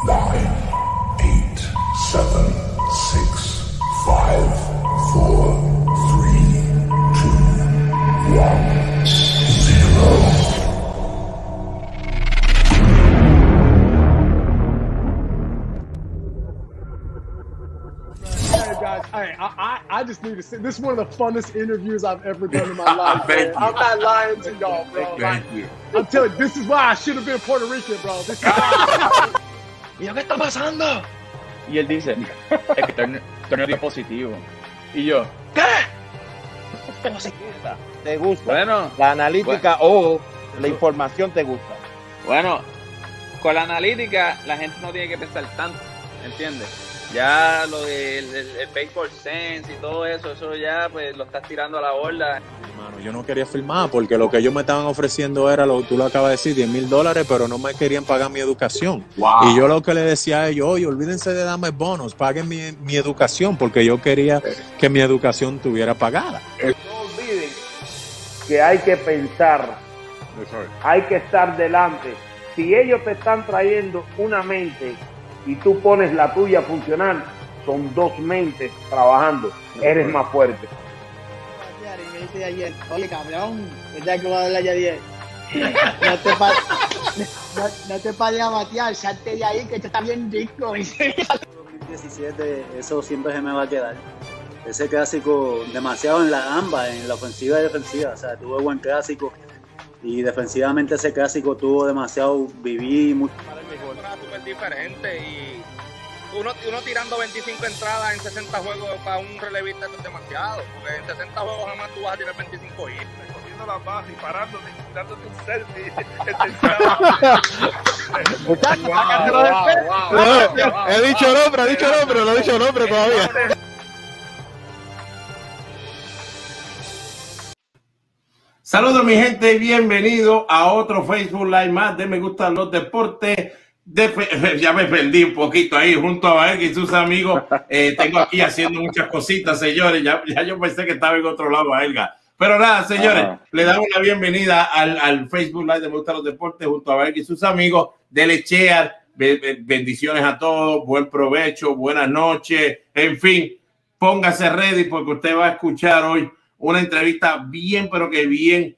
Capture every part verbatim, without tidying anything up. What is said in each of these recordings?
nine, eight, seven, six, five, four, three, two, one, zero. Guys, I, I I just need to say this is one of the funnest interviews I've ever done in my life. Man. I'm not lying to y'all, bro. Like, I'm telling you, this is why I should have been Puerto Rican, bro. This is why. Mira, ¿qué está pasando? Y él dice, es que torneo, torneo positivo. Y yo, ¿qué? Positiva. ¿Te gusta? Bueno, la analítica bueno, o la información te gusta. Bueno, con la analítica la gente no tiene que pensar tanto, ¿entiendes? Ya lo del el, el baseball sense y todo eso, eso ya pues lo estás tirando a la borda. Hermano, yo no quería firmar porque lo que ellos me estaban ofreciendo era, lo tú lo acabas de decir, diez mil dólares, pero no me querían pagar mi educación. Wow. Y yo lo que le decía a ellos, oye, olvídense de darme bonos, paguen mi, mi educación, porque yo quería que mi educación estuviera pagada. No olviden que hay que pensar, hay que estar delante. Si ellos te están trayendo una mente y tú pones la tuya a funcionar, son dos mentes trabajando, eres más fuerte. Y me dice ayer, oye cabrón, ¿verdad que voy a hablar ayer? No te pares no, no te pares a batear, salte de ahí que esto está bien rico. dos mil diecisiete, eso siempre se me va a quedar. Ese clásico, demasiado en la ambas, en la ofensiva y defensiva, o sea, tuve buen clásico. Y defensivamente ese clásico tuvo demasiado, viví mucho. Era súper diferente y uno, uno tirando veinticinco entradas en sesenta juegos para un relevista es demasiado, porque en sesenta juegos jamás tú vas a tirar veinticinco hits. Cogiendo la base y parándote y dándote un selfie. He dicho nombre, he dicho nombre, no he dicho nombre todavía. Saludos mi gente y bienvenido a otro Facebook Live más de Me Gustan los Deportes. De, ya me perdí un poquito ahí junto a Bael y sus amigos. Eh, tengo aquí haciendo muchas cositas, señores. Ya, ya yo pensé que estaba en otro lado, Elga. Pero nada, señores, uh-huh. le damos la bienvenida al, al Facebook Live de Me Gustan los Deportes junto a Bael y sus amigos. Dele share, bendiciones a todos, buen provecho, buenas noches, en fin, póngase ready porque usted va a escuchar hoy una entrevista bien, pero que bien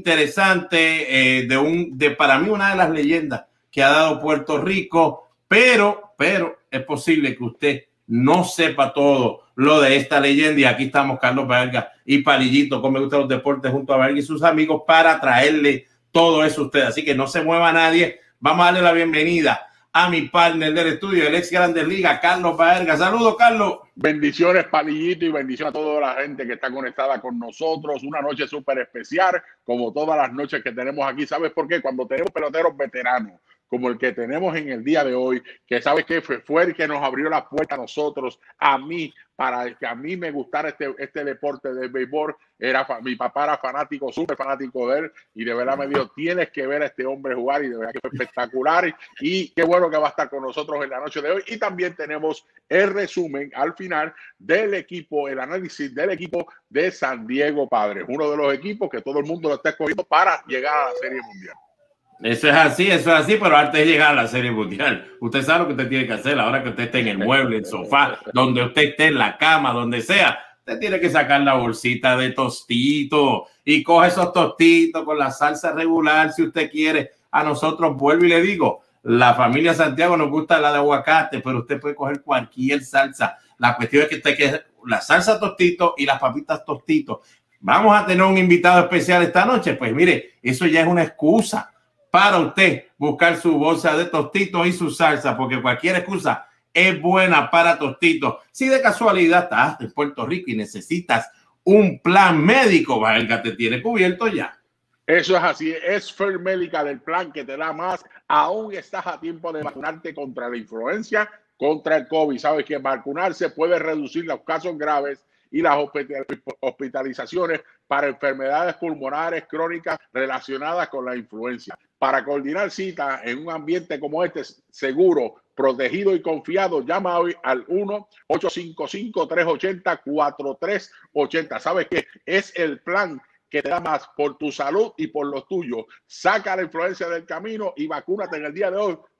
interesante eh, de un, de para mí una de las leyendas que ha dado Puerto Rico, pero, pero es posible que usted no sepa todo lo de esta leyenda y aquí estamos Carlos Vargas y Palillito con Me Gustan los Deportes junto a Vargas y sus amigos para traerle todo eso a usted, así que no se mueva nadie, vamos a darle la bienvenida a mi partner del estudio, el ex Grandes Ligas, Carlos Vargas. Saludos, Carlos. Bendiciones, Palillito, y bendiciones a toda la gente que está conectada con nosotros. Una noche súper especial, como todas las noches que tenemos aquí. ¿Sabes por qué? Cuando tenemos peloteros veteranos, como el que tenemos en el día de hoy, que sabes que fue, fue el que nos abrió la puerta a nosotros, a mí, para que a mí me gustara este, este deporte del béisbol. Era, mi papá era fanático, súper fanático de él, y de verdad me dijo, tienes que ver a este hombre jugar, y de verdad que fue espectacular, y qué bueno que va a estar con nosotros en la noche de hoy. Y también tenemos el resumen al final del equipo, el análisis del equipo de San Diego Padres, uno de los equipos que todo el mundo lo está escogiendo para llegar a la Serie Mundial. Eso es así, eso es así, pero antes de llegar a la Serie Mundial, usted sabe lo que usted tiene que hacer, ahora que usted esté en el mueble, en el sofá, donde usted esté, en la cama, donde sea, usted tiene que sacar la bolsita de tostito y coge esos tostitos con la salsa regular si usted quiere. A nosotros, vuelvo y le digo, la familia Santiago nos gusta la de aguacate, pero usted puede coger cualquier salsa. La cuestión es que usted quiere la salsa tostito y las papitas tostito. Vamos a tener un invitado especial esta noche, pues mire, eso ya es una excusa para usted buscar su bolsa de tostitos y su salsa, porque cualquier excusa es buena para tostitos. Si de casualidad estás en Puerto Rico y necesitas un plan médico, Valga te tiene cubierto ya. Eso es así, es Fair Médica del plan que te da más. Aún estás a tiempo de vacunarte contra la influencia, contra el COVID. Sabes que vacunarse puede reducir los casos graves y las hospitalizaciones para enfermedades pulmonares crónicas relacionadas con la influenza. Para coordinar cita en un ambiente como este, seguro, protegido y confiado, llama hoy al uno ocho cinco cinco, tres ocho cero, cuatro tres ocho cero. ¿Sabes qué? Es el plan que te da más por tu salud y por los tuyos. Saca la influencia del camino y vacúnate en el día de hoy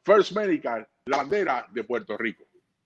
First Medical, la bandera de Puerto Rico.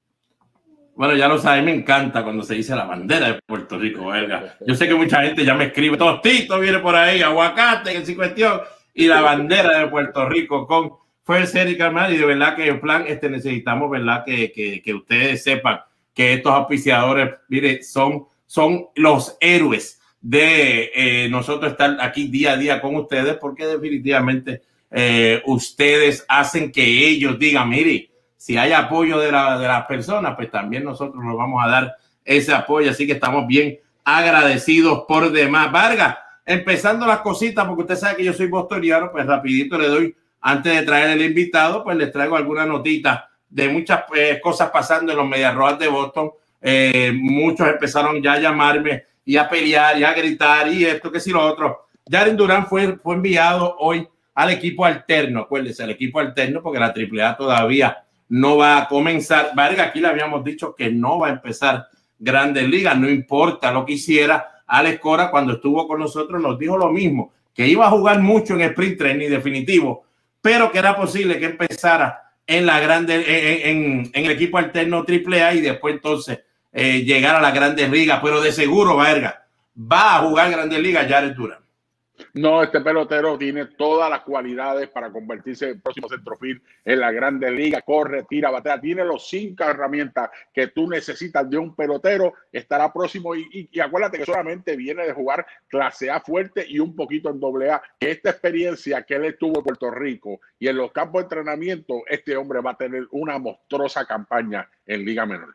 Bueno, ya lo sabes, me encanta cuando se dice la bandera de Puerto Rico, verga. Yo sé que mucha gente ya me escribe, Tostito viene por ahí, aguacate, que sí cuestión, y la bandera de Puerto Rico con First Medical Man, y de verdad que en plan este, necesitamos, verdad, que, que, que ustedes sepan que estos auspiciadores, mire, son, son los héroes de eh, nosotros estar aquí día a día con ustedes, porque definitivamente eh, ustedes hacen que ellos digan, mire, si hay apoyo de, la, de las personas, pues también nosotros nos vamos a dar ese apoyo. Así que estamos bien agradecidos por demás. Vargas, empezando las cositas, porque usted sabe que yo soy bostoniano, pues rapidito le doy, antes de traer el invitado, pues les traigo alguna notita de muchas eh, cosas pasando en los Medias Rojas de Boston. Eh, muchos empezaron ya a llamarme y a pelear y a gritar y esto, que si lo otro. Jaren Duran fue, fue enviado hoy al equipo alterno. Acuérdense, el equipo alterno, porque la triple A todavía no va a comenzar. Vargas, aquí le habíamos dicho que no va a empezar Grandes Ligas, no importa lo que hiciera. Alex Cora, cuando estuvo con nosotros, nos dijo lo mismo, que iba a jugar mucho en sprint training definitivo, pero que era posible que empezara en la grande, en, en, en el equipo alterno triple A y después entonces eh, llegar a las Grandes Ligas. Pero de seguro, Vargas, va a jugar Grandes Ligas Jaren Duran. No, este pelotero tiene todas las cualidades para convertirse en el próximo centrofield en la Grandes Ligas. Corre, tira, batea, tiene los cinco herramientas que tú necesitas de un pelotero. Estará próximo y, y, y acuérdate que solamente viene de jugar clase A fuerte y un poquito en doble A. Esta experiencia que él estuvo en Puerto Rico y en los campos de entrenamiento, este hombre va a tener una monstruosa campaña en Liga Menor.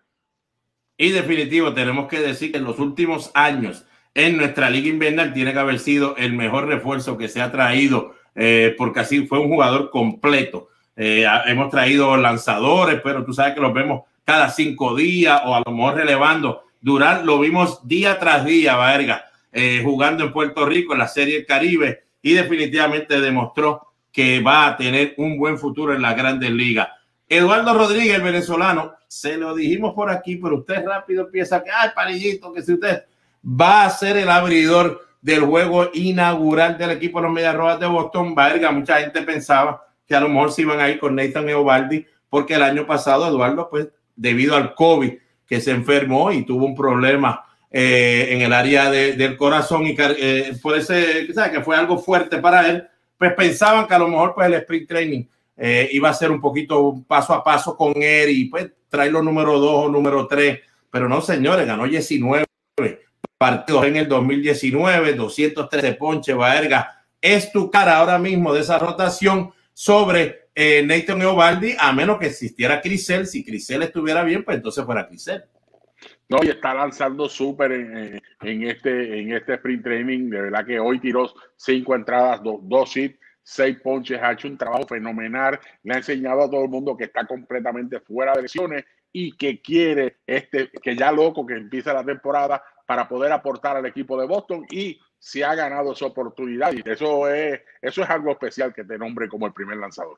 Y definitivo, tenemos que decir que en los últimos años en nuestra liga invernal tiene que haber sido el mejor refuerzo que se ha traído, eh, porque así fue un jugador completo. Eh, hemos traído lanzadores, pero tú sabes que los vemos cada cinco días o a lo mejor relevando. Durán lo vimos día tras día, Vargas, eh, jugando en Puerto Rico en la Serie del Caribe, y definitivamente demostró que va a tener un buen futuro en las Grandes Ligas. Eduardo Rodríguez, el venezolano, se lo dijimos por aquí, pero usted rápido piensa que, ay, Parillito, que si usted va a ser el abridor del juego inaugural del equipo de los Medias Rojas de Boston. Vargas, mucha gente pensaba que a lo mejor se iban a ir con Nathan Eovaldi, porque el año pasado Eduardo, pues debido al COVID, que se enfermó y tuvo un problema eh, en el área de, del corazón y eh, puede ser, ¿sabes?, que fue algo fuerte para él, pues pensaban que a lo mejor pues el sprint training eh, iba a ser un poquito paso a paso con él y pues traerlo número dos o número tres, pero no, señores, ganó diecinueve partidos en el dos mil diecinueve, doscientos trece ponches. Vargas, es tu cara ahora mismo de esa rotación sobre eh, Nathan Eovaldi, a menos que existiera Crisel. Si Crisel estuviera bien, pues entonces fuera Crisel. No, y está lanzando súper en, en, este, en este sprint training. De verdad que hoy tiró cinco entradas, dos, dos hits, seis ponches, ha hecho un trabajo fenomenal. Le ha enseñado a todo el mundo que está completamente fuera de lesiones y que quiere, este, que ya loco que empieza la temporada para poder aportar al equipo de Boston, y se ha ganado esa oportunidad. Y eso es, eso es algo especial, que te nombre como el primer lanzador.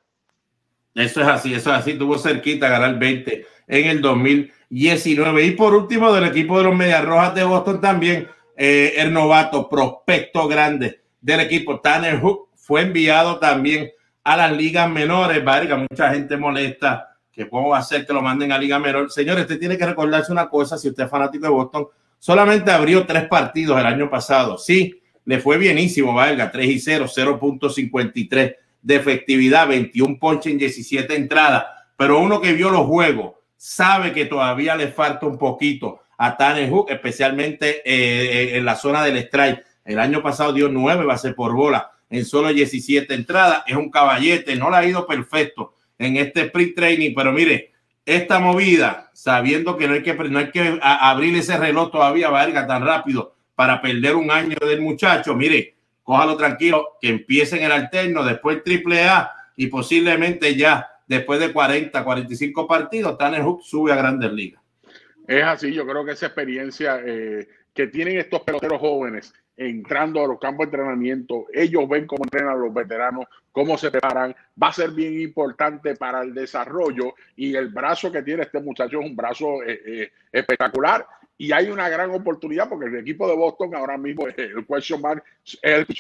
Eso es así, eso es así. Tuvo cerquita a ganar veinte en el dos mil diecinueve. Y por último, del equipo de los Medias Rojas de Boston también, eh, el novato, prospecto grande del equipo, Tanner Hook, fue enviado también a las ligas menores. Vargas, mucha gente molesta que cómo va a ser que lo manden a liga menor. Señores, usted tiene que recordarse una cosa, si usted es fanático de Boston, solamente abrió tres partidos el año pasado. Sí, le fue bienísimo, Vargas, tres y cero, cero punto cincuenta y tres de efectividad, veintiún ponches en diecisiete entradas. Pero uno que vio los juegos sabe que todavía le falta un poquito a Tanner Hook, especialmente eh, en la zona del strike. El año pasado dio nueve bases por bola en solo diecisiete entradas. Es un caballete, no le ha ido perfecto en este sprint training, pero mire, esta movida, sabiendo que no hay que, no hay que a, abrir ese reloj todavía, Vargas, tan rápido para perder un año del muchacho, mire, cójalo tranquilo, que empiece en el alterno, después el triple A y posiblemente ya después de cuarenta, cuarenta y cinco partidos, Tanner Hook sube a Grandes Ligas. Es así, yo creo que esa experiencia eh, que tienen estos peloteros jóvenes entrando a los campos de entrenamiento, ellos ven cómo entrenan a los veteranos, cómo se preparan, va a ser bien importante para el desarrollo, y el brazo que tiene este muchacho es un brazo eh, eh, espectacular, y hay una gran oportunidad porque el equipo de Boston ahora mismo, el question mark es el picheo.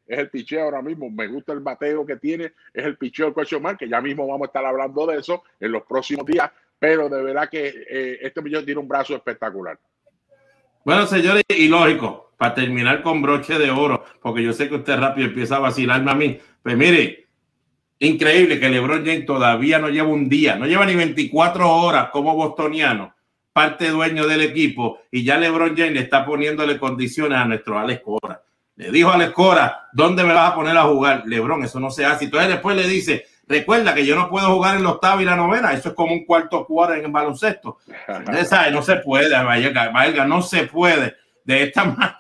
es el picheo ahora mismo. Me gusta el bateo que tiene, es el picheo del Question Mark, que ya mismo vamos a estar hablando de eso en los próximos días, pero de verdad que eh, este picheo tiene un brazo espectacular. Bueno, señores, y lógico, para terminar con broche de oro, porque yo sé que usted rápido empieza a vacilarme a mí, pues mire, increíble que LeBron James todavía no lleva un día, no lleva ni veinticuatro horas como bostoniano, parte dueño del equipo, y ya LeBron James le está poniéndole condiciones a nuestro Alex Cora. Le dijo a Alex Cora, ¿dónde me vas a poner a jugar? LeBron, eso no se hace. Entonces después le dice, recuerda que yo no puedo jugar en la octava y la novena, eso es como un cuarto cuarto en el baloncesto. Entonces, ¿sabe? No se puede, Valga, Valga, no se puede de esta manera.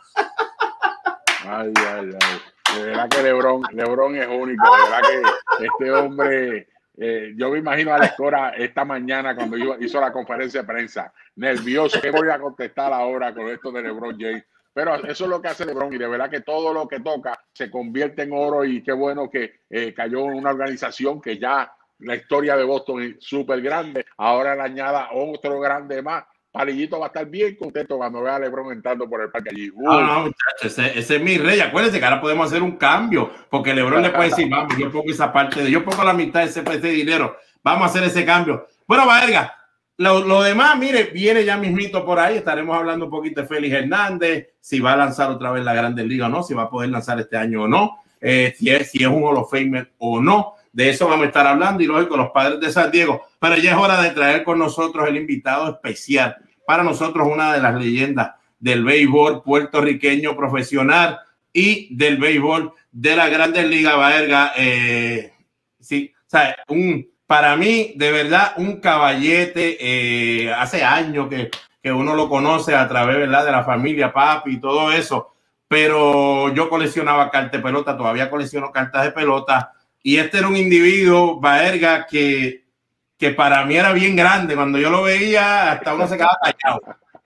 Ay, ay, ay. De verdad que LeBron, LeBron es único, de verdad que este hombre, eh, yo me imagino a Alex Cora esta mañana cuando hizo la conferencia de prensa, nervioso, ¿qué voy a contestar ahora con esto de LeBron James? Pero eso es lo que hace LeBron y de verdad que todo lo que toca se convierte en oro y qué bueno que eh, cayó en una organización que ya la historia de Boston es súper grande, ahora le añada otro grande más. Palillito va a estar bien contento cuando vea a LeBron entrando por el parque allí. Uh. No, no, muchachos, ese, ese es mi rey. Acuérdense que ahora podemos hacer un cambio, porque LeBron le puede decir, vamos, yo pongo esa parte, de, yo pongo la mitad de ese, ese dinero, vamos a hacer ese cambio. Bueno, Valga, lo, lo demás, mire, viene ya mismito por ahí, estaremos hablando un poquito de Félix Hernández, si va a lanzar otra vez la Grandes Ligas o no, si va a poder lanzar este año o no, eh, si, es, si es un Hall of Famer o no. De eso vamos a estar hablando y lógico los Padres de San Diego, pero ya es hora de traer con nosotros el invitado especial. Para nosotros una de las leyendas del béisbol puertorriqueño profesional y del béisbol de las Grandes Ligas, Valga. Eh, sí, o sea, un, para mí, de verdad, un caballete. Eh, hace años que, que uno lo conoce a través, ¿verdad?, de la familia Papi y todo eso, pero yo coleccionaba cartas de pelota, todavía colecciono cartas de pelota, y este era un individuo, Valga, que que para mí era bien grande. Cuando yo lo veía, hasta uno se quedaba callado.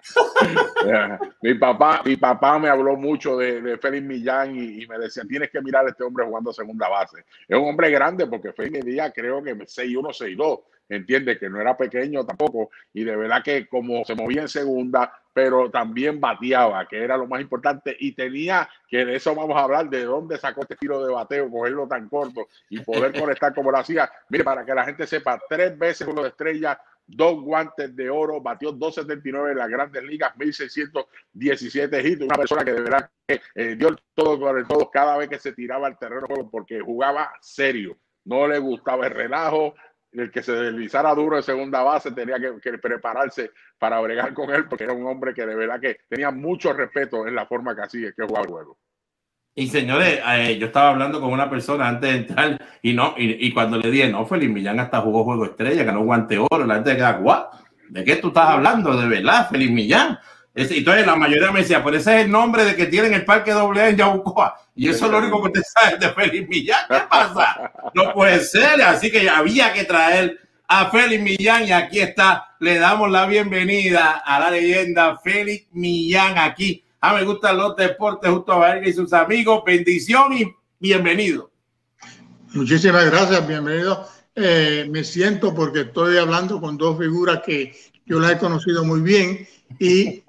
Yeah. Mi papá, mi papá me habló mucho de, de Félix Millán y, y me decía, tienes que mirar a este hombre jugando segunda base. Es un hombre grande porque Félix medía, creo que seis uno, seis dos. Entiende que no era pequeño tampoco. Y de verdad que como se movía en segunda, pero también bateaba, que era lo más importante. Y tenía, que de eso vamos a hablar, de dónde sacó este tiro de bateo, cogerlo tan corto y poder conectar como lo hacía. Mire, para que la gente sepa, tres veces uno de estrella, dos guantes de oro, batió dos setenta y nueve en las Grandes Ligas, mil seiscientos diecisiete hits. Una persona que de verdad que eh, dio todo por el todo cada vez que se tiraba al terreno porque jugaba serio. No le gustaba el relajo. El que se deslizara duro de segunda base tenía que, que prepararse para bregar con él, porque era un hombre que de verdad que tenía mucho respeto en la forma que hacía, que jugaba el juego. Y señores, eh, yo estaba hablando con una persona antes de entrar y no, y, y cuando le dije, no, Félix Millán hasta jugó juego estrella, ganó guante oro, la gente queda, ¿what? ¿De qué tú estás hablando? ¿De verdad, Félix Millán? Ese, entonces la mayoría me decía, pues ese es el nombre de que tienen el parque doble A en Yabucoa. Y eso es lo único que usted sabe de Félix Millán. ¿Qué pasa? No puede ser. Así que había que traer a Félix Millán y aquí está. Le damos la bienvenida a la leyenda Félix Millán aquí. A Me Gustan los Deportes junto a Valga y sus amigos. Bendición y bienvenido. Muchísimas gracias, bienvenido. Eh, me siento porque estoy hablando con dos figuras que yo las he conocido muy bien y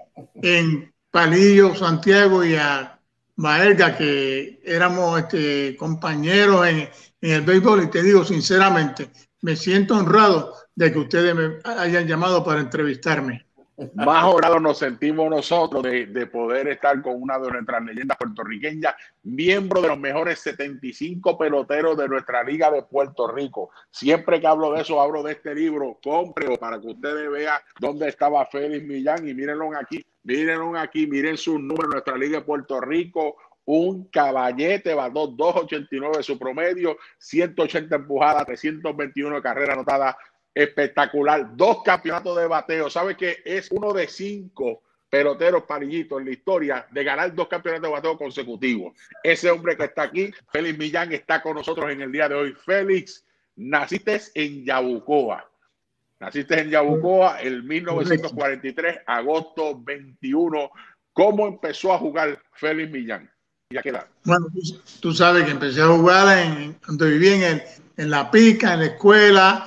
en Palillo, Santiago y a Valga, que éramos este, compañeros en, en el béisbol, y te digo sinceramente, me siento honrado de que ustedes me hayan llamado para entrevistarme. Más honrados nos sentimos nosotros de, de poder estar con una de nuestras leyendas puertorriqueñas, miembro de los mejores setenta y cinco peloteros de nuestra liga de Puerto Rico. Siempre que hablo de eso, hablo de este libro. Cómprelo para que ustedes vean dónde estaba Félix Millán y mírenlo aquí, mírenlo aquí, miren sus números en nuestra liga de Puerto Rico. Un caballete, batió dos ochenta y nueve su promedio, ciento ochenta empujadas, trescientos veintiuno de carrera anotada. Espectacular, dos campeonatos de bateo. ¿Sabe que es uno de cinco peloteros, Palillito, en la historia de ganar dos campeonatos de bateo consecutivos? Ese hombre que está aquí, Félix Millán, está con nosotros en el día de hoy. Félix, naciste en Yabucoa. Naciste en Yabucoa el mil novecientos cuarenta y tres, agosto veintiuno. ¿Cómo empezó a jugar Félix Millán? ¿Y a qué edad? Bueno, tú sabes que empecé a jugar en, cuando viví en, el, en La Pica, en la escuela,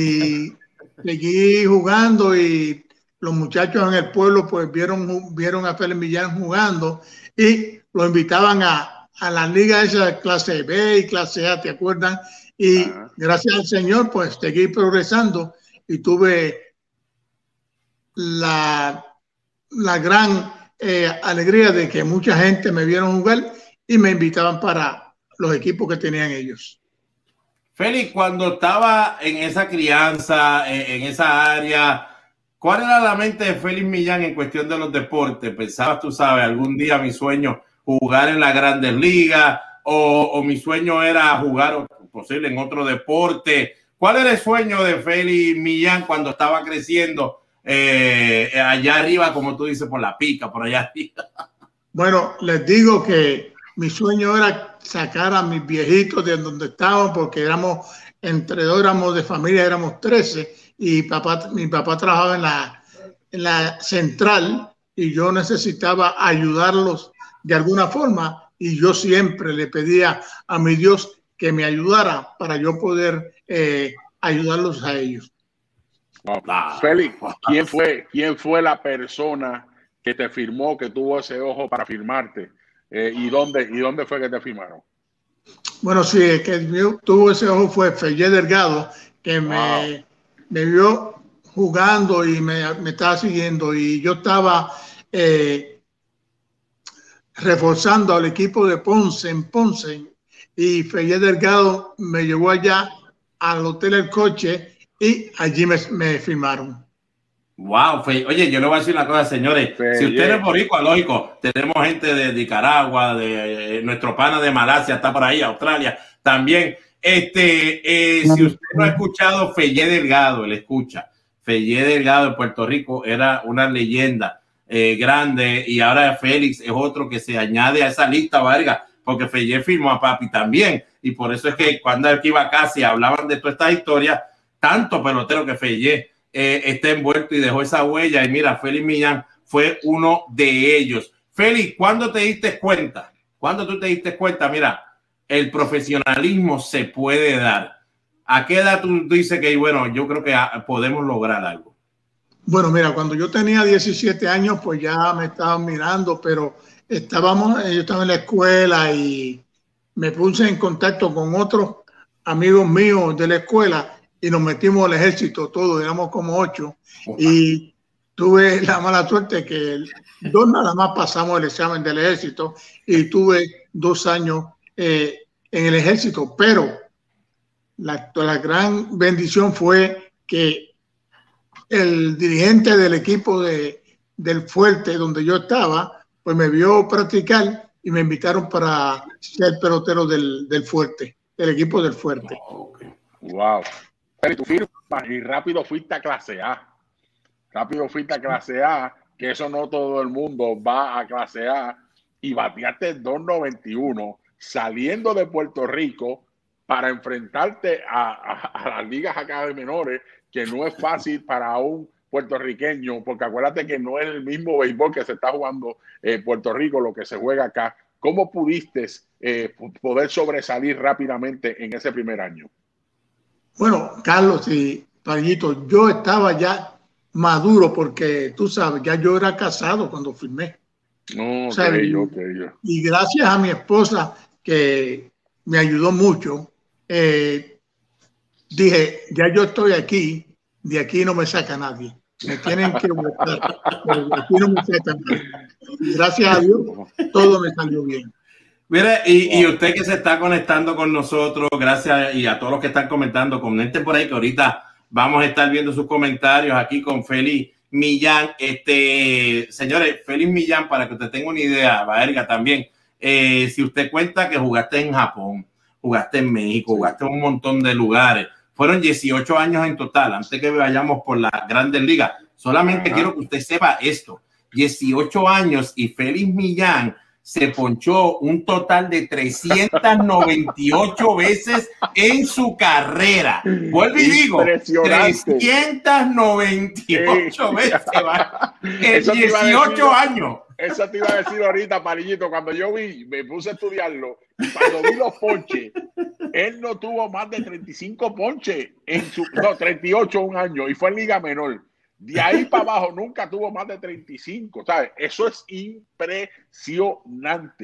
y seguí jugando y los muchachos en el pueblo pues vieron, vieron a Félix Millán jugando y lo invitaban a, a la liga esa clase B y clase A, ¿te acuerdan? Y uh-huh. gracias al Señor, pues seguí progresando y tuve la, la gran eh, alegría de que mucha gente me vieron jugar y me invitaban para los equipos que tenían ellos. Félix, cuando estaba en esa crianza, en, en esa área, ¿cuál era la mente de Félix Millán en cuestión de los deportes? ¿Pensabas, tú sabes, algún día mi sueño jugar en las grandes ligas o, o mi sueño era jugar o posible en otro deporte? ¿Cuál era el sueño de Félix Millán cuando estaba creciendo eh, allá arriba, como tú dices, por la pica, por allá arriba? Bueno, les digo que mi sueño era sacar a mis viejitos de donde estaban, porque éramos, entre dos éramos de familia, éramos trece, y papá, mi papá trabajaba en la, en la central y yo necesitaba ayudarlos de alguna forma, y yo siempre le pedía a mi Dios que me ayudara para yo poder eh, ayudarlos a ellos. Wow. Félix, ¿quién fue, quién fue la persona que te firmó, que tuvo ese ojo para firmarte? Eh, ¿y, dónde, ¿Y dónde fue que te firmaron? Bueno, sí, el que tuvo ese ojo fue Fellé Delgado, que wow. me, me vio jugando y me, me estaba siguiendo, y yo estaba eh, reforzando al equipo de Ponce en Ponce, y Fellé Delgado me llevó allá al Hotel El Coche y allí me, me firmaron. Wow, Fe, oye, yo le voy a decir una cosa, señores. Fe, si usted yeah. es boricua, lógico, tenemos gente de Nicaragua, de eh, nuestro pana de Malasia, está por ahí, Australia también. Este, eh, si usted no ha escuchado Fellé Delgado, le escucha. Fellé Delgado de Puerto Rico era una leyenda eh, grande, y ahora Félix es otro que se añade a esa lista, Vargas, porque Fellé firmó a papi también, y por eso es que cuando aquí iba casi hablaban de toda esta historia, tanto pelotero que Fellé Eh, está envuelto y dejó esa huella, y mira, Félix Millán fue uno de ellos. Félix, ¿cuándo te diste cuenta? ¿Cuándo tú te diste cuenta? Mira, el profesionalismo se puede dar. ¿A qué edad tú dices que, bueno, yo creo que podemos lograr algo? Bueno, mira, cuando yo tenía diecisiete años, pues ya me estaban mirando, pero estábamos, yo estaba en la escuela y me puse en contacto con otros amigos míos de la escuela, y nos metimos al ejército todos, éramos como ocho, oh, y tuve la mala suerte que dos nada más pasamos el examen del ejército, y tuve dos años eh, en el ejército, pero la, la gran bendición fue que el dirigente del equipo de, del Fuerte, donde yo estaba, pues me vio practicar y me invitaron para ser pelotero del, del Fuerte, del equipo del Fuerte. Oh, okay. Wow. Y tú firmas y rápido fuiste a clase A. Rápido fuiste a clase A, que eso no todo el mundo va a clase A, y bateaste dos noventa y uno saliendo de Puerto Rico para enfrentarte a, a, a las ligas acá de menores, que no es fácil para un puertorriqueño, porque acuérdate que no es el mismo béisbol que se está jugando en Puerto Rico, lo que se juega acá. ¿Cómo pudiste eh, poder sobresalir rápidamente en ese primer año? Bueno, Carlos y Pañito, yo estaba ya maduro, porque tú sabes, ya yo era casado cuando firmé. No, o sea, okay, y, okay. y gracias a mi esposa, que me ayudó mucho, eh, dije, ya yo estoy aquí, de aquí no me saca nadie. Me tienen que votar, pero de aquí no me saca nadie. Y gracias a Dios, todo me salió bien. Mire, y, y usted que se está conectando con nosotros, gracias, y a todos los que están comentando, comenten por ahí que ahorita vamos a estar viendo sus comentarios aquí con Félix Millán. Este, señores, Félix Millán, para que usted tenga una idea, Vargas también, eh, si usted cuenta que jugaste en Japón, jugaste en México, sí. jugaste en un montón de lugares, fueron dieciocho años en total, antes que vayamos por las grandes ligas. Solamente Ajá. quiero que usted sepa esto, dieciocho años, y Félix Millán se ponchó un total de trescientas noventa y ocho veces en su carrera. Vuelvo y digo, trescientas noventa y ocho veces en dieciocho años. Eso te iba a decir ahorita, Parillito, cuando yo vi, me puse a estudiarlo, cuando vi los ponches, él no tuvo más de treinta y cinco ponches en su, no, treinta y ocho un año, y fue en Liga Menor. De ahí para abajo nunca tuvo más de treinta y cinco, ¿sabes? Eso es impresionante.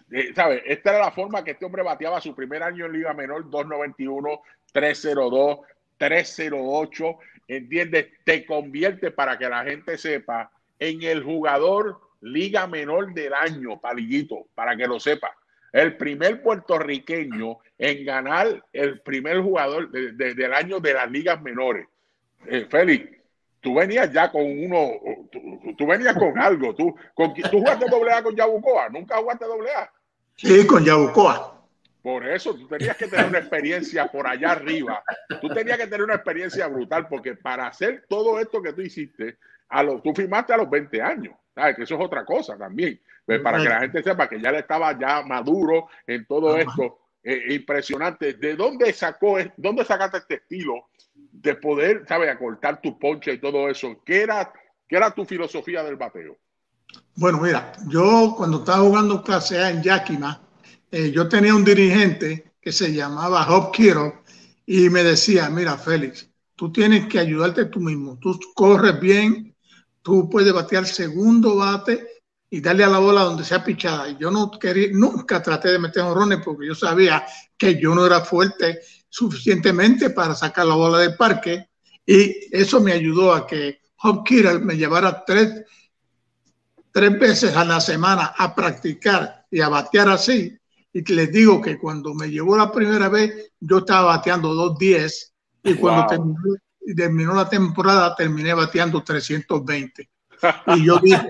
Eh, ¿sabes? Esta era la forma que este hombre bateaba su primer año en Liga Menor, dos noventa y uno, tres cero dos, tres cero ocho, ¿entiendes? Te convierte, para que la gente sepa, en el jugador Liga Menor del año, Palillito, para que lo sepa. El primer puertorriqueño en ganar el primer jugador de, de, del año de las ligas menores. Eh, Félix, tú venías ya con uno, tú, tú venías con algo. Tú, con, ¿tú jugaste doble A con Yabucoa? ¿Nunca jugaste doble A? Sí, con Yabucoa. Por eso, tú tenías que tener una experiencia por allá arriba. Tú tenías que tener una experiencia brutal, porque para hacer todo esto que tú hiciste, a lo, tú firmaste a los veinte años. ¿Sabes? Que eso es otra cosa también. Pues para que la gente sepa que ya le estaba ya maduro en todo Ajá. esto. Eh, impresionante. ¿De dónde sacó, dónde sacaste este estilo de poder, sabes, acortar tu ponche y todo eso? ¿Qué era, qué era tu filosofía del bateo? Bueno, mira, yo cuando estaba jugando clase A en Yakima, eh, yo tenía un dirigente que se llamaba Hop Kiro y me decía, mira, Félix, tú tienes que ayudarte tú mismo. Tú corres bien, tú puedes batear segundo bate y darle a la bola donde sea pichada. Y yo no quería, nunca traté de meter jonrones porque yo sabía que yo no era fuerte suficientemente para sacar la bola del parque, y eso me ayudó a que Hop Kiro me llevara tres, tres veces a la semana a practicar y a batear así. Y les digo que cuando me llevó la primera vez, yo estaba bateando dos diez y cuando wow. terminó, terminó la temporada terminé bateando trescientos veinte. Y yo dije,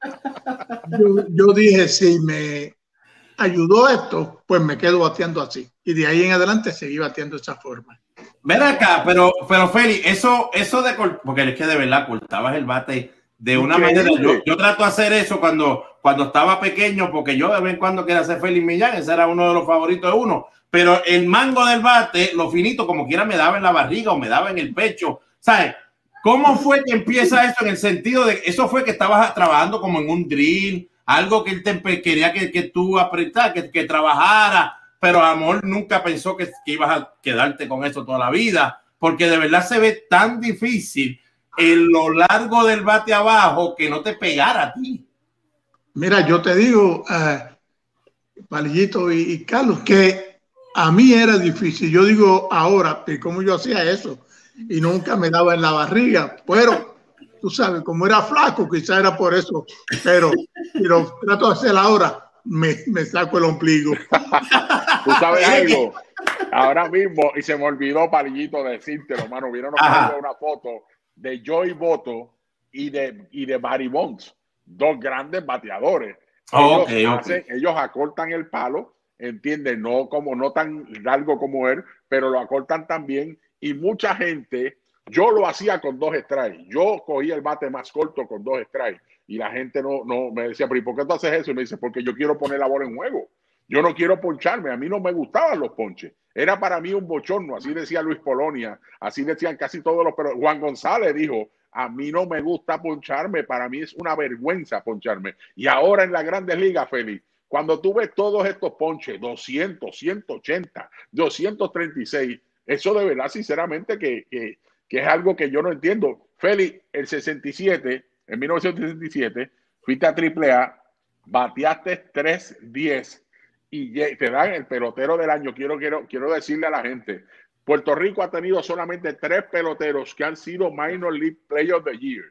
yo, yo dije, si me ayudó esto, pues me quedo bateando así. Y de ahí en adelante seguí bateando de esa forma. Ven acá, pero, pero Félix, eso, eso de porque es que de verdad cortabas el bate de una manera. Yo, yo trato de hacer eso cuando, cuando estaba pequeño, porque yo de vez en cuando quería hacer Félix Millán, ese era uno de los favoritos de uno. Pero el mango del bate, lo finito, como quiera, me daba en la barriga o me daba en el pecho, ¿sabes? ¿Cómo fue que empieza esto en el sentido de eso fue que estabas trabajando como en un drill, algo que él te quería que, que tú apretaras, que, que trabajara, pero amor nunca pensó que, que ibas a quedarte con eso toda la vida? Porque de verdad se ve tan difícil en lo largo del bate abajo que no te pegara a ti. Mira, yo te digo, uh, Palillito y, y Carlos, que a mí era difícil. Yo digo ahora, ¿cómo yo hacía eso? Y nunca me daba en la barriga, pero tú sabes, como era flaco, quizá era por eso, pero si lo trato de hacer ahora, me, me saco el ombligo. Tú sabes algo, ahora mismo, y se me olvidó, Palillito, decírtelo, hermano, vieron una foto de Joey Votto y de, y de Barry Bonds, dos grandes bateadores. Oh, ellos, okay, hacen, okay. ellos acortan el palo, entienden, no como no tan largo como él, pero lo acortan también. Y mucha gente, yo lo hacía con dos strikes. Yo cogía el bate más corto con dos strikes. Y la gente no, no me decía, pero ¿y por qué tú haces eso? Y me dice, porque yo quiero poner la bola en juego. Yo no quiero poncharme. A mí no me gustaban los ponches. Era para mí un bochorno. Así decía Luis Polonia. Así decían casi todos los... Pero Juan González dijo, a mí no me gusta poncharme. Para mí es una vergüenza poncharme. Y ahora en las Grandes Ligas, Félix, cuando tú ves todos estos ponches, doscientos, ciento ochenta, doscientos treinta y seis... Eso de verdad, sinceramente, que, que, que es algo que yo no entiendo. Félix, el sesenta y siete, en mil novecientos sesenta y siete, fuiste a triple A, bateaste tres diez y te dan el pelotero del año. Quiero, quiero, quiero decirle a la gente, Puerto Rico ha tenido solamente tres peloteros que han sido Minor League Player of the Year.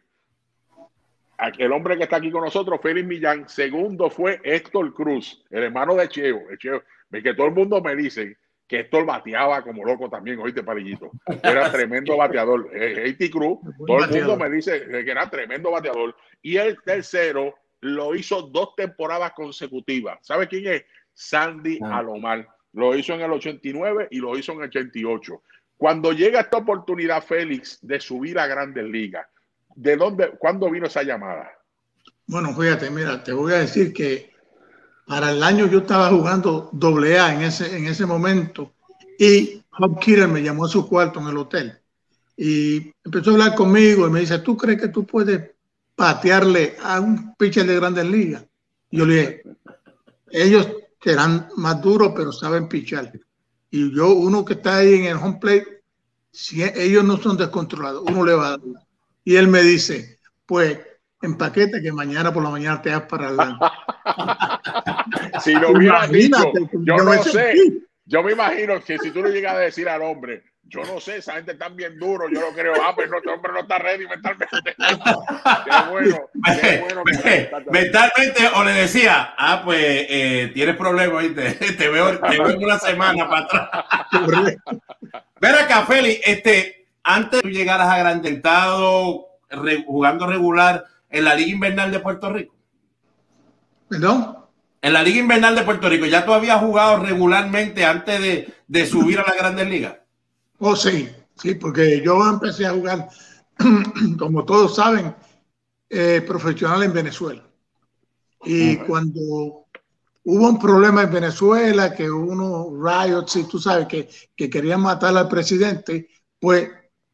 El hombre que está aquí con nosotros, Félix Millán. Segundo fue Héctor Cruz, el hermano de Cheo. El Cheo, que todo el mundo me dice que Héctor bateaba como loco también, oíste, Palillito. Era tremendo bateador. Héctor Cruz, todo el mundo me dice que era tremendo bateador. Y el tercero lo hizo dos temporadas consecutivas. ¿Sabe quién es? Sandy ah. Alomar. Lo hizo en el ochenta y nueve y lo hizo en el ochenta y ocho. Cuando llega esta oportunidad, Félix, de subir a Grandes Ligas, ¿de dónde, cuándo vino esa llamada? Bueno, fíjate, mira, te voy a decir que para el año yo estaba jugando doble A en ese, en ese momento y Hop Kiro me llamó a su cuarto en el hotel y empezó a hablar conmigo y me dice, ¿tú crees que tú puedes patearle a un pitcher de Grandes Ligas? Y yo le dije, ellos serán más duros pero saben pichar. Y yo, uno que está ahí en el home plate, si ellos no son descontrolados, uno le va a dar. Y él me dice, pues empaquete que mañana por la mañana te das para adelante. Si lo hubiera dicho, yo no sé. Yo me imagino que si tú le llegas a decir al hombre, yo no sé, esa gente está bien duro, yo lo creo, ah, pero no, este hombre no está ready mentalmente. Qué bueno, qué bueno. Que mentalmente, o le decía, ah, pues eh, tienes problemas, ¿viste? Te veo, te veo en una semana para atrás. Ver acá, Félix, este, antes de que llegaras a Gran Dentado, re, jugando regular en la Liga Invernal de Puerto Rico. ¿Perdón? En la Liga Invernal de Puerto Rico, ¿ya tú habías jugado regularmente antes de, de subir a la Grandes Ligas? Oh, sí, sí, porque yo empecé a jugar, como todos saben, eh, profesional en Venezuela. Y uh-huh. cuando hubo un problema en Venezuela, que unos riots, y tú sabes, que, que querían matar al presidente, pues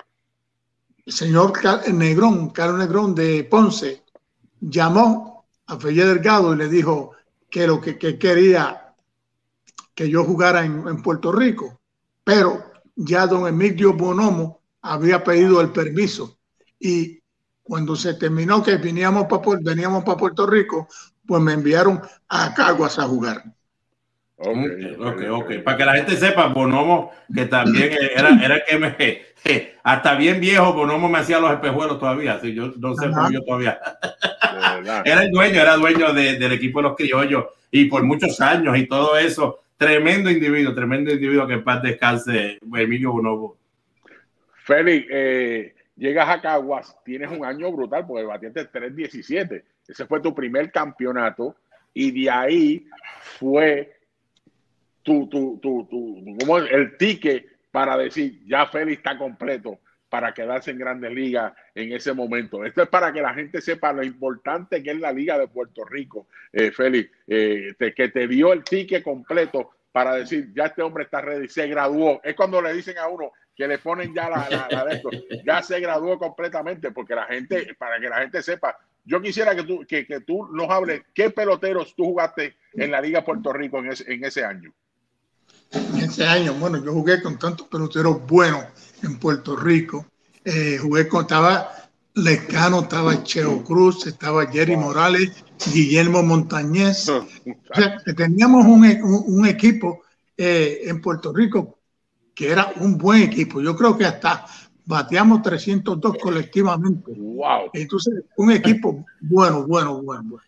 el señor Negrón, Carlos Negrón de Ponce, llamó a Fellé Delgado y le dijo que lo que, que quería que yo jugara en, en Puerto Rico, pero ya don Emilio Bonomo había pedido el permiso y cuando se terminó que veníamos para veníamos para Puerto Rico, pues me enviaron a Caguas a jugar. Okay, ok, ok. Para que la gente sepa, Bonomo, que también era, era que me, eh, hasta bien viejo, Bonomo me hacía los espejuelos todavía, así yo no sé cómo yo todavía. Era el dueño, era dueño de, del equipo de los criollos y por muchos años y todo eso. Tremendo individuo, tremendo individuo, que en paz descanse Emilio Bonomo. Félix, eh, llegas a Caguas, tienes un año brutal porque batiste tres diecisiete. Ese fue tu primer campeonato y de ahí fue tu, tu, tu, tu, como el ticket para decir ya Félix está completo para quedarse en Grandes Ligas en ese momento. Esto es para que la gente sepa lo importante que es la Liga de Puerto Rico, eh, Félix, eh, te, que te dio el ticket completo para decir ya este hombre está ready, se graduó. Es cuando le dicen a uno que le ponen ya la, la, la de esto, ya se graduó completamente, porque la gente, para que la gente sepa, yo quisiera que tú, que, que tú nos hables qué peloteros tú jugaste en la Liga de Puerto Rico en ese, en ese año. En ese año, bueno, yo jugué con tantos peloteros buenos en Puerto Rico. Eh, jugué con, estaba Lescano, estaba Cheo Cruz, estaba Jerry Morales, Guillermo Montañez. O sea, que teníamos un, un, un equipo eh, en Puerto Rico que era un buen equipo. Yo creo que hasta bateamos trescientos dos colectivamente. Wow. Entonces, un equipo bueno, bueno, bueno, bueno.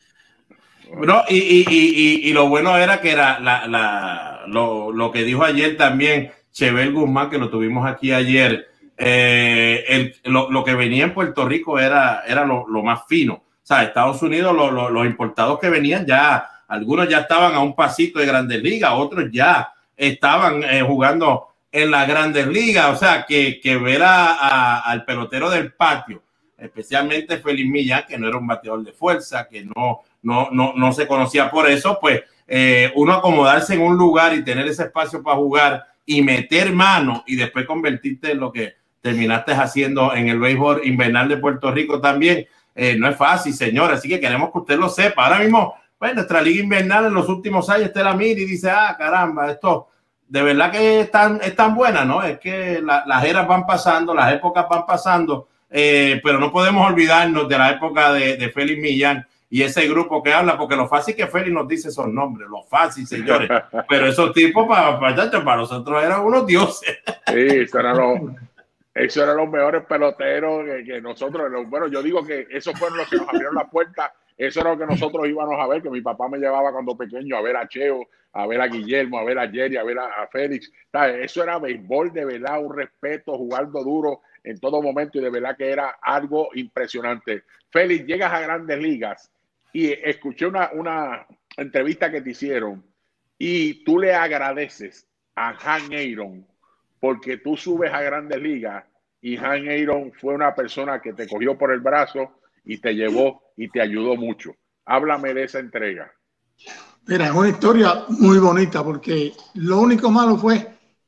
No, y, y, y, y lo bueno era que era la, la, lo, lo que dijo ayer también Chebel Guzmán, que lo tuvimos aquí ayer, eh, el, lo, lo que venía en Puerto Rico era, era lo, lo más fino. O sea, Estados Unidos, lo, lo, los importados que venían ya, algunos ya estaban a un pasito de Grandes Ligas, otros ya estaban eh, jugando en las Grandes Ligas. O sea, que, que ver a, a, al pelotero del patio, especialmente Félix Millán, que no era un bateador de fuerza, que no, no, no, no se conocía por eso, pues eh, uno acomodarse en un lugar y tener ese espacio para jugar y meter mano y después convertirte en lo que terminaste haciendo en el béisbol invernal de Puerto Rico también, eh, no es fácil, señor. Así que queremos que usted lo sepa. Ahora mismo, pues, nuestra liga invernal en los últimos años, usted la mira y dice, ah, caramba, esto de verdad que es tan, es tan buena, ¿no? Es que la, las eras van pasando, las épocas van pasando, eh, pero no podemos olvidarnos de la época de, de Félix Millán y ese grupo que habla, porque lo fácil que Félix nos dice esos nombres, lo fácil, señores. Pero esos tipos para, para, para nosotros eran unos dioses. Sí, eso eran los, eso eran los mejores peloteros que, que nosotros. Bueno, yo digo que esos fueron los que nos abrieron la puerta. Eso era lo que nosotros íbamos a ver, que mi papá me llevaba cuando pequeño a ver a Cheo, a ver a Guillermo, a ver a Jerry, a ver a, a Félix. ¿Sabes? Eso era béisbol de verdad, un respeto, jugando duro en todo momento, y de verdad que era algo impresionante. Félix, llegas a Grandes Ligas y escuché una, una entrevista que te hicieron y tú le agradeces a Hank Aaron porque tú subes a Grandes Ligas y Hank Aaron fue una persona que te cogió por el brazo y te llevó y te ayudó mucho. Háblame de esa entrega. Mira, es una historia muy bonita porque lo único malo fue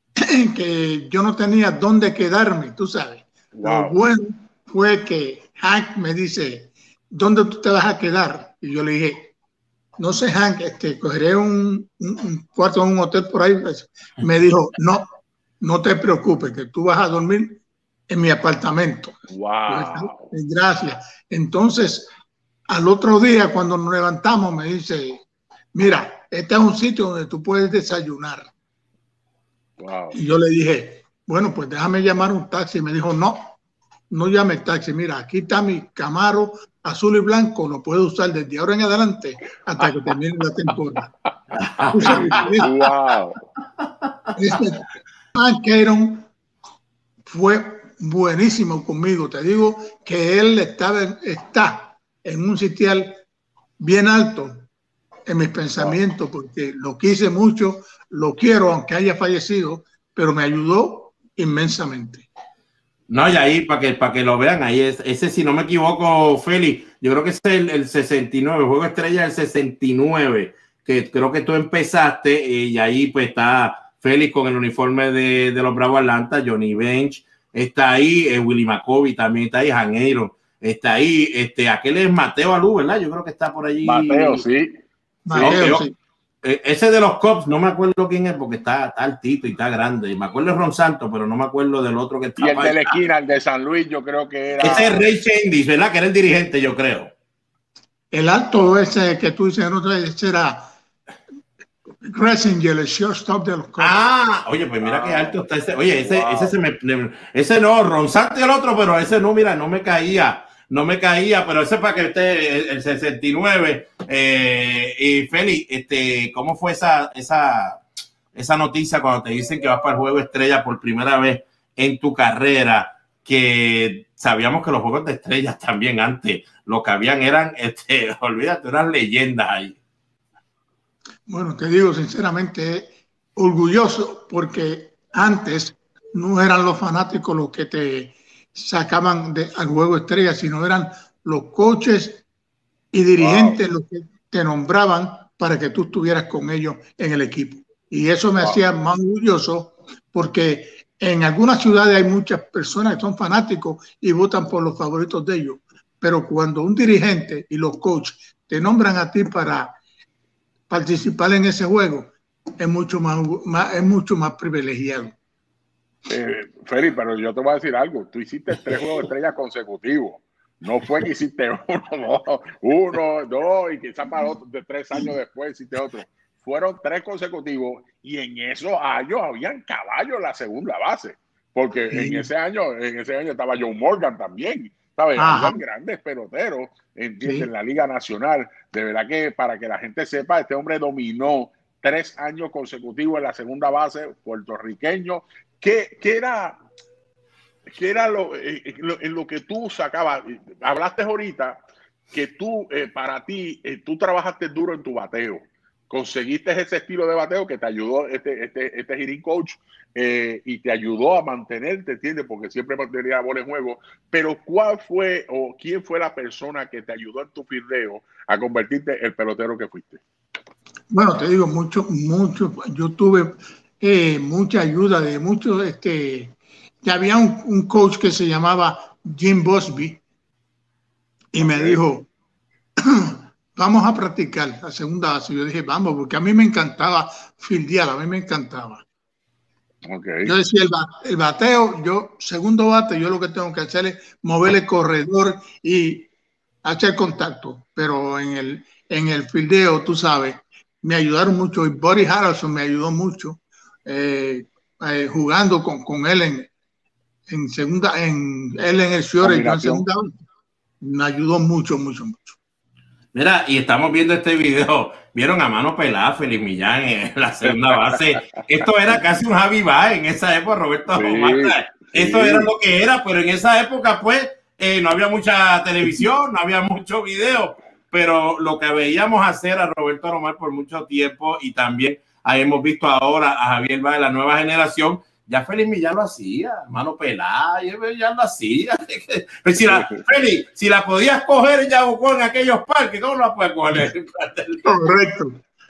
que yo no tenía dónde quedarme, tú sabes. Wow. Lo bueno fue que Hank me dice, ¿dónde tú te vas a quedar? Y yo le dije, no sé, Hank, este, cogeré un, un, un cuarto en un hotel por ahí. Me dijo, no, no te preocupes, que tú vas a dormir en mi apartamento. Wow. Gracias. Entonces, al otro día, cuando nos levantamos, me dice, mira, este es un sitio donde tú puedes desayunar. Wow. Y yo le dije, bueno, pues déjame llamar un taxi. Y me dijo, no, no llame el taxi. Mira, aquí está mi Camaro azul y blanco, lo puedo usar desde ahora en adelante hasta que termine la temporada. Wow. Este Frank Aaron fue buenísimo conmigo. Te digo que él estaba, está en un sitial bien alto en mis pensamientos, porque lo quise mucho, lo quiero, aunque haya fallecido, pero me ayudó inmensamente. No, y ahí, para que, para que lo vean, ahí es, ese, si no me equivoco, Félix, yo creo que es el, el sesenta y nueve, el juego estrella del sesenta y nueve, que creo que tú empezaste, eh, y ahí pues está Félix con el uniforme de, de los Bravos Atlanta, Johnny Bench, está ahí, eh, Willie McCovey también está ahí, Han Aaron, está ahí, este, aquel es Mateo Alú, ¿verdad? Yo creo que está por allí. Mateo, sí. Mateo, sí. Ese de los Cubs, no me acuerdo quién es porque está, está altito y está grande. Me acuerdo de Ron Santos, pero no me acuerdo del otro que está. Y el de la esquina, el de San Luis, yo creo que era. Ese es Ray Chandis, ¿verdad? Que era el dirigente, yo creo. El alto ese que tú dices, ese era Gressinger, el shortstop de los Cubs. Ah, oye, pues mira wow. qué alto está ese. Oye, ese, wow. ese se me. Ese no, Ron Santos el otro, pero ese no, mira, no me caía. No me caía, pero ese para que esté el, el sesenta y nueve. Eh, y Félix, este, ¿cómo fue esa, esa, esa noticia cuando te dicen que vas para el Juego Estrella por primera vez en tu carrera? Que sabíamos que los Juegos de Estrellas también antes lo que habían eran, este, olvídate, unas leyendas ahí. Bueno, te digo sinceramente, orgulloso, porque antes no eran los fanáticos los que te sacaban de, al Juego Estrella, sino eran los coaches y dirigentes wow. los que te nombraban para que tú estuvieras con ellos en el equipo. Y eso me wow. hacía más orgulloso, porque en algunas ciudades hay muchas personas que son fanáticos y votan por los favoritos de ellos. Pero cuando un dirigente y los coaches te nombran a ti para participar en ese juego, es mucho más, más, es mucho más privilegiado. Eh, Feli, pero yo te voy a decir algo. Tú hiciste tres juegos de estrellas consecutivos. No fue que hiciste uno, dos, uno, dos y quizás para otro, de tres años después hiciste otro. Fueron tres consecutivos y en esos años habían caballos en la segunda base. Porque sí. en ese año, en ese año estaba John Morgan también. ¿Sabes? Habían grandes peloteros en, sí. en la Liga Nacional. De verdad que para que la gente sepa, este hombre dominó tres años consecutivos en la segunda base puertorriqueño. ¿Qué, qué era, qué era lo, eh, lo, en lo que tú sacabas? Hablaste ahorita que tú, eh, para ti, eh, tú trabajaste duro en tu bateo. Conseguiste ese estilo de bateo que te ayudó este, este, este hitting coach eh, y te ayudó a mantenerte, ¿entiendes? Porque siempre mantenía la bola en juego. Pero ¿cuál fue o quién fue la persona que te ayudó en tu fildeo a convertirte en el pelotero que fuiste? Bueno, te digo, mucho, mucho. Yo tuve... Eh, mucha ayuda de muchos, este, ya había un, un coach que se llamaba Jim Bosby y okay. me dijo, vamos a practicar la segunda base. Yo dije, vamos, porque a mí me encantaba fildear, a mí me encantaba. Okay. Yo decía, el, el bateo, yo, segundo bate, yo lo que tengo que hacer es mover el corredor y hacer contacto, pero en el, en el fildeo, tú sabes, me ayudaron mucho y Buddy Harrelson me ayudó mucho. Eh, eh, jugando con, con él en, en segunda, en él en el Fiore, yo en segunda, me ayudó mucho, mucho, mucho. Mira, y estamos viendo este video, vieron a mano pelada Félix Millán en la segunda base. Esto era casi un Javi Baez en esa época, Roberto. Sí, Esto sí. era lo que era, pero en esa época, pues, eh, no había mucha televisión, no había mucho video, pero lo que veíamos hacer a Roberto Alomar por mucho tiempo y también ahí hemos visto ahora a Javier Baez, la nueva generación. Ya Félix Millán lo hacía, mano pelada, ya lo hacía. Pero si la, Félix, si la podías coger en Yabucoa en aquellos parques, ¿cómo la puedes coger? Correcto.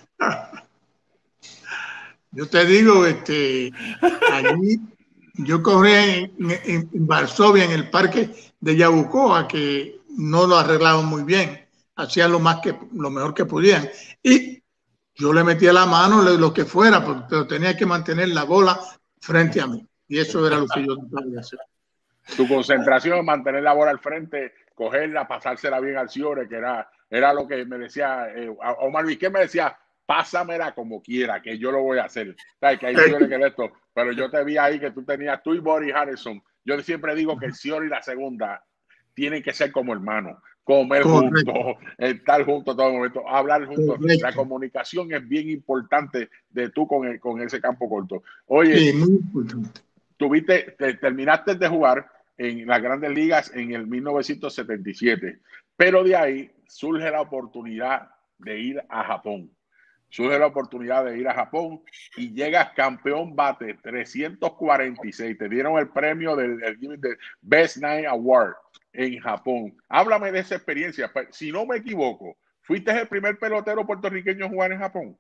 Yo te digo, este, allí yo corrí en, en, en Varsovia, en el parque de Yabucoa, que no lo arreglaban muy bien, hacían lo más que lo mejor que podían. Y yo le metía la mano, lo que fuera, pero tenía que mantener la bola frente a mí. Y eso era lo que yo tenía que hacer. Tu concentración, mantener la bola al frente, cogerla, pasársela bien al Ciore, que era, era lo que me decía, eh, Omar Vizquel me decía, pásamela como quiera, que yo lo voy a hacer. ¿Sabes? Que hay que que esto, pero yo te vi ahí que tú tenías, tú y Buddy Harrison. Yo siempre digo que el Cior y la segunda tienen que ser como hermanos, comer Correcto. juntos, estar juntos todo el momento, hablar juntos. Correcto. La comunicación es bien importante de tú con, el, con ese campo corto. Oye, sí, muy importante. Tuviste, te, terminaste de jugar en las Grandes Ligas en el mil novecientos setenta y siete, pero de ahí surge la oportunidad de ir a Japón. Surge la oportunidad de ir a Japón y llegas campeón bate trescientos cuarenta y seis. Te dieron el premio del, del, del Best Nine Award en Japón. Háblame de esa experiencia. Si no me equivoco, ¿fuiste el primer pelotero puertorriqueño a jugar en Japón?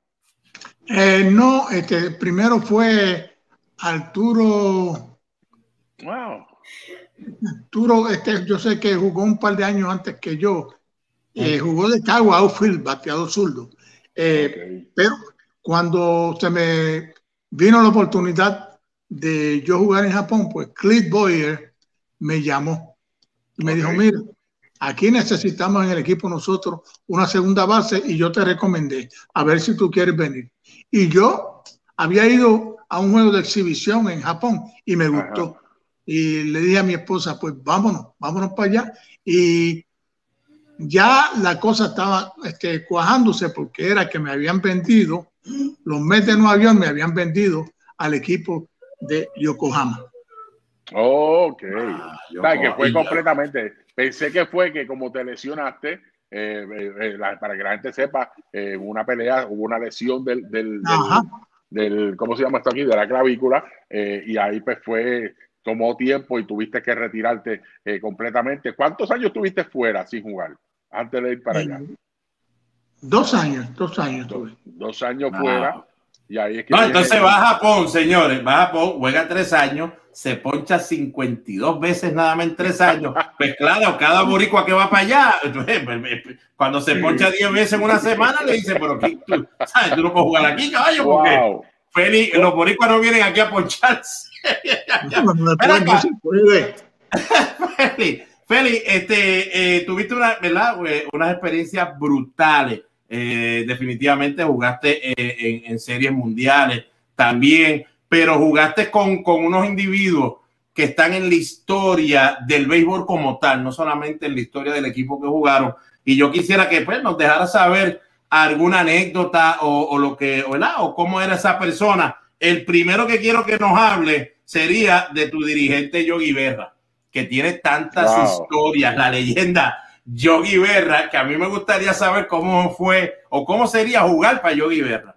Eh, no, este, primero fue Arturo. Wow. Arturo, este, yo sé que jugó un par de años antes que yo. Eh, jugó de Cagua, outfield, bateador zurdo. Eh, okay. Pero cuando se me vino la oportunidad de yo jugar en Japón, pues Cliff Boyer me llamó y me okay. dijo, mira, aquí necesitamos en el equipo nosotros una segunda base y yo te recomendé a ver si tú quieres venir. Y yo había ido a un juego de exhibición en Japón y me gustó. Ajá. Y le dije a mi esposa, pues vámonos, vámonos para allá. Y ya la cosa estaba este, cuajándose porque era que me habían vendido, los Mets de Nueva York me habían vendido al equipo de Yokohama. Oh, ok. Ah, Yokohama. Que fue completamente, pensé que fue que como te lesionaste, eh, eh, la, para que la gente sepa, eh, una pelea, hubo una lesión del, del, del, del, ¿cómo se llama esto aquí? De la clavícula, eh, y ahí pues fue, tomó tiempo y tuviste que retirarte eh, completamente. ¿Cuántos años tuviste fuera sin jugar antes de ir para allá? Dos años, dos años. Dos, dos años wow. fuera. Y ahí es que no, entonces va a Japón, señores, va a Japón, juega tres años, se poncha cincuenta y dos veces nada más en tres años. Pues claro, cada boricua que va para allá, cuando se poncha diez veces en una semana, le dice, pero ¿qué, tú, ¿sabes? Tú no puedes jugar aquí, caballo, porque wow. Feli, los boricuas no vienen aquí a poncharse. No, no puede, se puede. Feli, Feli, este, eh, tuviste una, ¿verdad? unas experiencias brutales. Eh, definitivamente jugaste eh, en, en series mundiales también, pero jugaste con, con unos individuos que están en la historia del béisbol como tal, no solamente en la historia del equipo que jugaron. Y yo quisiera que pues, nos dejara saber alguna anécdota o, o lo que, ¿verdad? O cómo era esa persona. El primero que quiero que nos hable sería de tu dirigente Yogi Berra, que tiene tantas wow. historias, la leyenda Yogi Berra, que a mí me gustaría saber cómo fue o cómo sería jugar para Yogi Berra.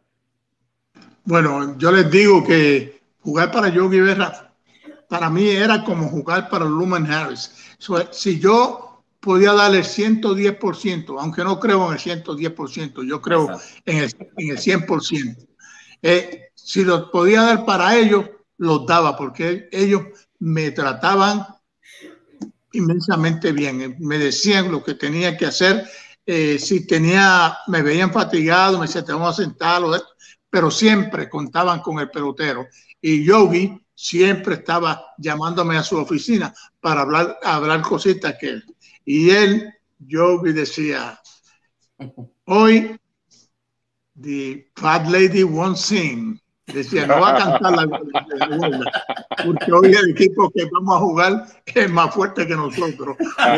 Bueno, yo les digo que jugar para Yogi Berra para mí era como jugar para Luman Harris. So, si yo podía darle el ciento diez por ciento, aunque no creo en el ciento diez por ciento, yo creo en el, en el cien por ciento. Eh, si los podía dar para ellos, los daba, porque ellos me trataban inmensamente bien, me decían lo que tenía que hacer, eh, si tenía, me veían fatigado, me decían, te vamos a sentar, pero siempre contaban con el pelotero. Y Yogi siempre estaba llamándome a su oficina para hablar, hablar cositas que él. Y él, Yogi decía, hoy, the fat lady won't sing. Decía, no va a cantar la, la, la, la porque hoy el equipo que vamos a jugar es más fuerte que nosotros.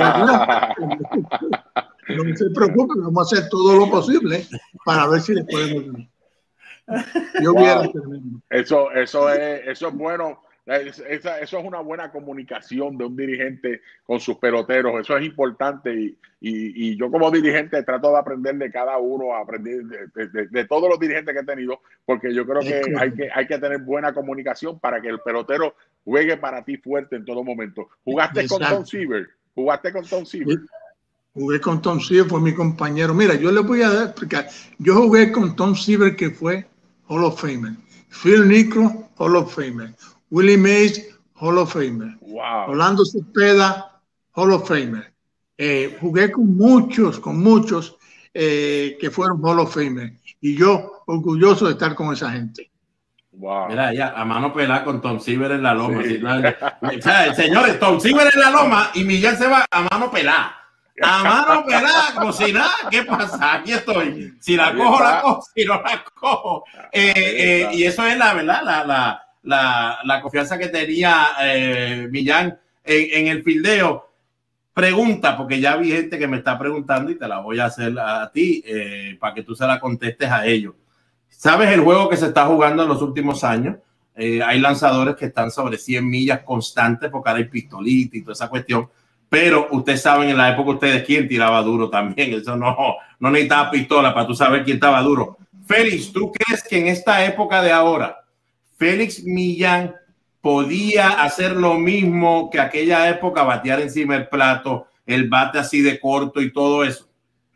No se preocupen, vamos a hacer todo lo posible para ver si le podemos ganar. Yo wow. Eso, eso, es, eso es bueno. Esa, eso es una buena comunicación de un dirigente con sus peloteros. Eso es importante y, y, y yo como dirigente trato de aprender de cada uno, aprender de, de, de, de todos los dirigentes que he tenido, porque yo creo que hay, que hay que tener buena comunicación para que el pelotero juegue para ti fuerte en todo momento. ¿Jugaste Exacto. con Tom Seaver? ¿Jugaste con Tom Seaver? Jugué con Tom Seaver, fue mi compañero. Mira, yo les voy a explicar. Yo jugué con Tom Seaver, que fue Hall of Famer. Phil Niekro, Hall of Famer. Willie Mays, Hall of Famer. Wow. Orlando Cepeda, Hall of Famer. Eh, jugué con muchos, con muchos eh, que fueron Hall of Famer. Y yo, orgulloso de estar con esa gente. Wow. Mira, ya a mano pelada con Tom Seaver en la loma. Sí. ¿Sí? O sea, señores, Tom Seaver en la loma y Miguel se va a mano pelada. A mano pelada, como si nada. ¿Qué pasa? Aquí estoy. Si la cojo, la cojo. Si no la cojo. Eh, eh, y eso es la verdad, la, la, la, la confianza que tenía eh, Millán en, en el fildeo. Pregunta, porque ya vi gente que me está preguntando y te la voy a hacer a ti eh, para que tú se la contestes a ellos. ¿Sabes el juego que se está jugando en los últimos años? Eh, hay lanzadores que están sobre cien millas constantes porque ahora hay pistolita y toda esa cuestión. Pero ustedes saben en la época ustedes quién tiraba duro también. Eso no, no necesitaba pistola para tú saber quién estaba duro. Félix, ¿tú crees que en esta época de ahora Félix Millán podía hacer lo mismo que aquella época, batear encima del plato, el bate así de corto y todo eso?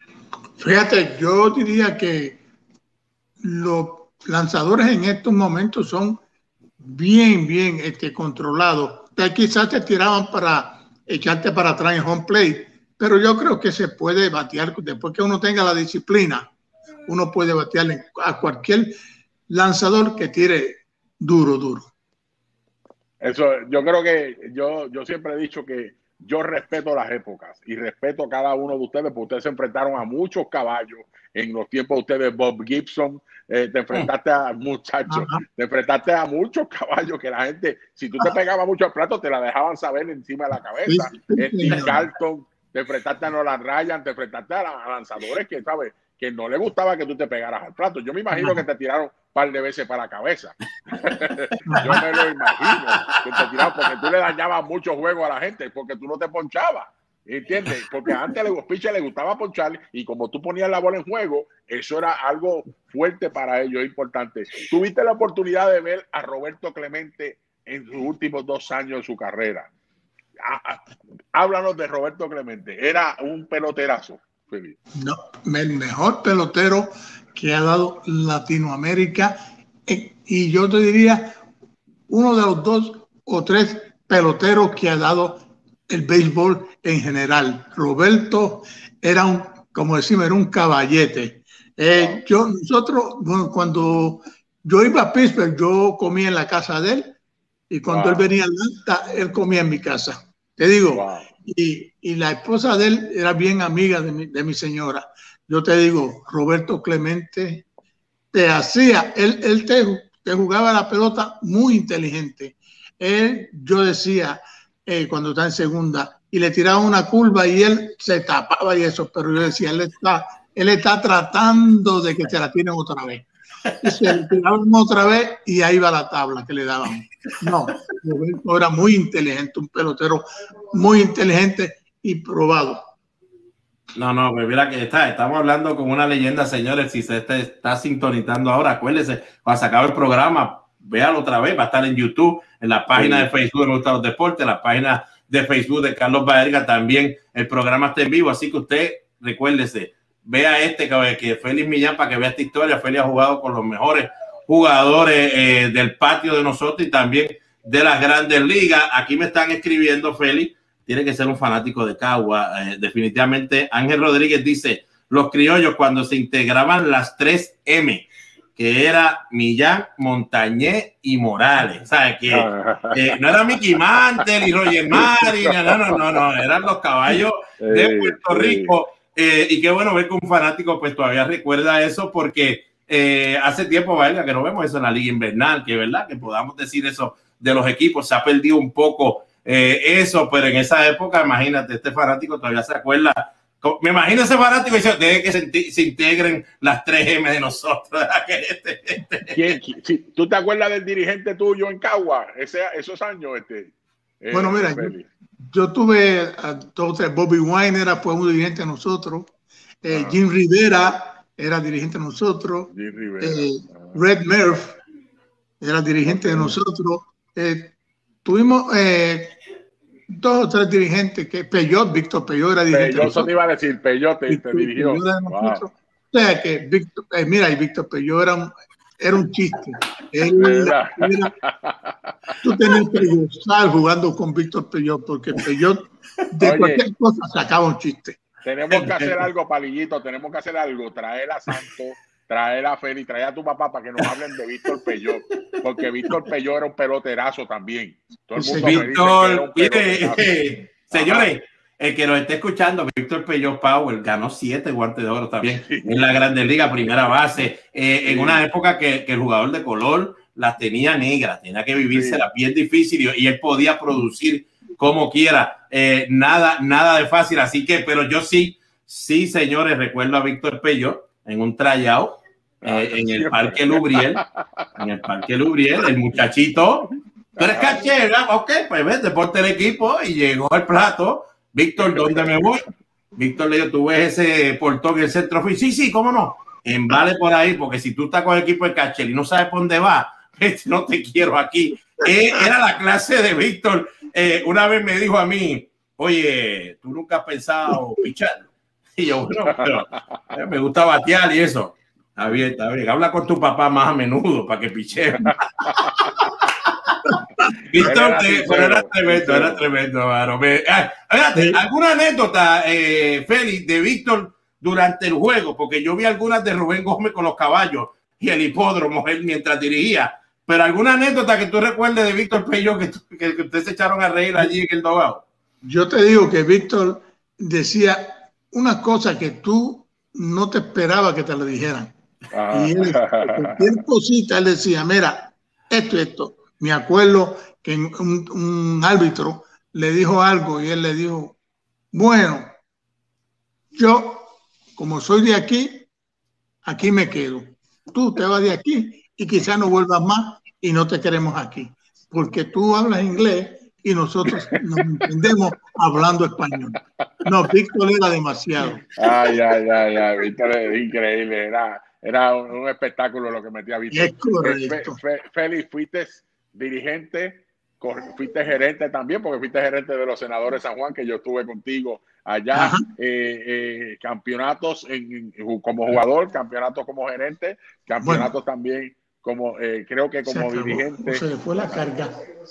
Fíjate, yo diría que los lanzadores en estos momentos son bien, bien este, controlados. Quizás te tiraban para echarte para atrás en home plate, pero yo creo que se puede batear después que uno tenga la disciplina. Uno puede batear a cualquier lanzador que tire duro, duro. Eso, yo creo que yo, yo siempre he dicho que yo respeto las épocas y respeto a cada uno de ustedes, porque ustedes se enfrentaron a muchos caballos en los tiempos de ustedes. Bob Gibson, eh, te enfrentaste a muchachos, te enfrentaste a muchos caballos que la gente, si tú te pegabas mucho al plato, te la dejaban saber encima de la cabeza. Steve Carlton, te enfrentaste a Nolan Ryan, te enfrentaste a lanzadores que, ¿sabes?, que no le gustaba que tú te pegaras al plato. Yo me imagino que te tiraron un par de veces para la cabeza. Yo me lo imagino que te tiraron porque tú le dañabas muchos juegos a la gente, porque tú no te ponchabas. ¿Entiendes? Porque antes a los pitchers les gustaba ponchar y como tú ponías la bola en juego, eso era algo fuerte para ellos, importante. Tuviste la oportunidad de ver a Roberto Clemente en sus últimos dos años de su carrera. Háblanos de Roberto Clemente. Era un peloterazo. No, el mejor pelotero que ha dado Latinoamérica, y yo te diría uno de los dos o tres peloteros que ha dado el béisbol en general. Roberto era un, como decimos, era un caballete. Eh, yo, nosotros, bueno, cuando yo iba a Pittsburgh, yo comía en la casa de él, y cuando wow. él venía a Atlanta, él comía en mi casa. Te digo, wow. y, y la esposa de él era bien amiga de mi, de mi señora. Yo te digo, Roberto Clemente te hacía, él, él te, te jugaba la pelota muy inteligente. Él, yo decía, eh, cuando está en segunda, y le tiraba una curva y él se tapaba y eso, pero yo decía, él está, él está tratando de que se la tiren otra vez. Y se le tiraban otra vez y ahí va la tabla que le daban. No, Roberto era muy inteligente, un pelotero muy inteligente y probado. No, no, pues mira que está, estamos hablando con una leyenda, señores. Si se está, está sintonizando ahora, acuérdense, cuando se acabe el programa, véalo otra vez, va a estar en YouTube, en la página sí. de Facebook de Me Gustan los Deportes, en la página de Facebook de Carlos Baerga, también el programa está en vivo, así que usted, recuérdese, vea este, que, que Félix Millán, para que vea esta historia. Félix ha jugado con los mejores jugadores eh, del patio de nosotros y también de las grandes ligas. Aquí me están escribiendo, Félix, tiene que ser un fanático de Cagua, eh, definitivamente. Ángel Rodríguez dice, los criollos cuando se integraban las tres M, que era Millán, Montañez y Morales, ¿sabes? Que eh, no era Mickey Mantle y Roger Maris, no, no, no, no, eran los caballos de Puerto Rico. Eh, y qué bueno ver que un fanático pues todavía recuerda eso, porque eh, hace tiempo, valga, que no vemos eso en la liga invernal, que verdad que podamos decir eso de los equipos, se ha perdido un poco eh, eso, pero en esa época, imagínate, este fanático todavía se acuerda. Me imagino ese fanático y dice, debe que se, se integren las tres M de nosotros. Este, este. ¿Quién, quién, ¿Tú te acuerdas del dirigente tuyo en Cagua, ese, esos años? Este, eh, bueno, mira, yo, yo tuve a todos, Bobby Wine era fue un dirigente de nosotros, eh, ah. Jim Rivera era dirigente de nosotros, Jim Rivera. Eh, ah. Red Murph era dirigente okay. de nosotros. Eh, tuvimos... Eh, dos o tres dirigentes, que Peyot, Víctor Peyot era dirigente. Peyot, eso te iba a decir, Peyot te, te dirigió. Wow. O sea que Víctor, eh, mira, y Víctor Peyot era un, era un chiste. Él, era, tú tenías que gozar jugando con Víctor Peyot, porque Peyot de Oye, cualquier cosa sacaba un chiste. Tenemos que hacer algo, Palillito, tenemos que hacer algo, traer a Santos, traer a Félix, traer a tu papá para que nos hablen de Víctor Peyot, porque Víctor Peyot era un peloterazo también. Todo el mundo Víctor, mire, señores, el que nos esté escuchando, Víctor Peyo Powell ganó siete guantes de oro también en la Grandes Ligas, primera base, eh, en una época que, que el jugador de color las tenía negras, tenía que vivirse la bien difícil y, y él podía producir como quiera, eh, nada, nada de fácil, así que, pero yo sí, sí, señores, recuerdo a Víctor Peyo en un tryout eh, en el Parque Lubriel, en el Parque Lubriel, el muchachito, tú eres cachera, ok, pues ves, deporte del equipo, y llegó al plato. Víctor, ¿dónde me voy? Víctor le dijo, ¿tú ves ese portón en el centro? Sí, sí, ¿cómo no? Embale por ahí, porque si tú estás con el equipo de catcher y no sabes por dónde va, no te quiero aquí. Eh, era la clase de Víctor. Eh, una vez me dijo a mí, oye, ¿tú nunca has pensado pichar? Y yo, bueno, pero eh, me gusta batear y eso. Está bien, está bien. Habla con tu papá más a menudo para que piche. Víctor, pero era tremendo, era tremendo, mano. Me, ah, fíjate, ¿alguna anécdota, eh, Félix, de Víctor durante el juego? Porque yo vi algunas de Rubén Gómez con los caballos y el hipódromo él mientras dirigía. Pero ¿alguna anécdota que tú recuerdes de Víctor Peyo que, que, que ustedes se echaron a reír allí en el dogado? Yo te digo que Víctor decía una cosa que tú no te esperabas que te lo dijeran. Ah. Y él, cualquier cosita, él decía, mira, esto y esto. Me acuerdo que un, un árbitro le dijo algo y él le dijo, bueno, yo, como soy de aquí, aquí me quedo. Tú te vas de aquí y quizás no vuelvas más y no te queremos aquí. Porque tú hablas inglés y nosotros nos entendemos hablando español. No, Víctor era demasiado. Ay, ay, ay, ay, Víctor es increíble. Era, era un, un espectáculo lo que metía Víctor. Es correcto. Fe, fe, Félix, fuiste dirigente, fuiste gerente también, porque fuiste gerente de los Senadores San Juan, que yo estuve contigo allá, eh, eh, campeonatos en, en, como jugador, campeonatos como gerente, campeonatos bueno, también como, eh, creo que como se dirigente. Se le fue la carga.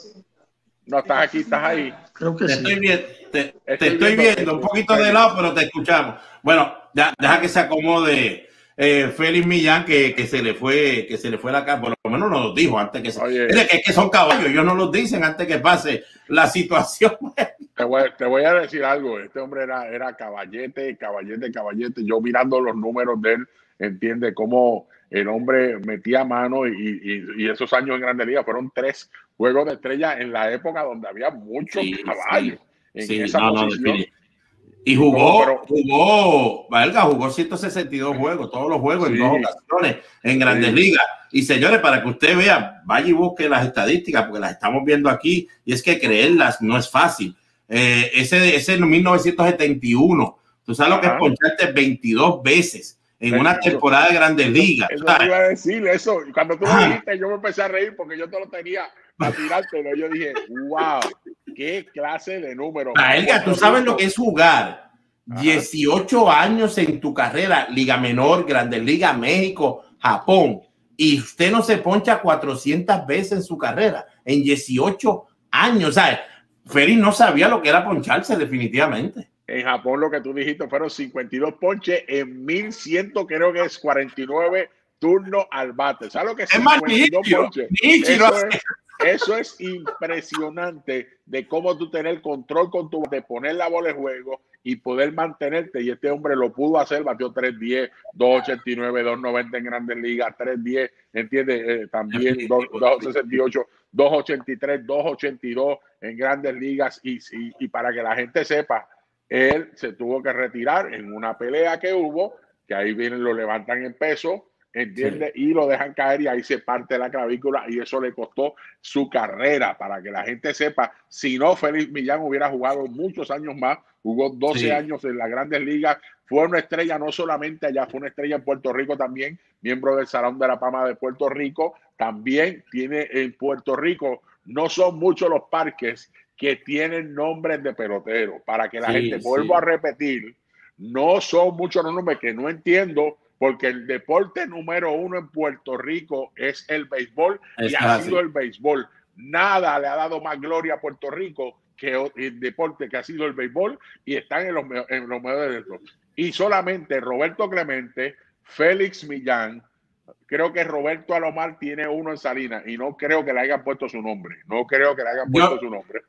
No, estás aquí, estás ahí. Creo que te sí. Estoy bien, te, estoy te estoy viendo, viendo un poquito de lado, pero te escuchamos. Bueno, ya, deja que se acomode eh, Félix Millán, que, que se le fue, que se le fue la cara, por lo menos nos lo dijo antes que se, Oye, es que, que son caballos, ellos no los dicen antes que pase la situación. Te voy, te voy a decir algo, este hombre era, era caballete, caballete, caballete. Yo mirando los números de él, entiende cómo el hombre metía mano y, y, y esos años en Grandes Ligas fueron tres juegos de estrella en la época donde había muchos sí, caballos sí, en sí, esa no, posición. No, y jugó, pero, jugó, valga, jugó ciento sesenta y dos juegos, todos los juegos sí, en dos ocasiones en Grandes sí. Ligas. Y señores, para que usted vea, vaya y busque las estadísticas, porque las estamos viendo aquí, y es que creerlas no es fácil. Eh, ese, ese en mil novecientos setenta y uno, tú sabes Ajá. lo que es poncharte veintidós veces en una temporada de Grandes Ligas. Eso te iba a decir, eso. Cuando tú lo dijiste, yo me empecé a reír porque yo te lo tenía para tirártelo. Yo dije, wow, qué clase de número. Elga, tú sabes lo que es jugar Ajá. dieciocho años en tu carrera, Liga Menor, Grandes Ligas, México, Japón, y usted no se poncha cuatrocientas veces en su carrera, en dieciocho años. O sea, Félix no sabía lo que era poncharse definitivamente. En Japón lo que tú dijiste fueron cincuenta y dos ponches en mil cien, creo que es cuarenta y nueve turnos al bate. ¿Sabes lo que es cincuenta y dos ponches? Eso es, eso es impresionante de cómo tú tener control con tu bate, poner la bola en juego y poder mantenerte. Y este hombre lo pudo hacer, batió tres diez, dos ochenta y nueve, dos noventa en Grandes Ligas, tres diez, ¿entiendes? Eh, también dos sesenta y ocho, dos ochenta y tres, dos ochenta y dos en Grandes Ligas. Y, y, y para que la gente sepa, él se tuvo que retirar en una pelea que hubo, que ahí vienen, lo levantan en peso, ¿entiendes? Sí. Y lo dejan caer y ahí se parte la clavícula y eso le costó su carrera. Para que la gente sepa, si no, Félix Millán hubiera jugado muchos años más, jugó doce sí. años en las Grandes Ligas, fue una estrella no solamente allá, fue una estrella en Puerto Rico también, miembro del Salón de la Fama de Puerto Rico, también tiene en Puerto Rico, no son muchos los parques que tienen nombres de peloteros. Para que la sí, gente, vuelvo sí. a repetir, no son muchos los nombres que no entiendo, porque el deporte número uno en Puerto Rico es el béisbol es y ha sido el béisbol. Nada le ha dado más gloria a Puerto Rico que el deporte que ha sido el béisbol y están en los, en los mejores de los. Y solamente Roberto Clemente, Félix Millán, creo que Roberto Alomar tiene uno en Salinas y no creo que le hayan puesto su nombre. No creo que le hayan puesto yo, su nombre.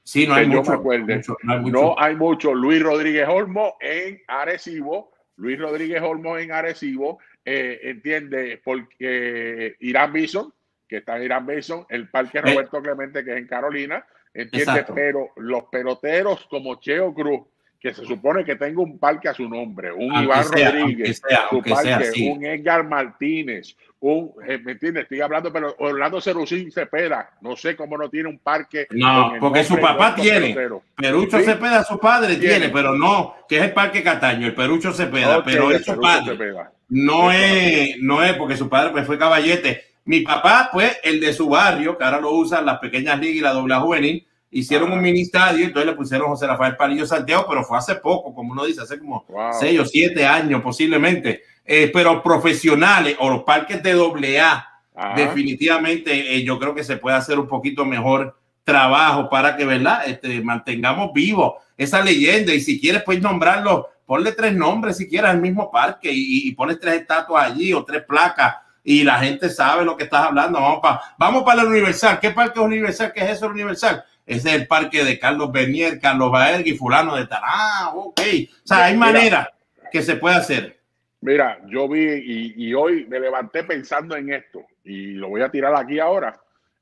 Sí, no hay yo mucho, me acuerde. mucho, no hay mucho. No hay mucho. Luis Rodríguez Olmo en Arecibo. Luis Rodríguez Olmo en Arecibo. Eh, entiende, porque Irán Bison, que está en Irán Bison, el Parque Roberto eh. Clemente, que es en Carolina, entiende, exacto. Pero los peloteros como Cheo Cruz, que se supone que tenga un parque a su nombre, un aunque Iván sea, Rodríguez, sea, su parque, sea, sí. un Edgar Martínez, un, eh, ¿me entiendes? Estoy hablando, pero Orlando Ceruzín Cepeda, no sé cómo no tiene un parque. No, porque su papá tiene, peloteros. Perucho ¿Sí? Cepeda, su padre tiene, tiene, pero no, que es el Parque Cataño, el Perucho Cepeda, okay, pero es su padre. Cepeda. No es, no es porque su padre pues, fue caballete. Mi papá, pues, el de su barrio, que ahora lo usan las pequeñas ligas y la doble juvenil, hicieron ah. un mini estadio, entonces le pusieron José Rafael Palillo Santiago, pero fue hace poco, como uno dice, hace como wow. seis o siete años posiblemente. Eh, pero profesionales o los parques de doble A, ah. definitivamente eh, yo creo que se puede hacer un poquito mejor trabajo para que, ¿verdad? Este, mantengamos vivo esa leyenda. Y si quieres, pues nombrarlo, ponle tres nombres si quieres al mismo parque y, y pones tres estatuas allí o tres placas. Y la gente sabe lo que estás hablando. Vamos para vamos para el Universal. ¿Qué parque es Universal? ¿Qué es eso el Universal? Ese es el parque de Carlos Bernier, Carlos Baerga y fulano de tal. Ah, ok. O sea, hay manera que se puede hacer. Mira, yo vi y, y hoy me levanté pensando en esto y lo voy a tirar aquí ahora.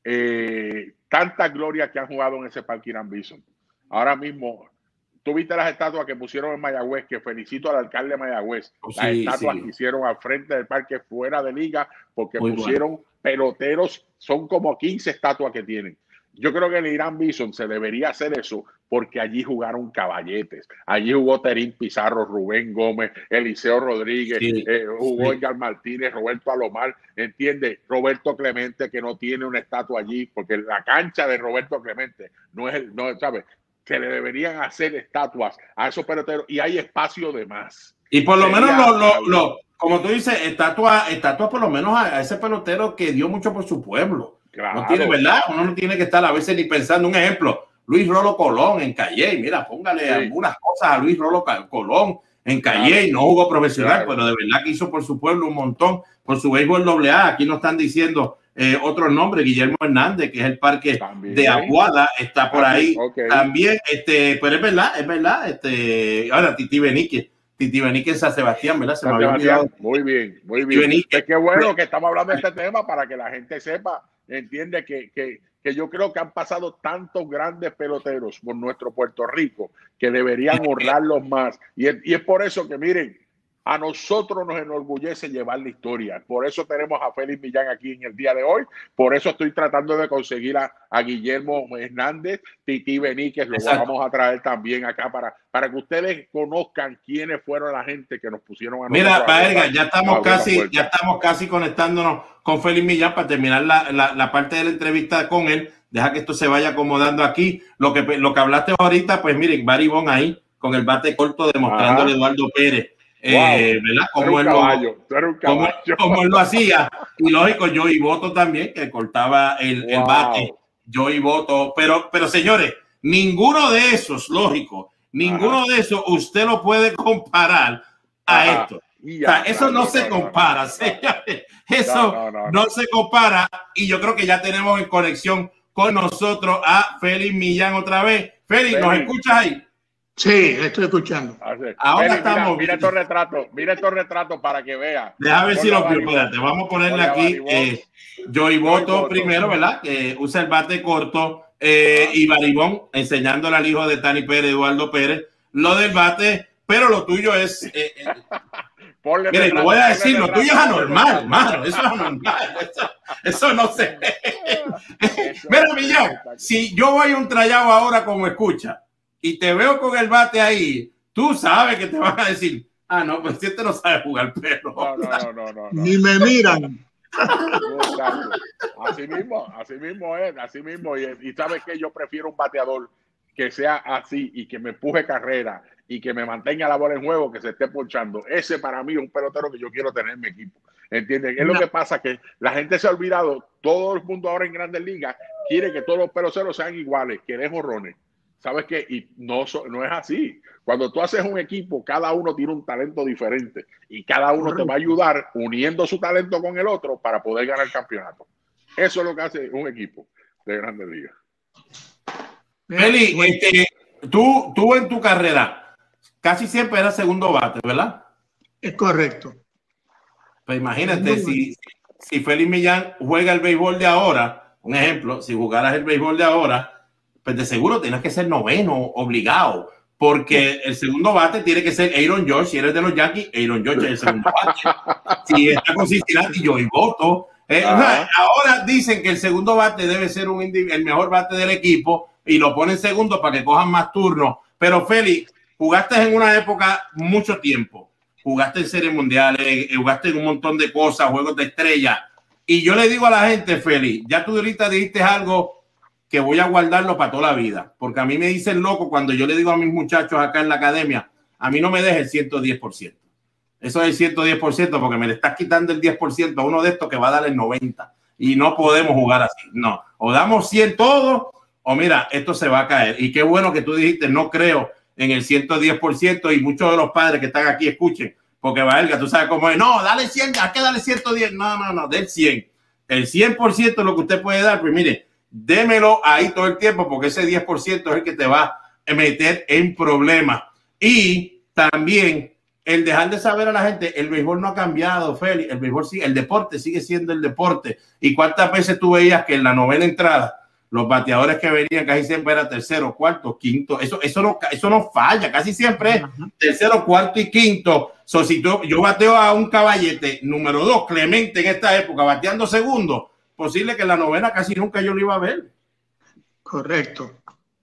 Eh, tantas glorias que han jugado en ese parque Irán Bison. Ahora mismo, tú viste las estatuas que pusieron en Mayagüez, que felicito al alcalde de Mayagüez. Oh, las sí, estatuas sí. que hicieron al frente del parque fuera de liga, porque Muy pusieron bueno. peloteros, son como quince estatuas que tienen. Yo creo que en el Irán Bison se debería hacer eso porque allí jugaron caballetes. Allí jugó Terín Pizarro, Rubén Gómez, Eliseo Rodríguez, sí, eh, jugó sí. Edgar Martínez, Roberto Alomar, ¿entiende? Roberto Clemente, que no tiene una estatua allí, porque la cancha de Roberto Clemente no es el, no, ¿sabes? Se le deberían hacer estatuas a esos peloteros y hay espacio de más. Y por lo Sería menos, lo, lo, lo, como tú dices, estatua, estatua por lo menos a, a ese pelotero que dio mucho por su pueblo. Claro. No tiene, ¿verdad? Uno no tiene que estar a veces ni pensando. Un ejemplo, Luis Rolo Colón en Calle. Mira, póngale sí. algunas cosas a Luis Rolo Colón en Calle. Claro. No jugó profesional, claro. pero de verdad que hizo por su pueblo un montón, por su béisbol doble A. Aquí nos están diciendo eh, otros nombres. Guillermo Hernández, que es el parque también. de Aguada, está por ahí. Okay. También, este, pero es verdad, es verdad. Este, ahora, Titi Benique. Titi Benique en San Sebastián, ¿verdad? Se San me había olvidado. Muy bien, muy bien. Es que bueno que estamos hablando de este tema para que la gente sepa. Entiende que, que, que yo creo que han pasado tantos grandes peloteros por nuestro Puerto Rico que deberían honrarlos más. Y es, y es por eso que, miren, a nosotros nos enorgullece llevar la historia. Por eso tenemos a Félix Millán aquí en el día de hoy. Por eso estoy tratando de conseguir a, a Guillermo Hernández, Titi Beníquez, lo Exacto. vamos a traer también acá para, para que ustedes conozcan quiénes fueron la gente que nos pusieron a nosotros. Mira, Baerga, ya estamos casi, ya estamos casi conectándonos con Félix Millán para terminar la, la, la parte de la entrevista con él. Deja que esto se vaya acomodando aquí. Lo que, lo que hablaste ahorita, pues miren, Baribón ahí con el bate corto demostrándole a Eduardo Pérez. Eh, wow. ¿verdad? Como él, caballo, lo, como, como él lo hacía. Y lógico, Joey Votto también, que cortaba el, wow. el bate. Joey Votto. Pero, pero señores, ninguno de esos, lógico, ninguno Ajá. de esos usted lo puede comparar a Ajá. esto. Ya, o sea, eso no, no se no, compara, no, señores. Eso no, no, no, no se compara. Y yo creo que ya tenemos en conexión con nosotros a Félix Millán otra vez. Félix, ¿nos escuchas ahí? Sí, estoy escuchando. Ahora Feli, estamos. Mira, mira estos retratos, mira estos retratos para que vea. Déjame ver si lo veo. Espérate, vamos a ponerle aquí eh, Joey Votto primero, ¿verdad? Que eh, usa el bate corto eh, y Baribón enseñándole al hijo de Tani Pérez, Eduardo Pérez, lo del bate, pero lo tuyo es. Eh, eh, Mire, retrato, lo voy a decir, lo tuyo es anormal, mano. Eso es anormal. Eso, eso no se ve. Mira, Millán, si yo voy a un trayado ahora como escucha y te veo con el bate ahí, tú sabes que te van a decir, ah, no, pues este no sabe jugar perro. No, no, no, no, no, Ni me miran. Así mismo, así mismo es, así mismo. Y, y sabes que yo prefiero un bateador que sea así y que me empuje carrera y que me mantenga la bola en juego, que se esté ponchando. Ese para mí es un pelotero que yo quiero tener en mi equipo. ¿Entienden? Es no. lo que pasa, que la gente se ha olvidado, todo el mundo ahora en Grandes Ligas quiere que todos los peloteros sean iguales, que den jonrones. ¿Sabes qué? Y no, no es así. Cuando tú haces un equipo, cada uno tiene un talento diferente y cada uno te va a ayudar uniendo su talento con el otro para poder ganar el campeonato. Eso es lo que hace un equipo de Grandes Ligas. Feli, este, tú, tú en tu carrera casi siempre eras segundo bate, ¿verdad? Es correcto. Pues imagínate, si, si Félix Millán juega el béisbol de ahora, un ejemplo, si jugaras el béisbol de ahora, pues de seguro tienes que ser noveno, obligado, porque el segundo bate tiene que ser Aaron George. Si eres de los Yankees, Aaron George es el segundo bate. Si está con Cincinnati, yo y voto. Eh, ahora dicen que el segundo bate debe ser un el mejor bate del equipo y lo ponen segundo para que cojan más turnos. Pero Félix, jugaste en una época mucho tiempo. Jugaste en series mundiales, jugaste en un montón de cosas, juegos de estrella. Y yo le digo a la gente, Félix, ya tú ahorita dijiste algo que voy a guardarlo para toda la vida. Porque a mí me dicen loco cuando yo le digo a mis muchachos acá en la academia, a mí no me dejes el ciento diez por ciento. Eso es el ciento diez por ciento porque me le estás quitando el diez por ciento a uno de estos que va a dar el noventa por ciento. Y no podemos jugar así. No, o damos cien todos, o mira, esto se va a caer. Y qué bueno que tú dijiste, no creo en el ciento diez por ciento, y muchos de los padres que están aquí escuchen, porque Valga, tú sabes cómo es, no, dale cien, hay que darle ciento diez, no, no, no, del cien, el cien por ciento es lo que usted puede dar, pues mire, démelo ahí todo el tiempo, porque ese diez por ciento es el que te va a meter en problemas. Y también el dejar de saber a la gente, el béisbol no ha cambiado, Félix, el béisbol sigue, el deporte sigue siendo el deporte, y cuántas veces tú veías que en la novena entrada los bateadores que venían casi siempre eran tercero, cuarto, quinto. Eso, eso, no, eso no falla, casi siempre es tercero, cuarto y quinto. So, si tú, yo bateo a un caballete número dos, Clemente, en esta época, bateando segundo, posible que en la novena casi nunca yo lo iba a ver. Correcto.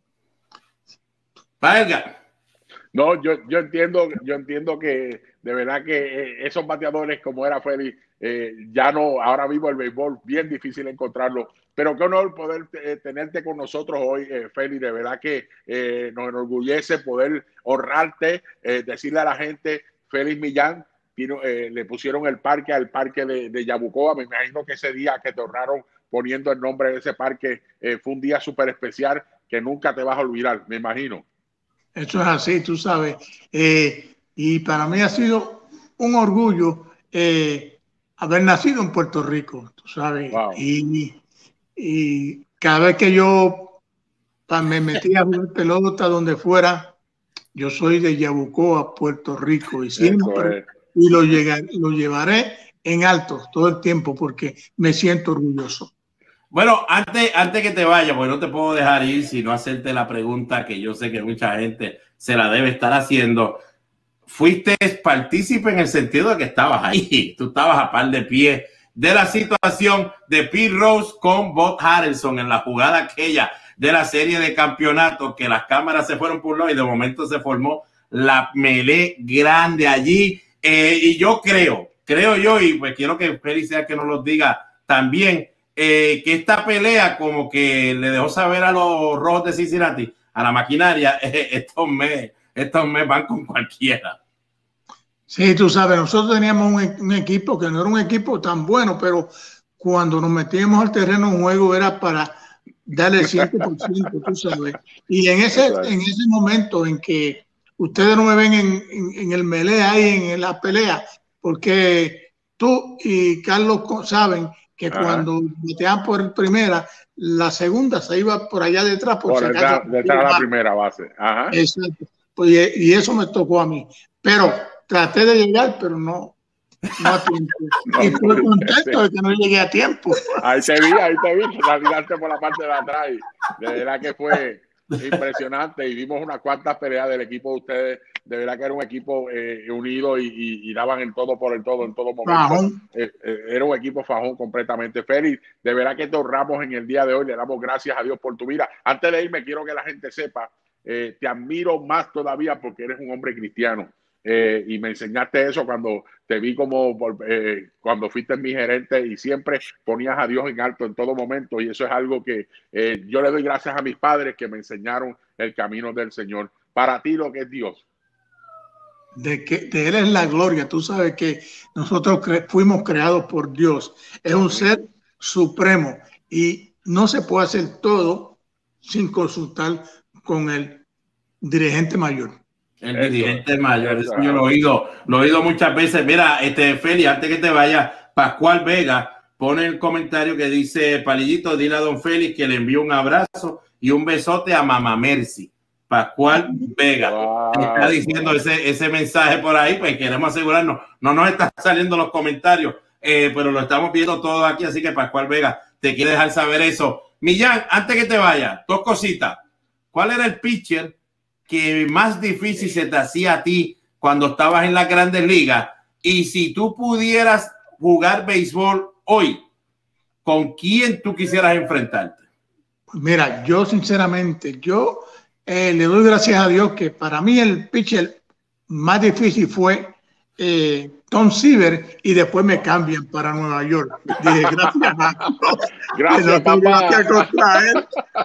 Valga. No, yo, yo entiendo, yo entiendo que de verdad que eh, esos bateadores como era Félix, eh, ya no, ahora mismo el béisbol, bien difícil encontrarlo. Pero qué honor poder eh, tenerte con nosotros hoy, eh, Félix. De verdad que eh, nos enorgullece poder honrarte, eh, decirle a la gente, Félix Millán, tino, eh, le pusieron el parque al parque de, de Yabucoa. Me imagino que ese día que te honraron poniendo el nombre de ese parque eh, fue un día súper especial que nunca te vas a olvidar, me imagino. Eso es así, tú sabes. Eh, y para mí ha sido un orgullo eh, haber nacido en Puerto Rico, tú sabes. Wow. Y, y cada vez que yo me metía a jugar pelota donde fuera, yo soy de Yabucoa, Puerto Rico, y siempre y lo, llegar, lo llevaré en alto todo el tiempo porque me siento orgulloso. Bueno, antes, antes que te vaya, porque no te puedo dejar ir sino hacerte la pregunta que yo sé que mucha gente se la debe estar haciendo. Fuiste partícipe en el sentido de que estabas ahí, tú estabas a par de pie de la situación de Pete Rose con Bob Harrelson en la jugada aquella de la serie de campeonato, que las cámaras se fueron por un lado y de momento se formó la melee grande allí. Eh, y yo creo, creo yo, y pues quiero que Félix sea que nos lo diga también, Eh, que esta pelea como que le dejó saber a los Rojos de Cincinnati, a la maquinaria, eh, estos me estos me van con cualquiera. Sí, tú sabes, nosotros teníamos un, un equipo que no era un equipo tan bueno, pero cuando nos metíamos al terreno de juego era para darle el cien por ciento, tú sabes. Y en ese, en ese momento en que ustedes no me ven en, en, en el melee ahí, en, en la pelea, porque tú y Carlos saben que Ajá. cuando metían por primera, la segunda se iba por allá detrás. Por, por si detrás, detrás de la primera base. Ajá. Exacto. Pues, y eso me tocó a mí. Pero traté de llegar, pero no, no a tiempo. No, y estoy contento sí. de que no llegué a tiempo. Ahí te vi, ahí te vi, saliraste por la parte de atrás. De verdad que fue impresionante y vimos unas cuantas peleas del equipo de ustedes. De verdad que era un equipo eh, unido y, y, y daban el todo por el todo en todo momento. Eh, eh, era un equipo fajón completamente. Félix, de verdad que te honramos en el día de hoy. Le damos gracias a Dios por tu vida. Antes de irme, quiero que la gente sepa, eh, te admiro más todavía porque eres un hombre cristiano. Eh, y me enseñaste eso cuando te vi como eh, cuando fuiste mi gerente y siempre ponías a Dios en alto en todo momento, y eso es algo que eh, yo le doy gracias a mis padres que me enseñaron el camino del Señor. Para ti, lo que es Dios. De que de Él es la gloria. Tú sabes que nosotros cre fuimos creados por Dios. Es un ser supremo y no se puede hacer todo sin consultar con el dirigente mayor. El eso, dirigente mayor, eso yo lo he oído, lo he oído muchas veces. Mira, este Félix, antes que te vaya, Pascual Vega pone el comentario que dice: Palillito, dile a don Félix que le envío un abrazo y un besote a Mamá Mercy. Pascual Vega. Wow. Está diciendo ese, ese mensaje por ahí, pues queremos asegurarnos. No nos están saliendo los comentarios, eh, pero lo estamos viendo todo aquí, así que Pascual Vega te quiere dejar saber eso. Millán, antes que te vaya, dos cositas. ¿Cuál era el pitcher que más difícil se te hacía a ti cuando estabas en las Grandes Ligas? Y si tú pudieras jugar béisbol hoy, ¿con quién tú quisieras enfrentarte? Mira, yo sinceramente, yo eh, le doy gracias a Dios que para mí el pitcher más difícil fue eh, Tom Seaver, y después me cambian para Nueva York. Dije, gracias a Dios. Gracias, papá. Que contra él.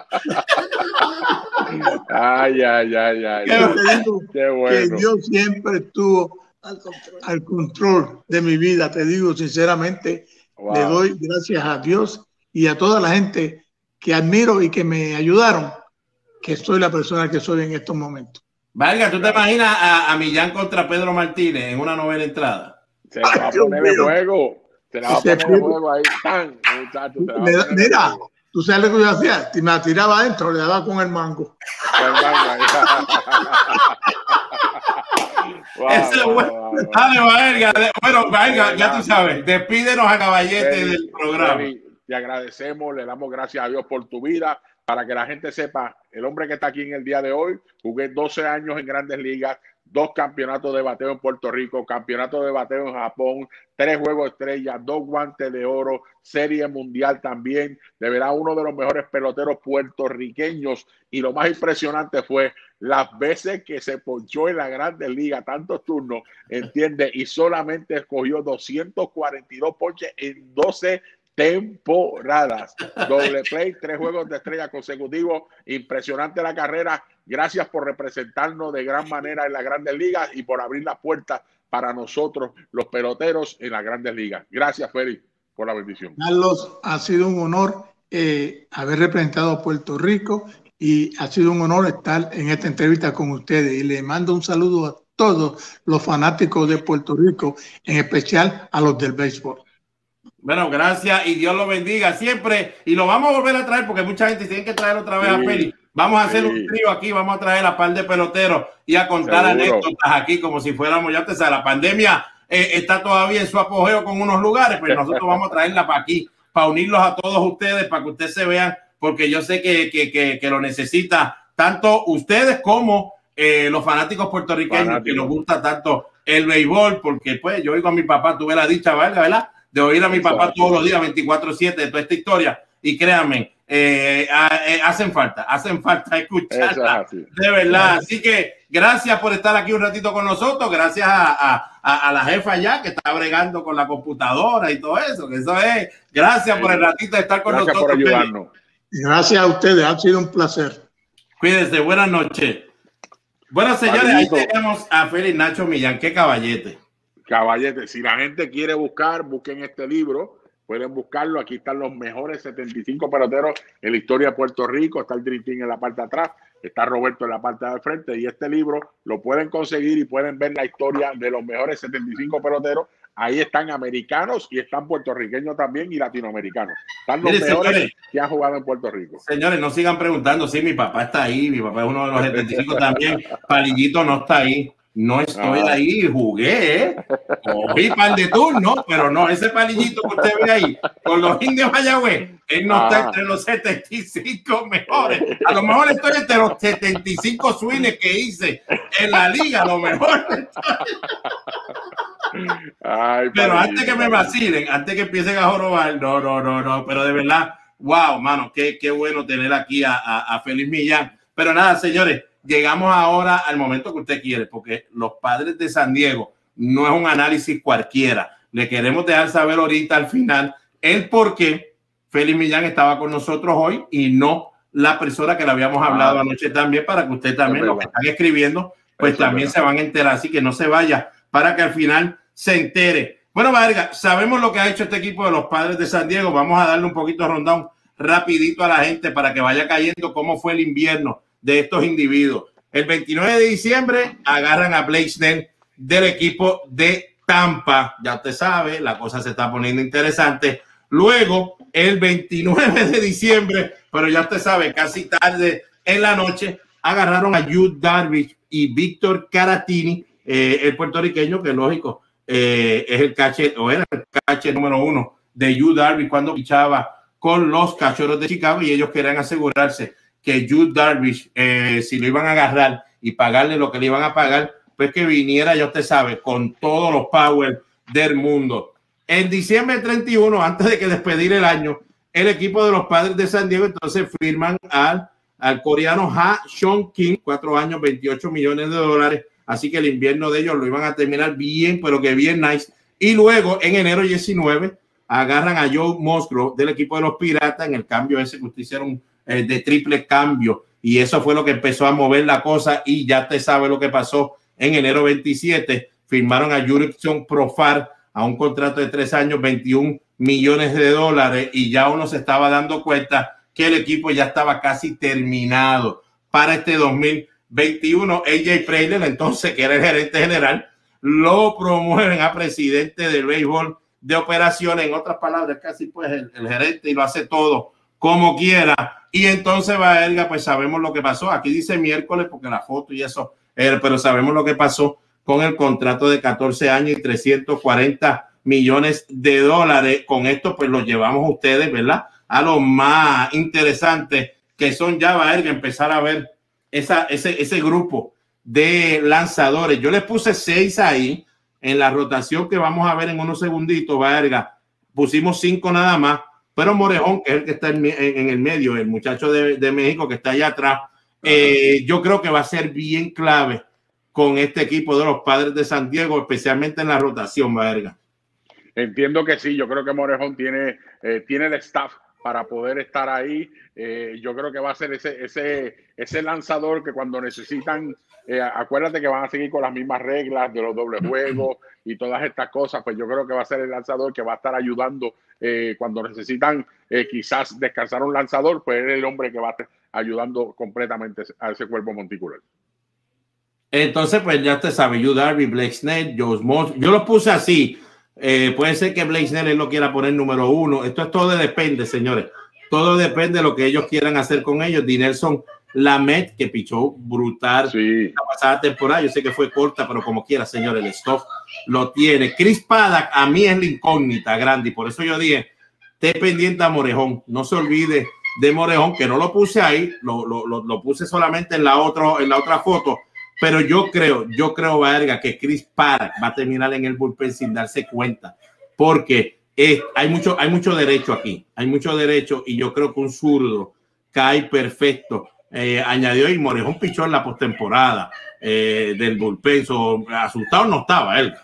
Ay, ay, ay, ay. Qué, digo, Qué bueno. Que Dios siempre estuvo al control. al control de mi vida, te digo sinceramente. Wow. Le doy gracias a Dios y a toda la gente que admiro y que me ayudaron, que soy la persona que soy en estos momentos. Valga, ¿tú te imaginas a, a Millán contra Pedro Martínez en una novena entrada? Se la va a poner de juego. Se la va a poner de juego ahí. Tan, muchacho, mira, mira tú sabes lo que yo hacía. Si me la tiraba adentro, le daba con el mango. El mango wow, Ese wow, bueno. Wow, wow. Dale, Valga. Bueno, Valga, ya tú sabes. Despídenos a Caballete Feli, del programa. Feli, te agradecemos, le damos gracias a Dios por tu vida. Para que la gente sepa, el hombre que está aquí en el día de hoy, jugué doce años en Grandes Ligas, dos campeonatos de bateo en Puerto Rico, campeonato de bateo en Japón, tres juegos estrellas, dos guantes de oro, serie mundial también. De verdad, uno de los mejores peloteros puertorriqueños. Y lo más impresionante fue las veces que se ponchó en la Grandes Ligas, tantos turnos, ¿entiendes? Y solamente escogió doscientos cuarenta y dos ponches en doce temporadas. Doble play, tres juegos de estrella consecutivos. Impresionante la carrera. Gracias por representarnos de gran manera en las Grandes Ligas y por abrir las puertas para nosotros, los peloteros, en las Grandes Ligas. Gracias, Félix, por la bendición. Carlos, ha sido un honor eh, haber representado a Puerto Rico y ha sido un honor estar en esta entrevista con ustedes. Y le mando un saludo a todos los fanáticos de Puerto Rico, en especial a los del béisbol. Bueno, gracias y Dios lo bendiga siempre. Y lo vamos a volver a traer porque mucha gente tiene que traer otra vez sí, a Félix. Vamos a hacer sí. un trío aquí, vamos a traer a par de peloteros y a contar Seguro. anécdotas aquí como si fuéramos, ya te sabes, la pandemia eh, está todavía en su apogeo con unos lugares, pero nosotros vamos a traerla para aquí, para unirlos a todos ustedes, para que ustedes se vean, porque yo sé que, que, que, que lo necesita tanto ustedes como eh, los fanáticos puertorriqueños Fanático. que nos gusta tanto el béisbol, porque pues yo oigo a mi papá, tuve la dicha, ¿verdad? ¿verdad? de oír a mi papá todos los días, veinticuatro siete, de toda esta historia. Y créanme, eh, eh, hacen falta, hacen falta escucharla, de verdad. Así que gracias por estar aquí un ratito con nosotros. Gracias a, a, a la jefa ya que está bregando con la computadora y todo eso. Que eso es. Gracias sí. por el ratito de estar con gracias nosotros. Gracias por ayudarnos. Gracias a ustedes, ha sido un placer. Cuídense, buenas noches. Bueno, señores, Marito. Ahí tenemos a Félix Nacho Millán. Qué caballete. Caballete, si la gente quiere buscar, busquen este libro, pueden buscarlo. Aquí están los mejores setenta y cinco peloteros en la historia de Puerto Rico. Está el Dream Team en la parte de atrás, está Roberto en la parte de frente. Y este libro lo pueden conseguir y pueden ver la historia de los mejores setenta y cinco peloteros. Ahí están americanos y están puertorriqueños también y latinoamericanos. Están los Mire, mejores señores, que han jugado en Puerto Rico. Señores, no sigan preguntando. Sí, mi papá está ahí. Mi papá es uno de los setenta y cinco también. Palillito no está ahí. No estoy ah. ahí, jugué, ¿eh? Cogí par de turno, pero no, ese palillito que usted ve ahí, con los indios Mayagüez, él no ah. está entre los setenta y cinco mejores. A lo mejor estoy entre los setenta y cinco swings que hice en la liga, a lo mejor. Ay, pero antes que me vacilen, antes que empiecen a jorobar, no, no, no, no, pero de verdad, wow, mano, qué, qué bueno tener aquí a, a, a Félix Millán. Pero nada, señores, llegamos ahora al momento que usted quiere, porque los Padres de San Diego no es un análisis cualquiera. Le queremos dejar saber ahorita al final el por qué Félix Millán estaba con nosotros hoy y no la persona que le habíamos hablado ah, anoche también, para que usted también, los que están escribiendo, pues Eso también se van a enterar. Así que no se vaya para que al final se entere. Bueno, Vargas, sabemos lo que ha hecho este equipo de los Padres de San Diego. Vamos a darle un poquito de rundown rapidito a la gente para que vaya cayendo cómo fue el invierno de estos individuos. El veintinueve de diciembre agarran a Blake Snell del equipo de Tampa. Ya usted sabe, la cosa se está poniendo interesante. Luego, el veintinueve de diciembre, pero ya usted sabe, casi tarde en la noche, agarraron a Yu Darvish y Víctor Caratini, eh, el puertorriqueño, que lógico, eh, es el catcher, o era el catcher número uno de Yu Darvish cuando pichaba con los Cachorros de Chicago, y ellos querían asegurarse que Yu Darvish, eh, si lo iban a agarrar y pagarle lo que le iban a pagar, pues que viniera, ya usted sabe, con todos los power del mundo. En diciembre treinta y uno, antes de que despedir el año, el equipo de los Padres de San Diego entonces firman al, al coreano Ha Seong Kim, cuatro años, veintiocho millones de dólares, así que el invierno de ellos lo iban a terminar bien, pero que bien nice. Y luego, en enero diecinueve, agarran a Joe Musgrove del equipo de los Piratas en el cambio ese que ustedes hicieron eh, de triple cambio, y eso fue lo que empezó a mover la cosa, y ya te sabe lo que pasó. En enero veintisiete firmaron a Jurickson Profar a un contrato de tres años, veintiún millones de dólares, y ya uno se estaba dando cuenta que el equipo ya estaba casi terminado para este dos mil veintiuno. A J Preller, entonces, que era el gerente general, lo promueven a presidente del béisbol de operaciones, en otras palabras, casi pues el, el gerente, y lo hace todo como quiera. Y entonces, Baerga, pues sabemos lo que pasó. Aquí dice miércoles porque la foto y eso, eh, pero sabemos lo que pasó con el contrato de catorce años y trescientos cuarenta millones de dólares. Con esto, pues los llevamos a ustedes, ¿verdad? A lo más interesante, que son ya, Baerga, empezar a ver esa, ese, ese grupo de lanzadores. Yo les puse seis ahí en la rotación que vamos a ver en unos segunditos, Baerga. Pusimos cinco nada más, pero Morejón, que es el que está en, en el medio, el muchacho de, de México que está allá atrás, eh, yo creo que va a ser bien clave con este equipo de los Padres de San Diego, especialmente en la rotación, Baerga. Entiendo que sí, yo creo que Morejón tiene, eh, tiene el staff para poder estar ahí. Eh, yo creo que va a ser ese, ese, ese lanzador que cuando necesitan, eh, acuérdate que van a seguir con las mismas reglas de los dobles juegos y todas estas cosas, pues yo creo que va a ser el lanzador que va a estar ayudando eh, cuando necesitan eh, quizás descansar un lanzador, pues es el hombre que va a estar ayudando completamente a ese cuerpo monticular. Entonces, pues ya te sabe, Yu Darvish, Blake Snell, Joe Moss. Yo los puse así. Eh, puede ser que Blake Snell él lo quiera poner número uno. Esto es todo depende, señores. Todo depende de lo que ellos quieran hacer con ellos. Dinelson Lamet, que pichó brutal sí. la pasada temporada. Yo sé que fue corta, pero como quiera, señores, el stuff lo tiene. Chris Paddock, a mí es la incógnita grande, y por eso yo dije, esté pendiente a Morejón. No se olvide de Morejón, que no lo puse ahí, lo, lo, lo, lo puse solamente en la, otro, en la otra foto. Pero yo creo, yo creo, Vargas, que Chris Paddock va a terminar en el bullpen sin darse cuenta, porque es, hay, mucho, hay mucho derecho aquí, hay mucho derecho, y yo creo que un zurdo cae perfecto. Eh, añadió y Morejón pichó en la postemporada eh, del bullpen, so, asustado no estaba él.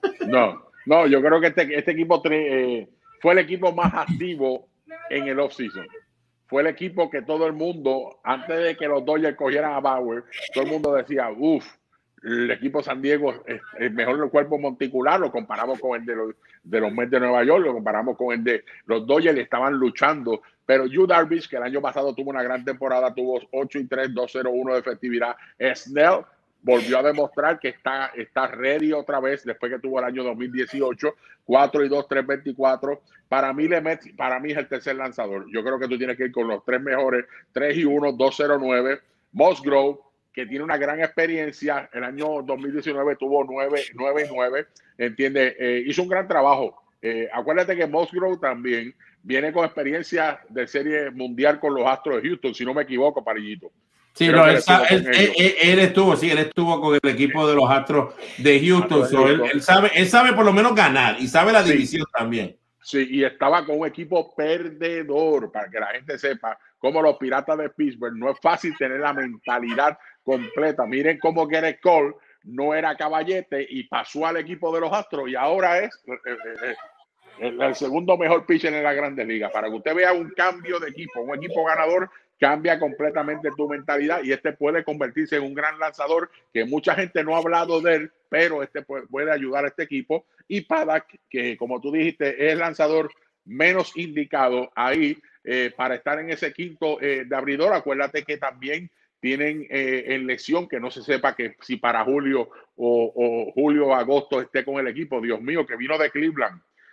No, no, yo creo que este, este equipo eh, fue el equipo más activo en el offseason. Fue el equipo que todo el mundo, antes de que los Dodgers cogieran a Bauer, todo el mundo decía, uff, el equipo San Diego es, es mejor el cuerpo monticular, lo comparamos con el de los, de los Mets de Nueva York, lo comparamos con el de los Dodgers, estaban luchando, pero Yu Darvish, que el año pasado tuvo una gran temporada, tuvo ocho y tres, dos cero uno de efectividad. Snell volvió a demostrar que está, está ready otra vez después que tuvo el año dos mil dieciocho, cuatro y dos, tres veinticuatro. Para mí, Lemet, para mí es el tercer lanzador. Yo creo que tú tienes que ir con los tres mejores, tres y uno, dos cero nueve. Musgrove, que tiene una gran experiencia, el año dos mil diecinueve tuvo nueve y nueve, ¿entiendes? Eh, hizo un gran trabajo. Eh, acuérdate que Musgrove también viene con experiencia de serie mundial con los Astros de Houston, si no me equivoco, Parillito. Sí, no, él, él, él, él, él estuvo, sí, él estuvo con el equipo de los Astros de Houston. So, él, él, sabe, él sabe por lo menos ganar y sabe la división sí. también. Sí, y estaba con un equipo perdedor, para que la gente sepa, como los Piratas de Pittsburgh, no es fácil tener la mentalidad completa. Miren cómo Gerrit Cole no era caballete y pasó al equipo de los Astros y ahora es eh, eh, el, el segundo mejor pitcher en la Grandes Ligas. Para que usted vea un cambio de equipo, un equipo ganador cambia completamente tu mentalidad, y este puede convertirse en un gran lanzador que mucha gente no ha hablado de él, pero este puede, puede ayudar a este equipo. Y Paddock, que como tú dijiste, es el lanzador menos indicado ahí eh, para estar en ese quinto eh, de abridor. Acuérdate que también tienen eh, en lesión, que no se sepa que si para julio o, o julio o agosto esté con el equipo. Dios mío, que vino de Cleveland.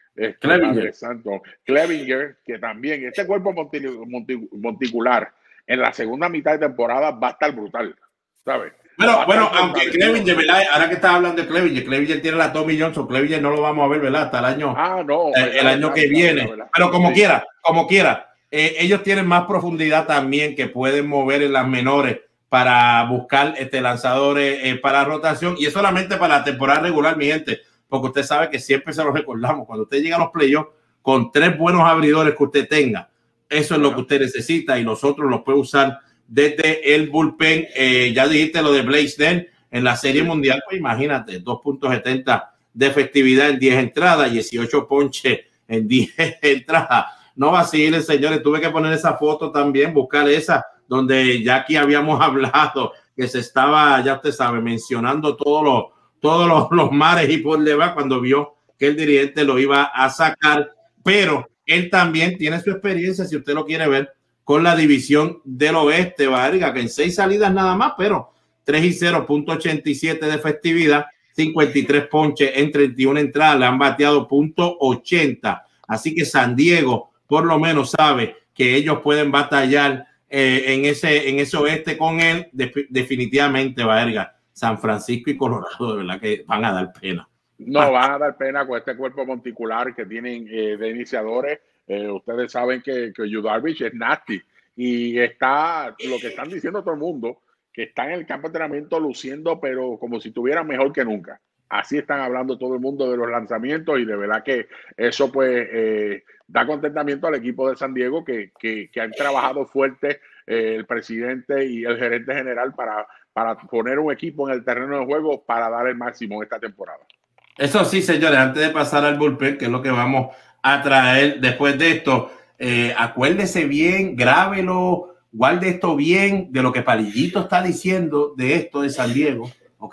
Este, Clevinger. Santo. Clevinger, que también, este cuerpo monti, monti, monticular en la segunda mitad de temporada va a estar brutal, ¿sabes? Bueno, bueno, aunque Clevinger, ¿verdad? Ahora que estás hablando de Clevinger, Clevinger tiene la Tommy Johnson, Clevinger no lo vamos a ver, ¿verdad? Hasta el año, ah, no, el, el año que viene. Pero como sí. quiera, como quiera, eh, ellos tienen más profundidad también que pueden mover en las menores para buscar este, lanzadores eh, para rotación, y es solamente para la temporada regular, mi gente, porque usted sabe que siempre se lo recordamos, cuando usted llega a los playoffs con tres buenos abridores que usted tenga, eso es lo que usted necesita, y los otros los puede usar desde el bullpen. Eh, ya dijiste lo de Blake Snell en la Serie Mundial, pues imagínate, dos punto setenta de efectividad en diez entradas, dieciocho ponches en diez entradas. No vacilen, señores, tuve que poner esa foto también, buscar esa, donde ya aquí habíamos hablado que se estaba, ya usted sabe, mencionando todos los, todos los, los mares y por debajo cuando vio que el dirigente lo iba a sacar, pero él también tiene su experiencia, si usted lo quiere ver, con la división del oeste, Vargas, que en seis salidas nada más, pero tres y cero, punto ochenta y siete de efectividad, cincuenta y tres ponches en treinta y una entradas, le han bateado punto ochenta. Así que San Diego por lo menos sabe que ellos pueden batallar eh, en, ese, en ese oeste con él. De, definitivamente, Vargas, San Francisco y Colorado, de verdad que van a dar pena. No, van a dar pena con este cuerpo monticular que tienen eh, de iniciadores. Eh, ustedes saben que, que Yu Darvish es nasty y está, lo que están diciendo todo el mundo, que está en el campo de entrenamiento luciendo, pero como si estuviera mejor que nunca. Así están hablando todo el mundo de los lanzamientos, y de verdad que eso pues eh, da contentamiento al equipo de San Diego, que, que, que han trabajado fuerte eh, el presidente y el gerente general para, para poner un equipo en el terreno de juego para dar el máximo en esta temporada. Eso sí, señores, antes de pasar al bullpen, que es lo que vamos a traer después de esto, eh, acuérdese bien, grábelo, guarde esto bien de lo que Palillito está diciendo de esto de San Diego, ¿ok?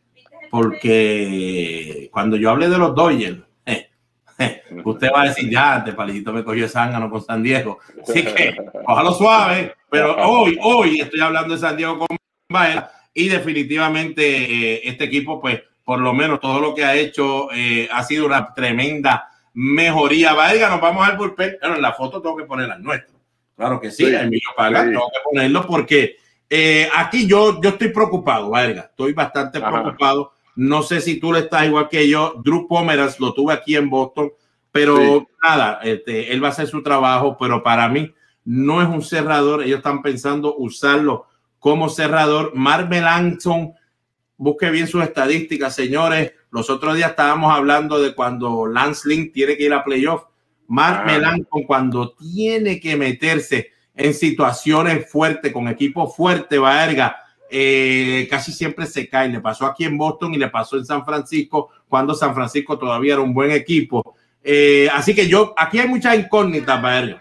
Porque cuando yo hable de los Dodgers, eh, eh, usted va a decir, ya antes Palillito me cogió zángano con San Diego, así que ojalá suave, pero hoy, hoy estoy hablando de San Diego con Baela, y definitivamente eh, este equipo, pues, por lo menos todo lo que ha hecho eh, ha sido una tremenda mejoría. Valga, nos vamos al bullpen. Bueno, en la foto tengo que poner al nuestro. Claro que sí, sí, Emilio Paga, sí. Tengo que ponerlo porque eh, aquí yo, yo estoy preocupado, Valga. Estoy bastante Ajá. preocupado. No sé si tú le estás igual que yo. Drew Pomeranz lo tuve aquí en Boston, pero sí. nada, este, él va a hacer su trabajo, pero para mí no es un cerrador. Ellos están pensando usarlo como cerrador. Mark Melancon, busque bien sus estadísticas, señores. Los otros días estábamos hablando de cuando Lance Lynn tiene que ir a playoff. Mark ah. Melancon, cuando tiene que meterse en situaciones fuertes, con equipos fuertes, Vargas, eh, casi siempre se cae. Le pasó aquí en Boston y le pasó en San Francisco, cuando San Francisco todavía era un buen equipo. Eh, así que yo, aquí hay muchas incógnitas, Vargas.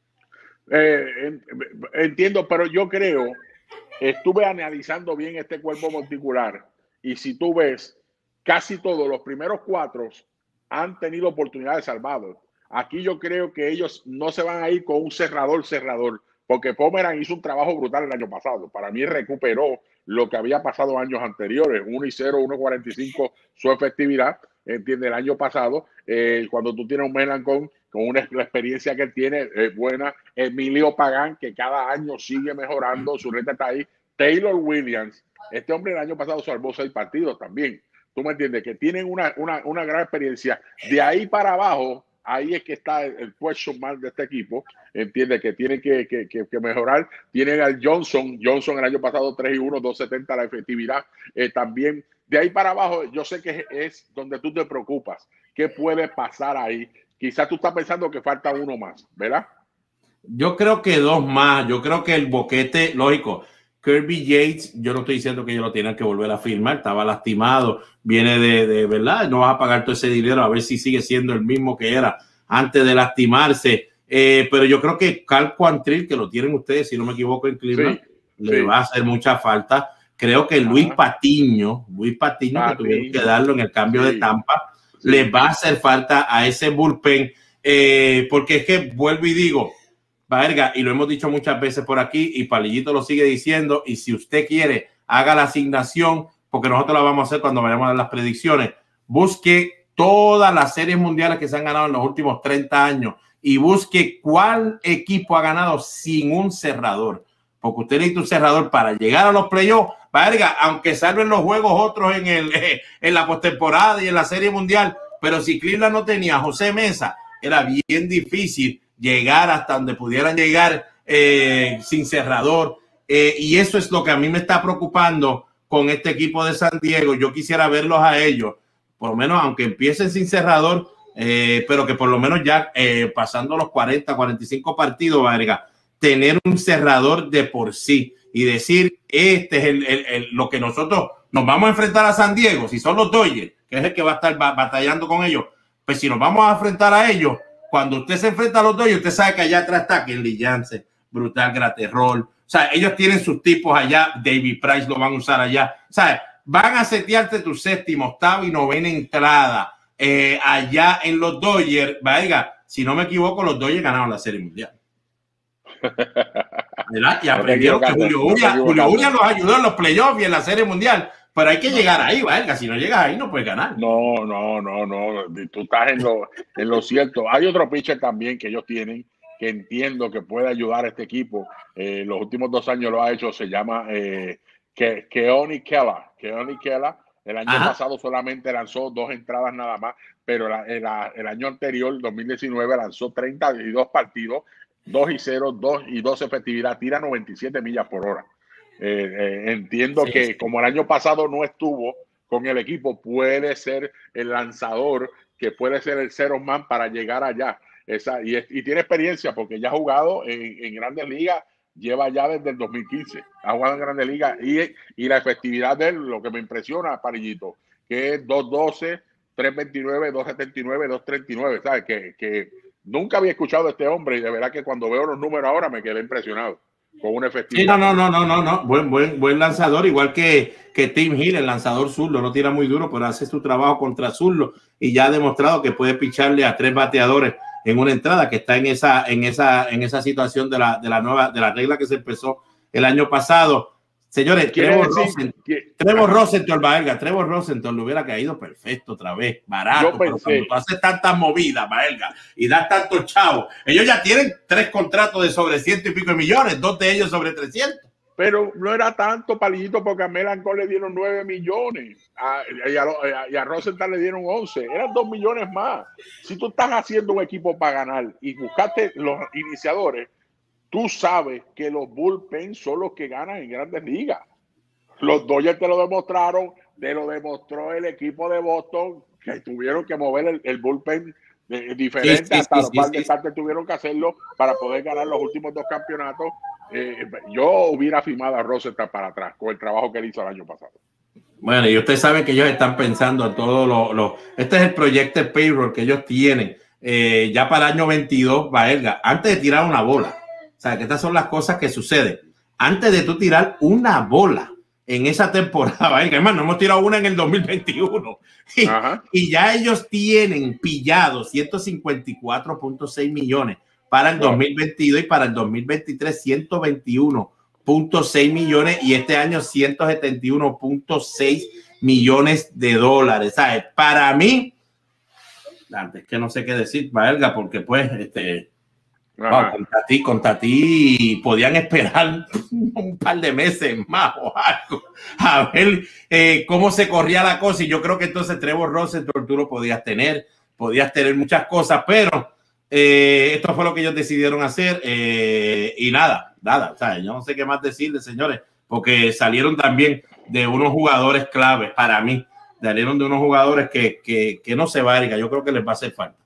Eh, entiendo, pero yo creo, estuve analizando bien este cuerpo monticular, y si tú ves, casi todos los primeros cuatro han tenido oportunidad de salvado. Aquí yo creo que ellos no se van a ir con un cerrador cerrador, porque Pomeranz hizo un trabajo brutal el año pasado. Para mí recuperó lo que había pasado años anteriores, uno y cero, uno cuarenta y cinco su efectividad, entiende, el año pasado, eh, cuando tú tienes un Melancon con una la experiencia que él tiene, es eh, buena. Emilio Pagan, que cada año sigue mejorando, su reta está ahí. Taylor Williams, este hombre el año pasado salvó seis partidos también. Tú me entiendes, que tienen una, una, una gran experiencia. De ahí para abajo, ahí es que está el, el question mark de este equipo. Entiende que tienen que, que, que, que mejorar. Tienen al Johnson. Johnson el año pasado tres y uno, dos setenta la efectividad. Eh, también de ahí para abajo, yo sé que es, es donde tú te preocupas. ¿Qué puede pasar ahí? Quizás tú estás pensando que falta uno más, ¿verdad? Yo creo que dos más. Yo creo que el boquete, lógico, Kirby Yates, yo no estoy diciendo que ellos lo tienen que volver a firmar, estaba lastimado, viene de, de verdad, no vas a pagar todo ese dinero, a ver si sigue siendo el mismo que era antes de lastimarse, eh, pero yo creo que Cal Quantrill, que lo tienen ustedes, si no me equivoco, en Cleveland, sí, le sí. va a hacer mucha falta. Creo que Luis Ajá. Patiño, Luis Patiño, Patiño, que tuvieron que darlo en el cambio sí. de Tampa, sí. le va a hacer falta a ese bullpen, eh, porque es que vuelvo y digo, Vargas, y lo hemos dicho muchas veces por aquí, y Palillito lo sigue diciendo, y si usted quiere, haga la asignación, porque nosotros la vamos a hacer cuando vayamos a dar las predicciones. Busque todas las series mundiales que se han ganado en los últimos treinta años y busque cuál equipo ha ganado sin un cerrador. Porque usted necesita un cerrador para llegar a los playoffs. Verga, aunque salven los juegos otros en, el, eh, en la postemporada y en la serie mundial, pero si Cleveland no tenía a José Mesa, era bien difícil llegar hasta donde pudieran llegar eh, sin cerrador. Eh, y eso es lo que a mí me está preocupando con este equipo de San Diego. Yo quisiera verlos a ellos, por lo menos aunque empiecen sin cerrador, eh, pero que por lo menos ya eh, pasando los cuarenta, cuarenta y cinco partidos, verga, tener un cerrador de por sí y decir, este es el, el, el, lo que nosotros nos vamos a enfrentar a San Diego. Si son los Dodgers, que es el que va a estar batallando con ellos, pues si nos vamos a enfrentar a ellos, cuando usted se enfrenta a los Dodgers, usted sabe que allá atrás está Kenley Jansen, Brutal Graterol. O sea, ellos tienen sus tipos allá, David Price lo van a usar allá. O sea, van a setearte tu séptima, octava y novena entrada eh, allá en los Dodgers. Vaya, si no me equivoco, los Dodgers ganaron la Serie Mundial. ¿Verdad? Y aprendieron que Julio Urias Julio Urias los ayudó en los playoffs y en la Serie Mundial. Pero hay que llegar ahí, ¿verdad? Si no llegas ahí, no puedes ganar. No, no, no, no. Tú estás en lo, en lo cierto. Hay otro pitcher también que ellos tienen, que entiendo que puede ayudar a este equipo. Eh, los últimos dos años lo ha hecho, se llama eh, Ke Keone Kela. Keone Kela, el año Ajá. pasado solamente lanzó dos entradas nada más, pero la, el, el año anterior, dos mil diecinueve, lanzó treinta y dos partidos, dos y cero, dos y dos efectividad, tira noventa y siete millas por hora. Eh, eh, entiendo sí, que sí. como el año pasado no estuvo con el equipo, puede ser el lanzador, que puede ser el zero man para llegar allá. Esa, y, y tiene experiencia porque ya ha jugado en, en Grandes Ligas, lleva ya desde el dos mil quince, ha jugado en Grandes Ligas y, y la efectividad de él, lo que me impresiona, Parillito, que es dos doce, tres veintinueve, dos setenta y nueve, dos treinta y nueve, ¿sabes? Que, que nunca había escuchado de este hombre y de verdad que cuando veo los números ahora me quedé impresionado. Con una efectividad. Sí, no, no, no, no, no, no. Buen, buen, buen lanzador, igual que, que Tim Hill, el lanzador zurdo, no tira muy duro, pero hace su trabajo contra zurdo y ya ha demostrado que puede picharle a tres bateadores en una entrada, que está en esa, en esa, en esa situación de la, de la nueva, de la regla que se empezó el año pasado. Señores, Trevor Rosenthal, Trevor Rosenthal, Baelga, Trevor Rosenthal le hubiera caído perfecto otra vez, barato, pero cuando tú haces tantas movidas, Baelga, y das tantos chavos, ellos ya tienen tres contratos de sobre ciento y pico de millones, dos de ellos sobre trescientos. Pero no era tanto, Palillito, porque a Melancón le dieron nueve millones a, y, a, y a Rosenthal le dieron once, eran dos millones más. Si tú estás haciendo un equipo para ganar y buscaste los iniciadores, tú sabes que los bullpen son los que ganan en Grandes Ligas. Los Dodgers te lo demostraron, te lo demostró el equipo de Boston, que tuvieron que mover el, el bullpen eh, diferente, sí, sí, hasta sí, los cuales sí, sí. tuvieron que hacerlo para poder ganar los últimos dos campeonatos. Eh, yo hubiera firmado a Rosenthal para atrás con el trabajo que él hizo el año pasado. Bueno, y ustedes saben que ellos están pensando en todo lo, lo este es el proyecto payroll que ellos tienen eh, ya para el año veintidós, Baelga, antes de tirar una bola. O sea, que estas son las cosas que suceden. Antes de tú tirar una bola en esa temporada, ¿eh? Además, no hemos tirado una en el dos mil veintiuno. Y, y ya ellos tienen pillados ciento cincuenta y cuatro punto seis millones para el dos mil veintidós y para el dos mil veintitrés ciento veintiuno punto seis millones y este año ciento setenta y uno punto seis millones de dólares. ¿Sabes? Para mí, antes que no sé qué decir, Valga, porque pues este... Wow, con Tati, con Tati podían esperar un par de meses más o algo a ver eh, cómo se corría la cosa, y yo creo que entonces Trevor Rosenthal tú lo podías tener, podías tener muchas cosas, pero eh, esto fue lo que ellos decidieron hacer eh, y nada, nada, ¿sabes? Yo no sé qué más decirles, señores, porque salieron también de unos jugadores claves para mí, salieron de unos jugadores que, que, que no se vayan, yo creo que les va a hacer falta.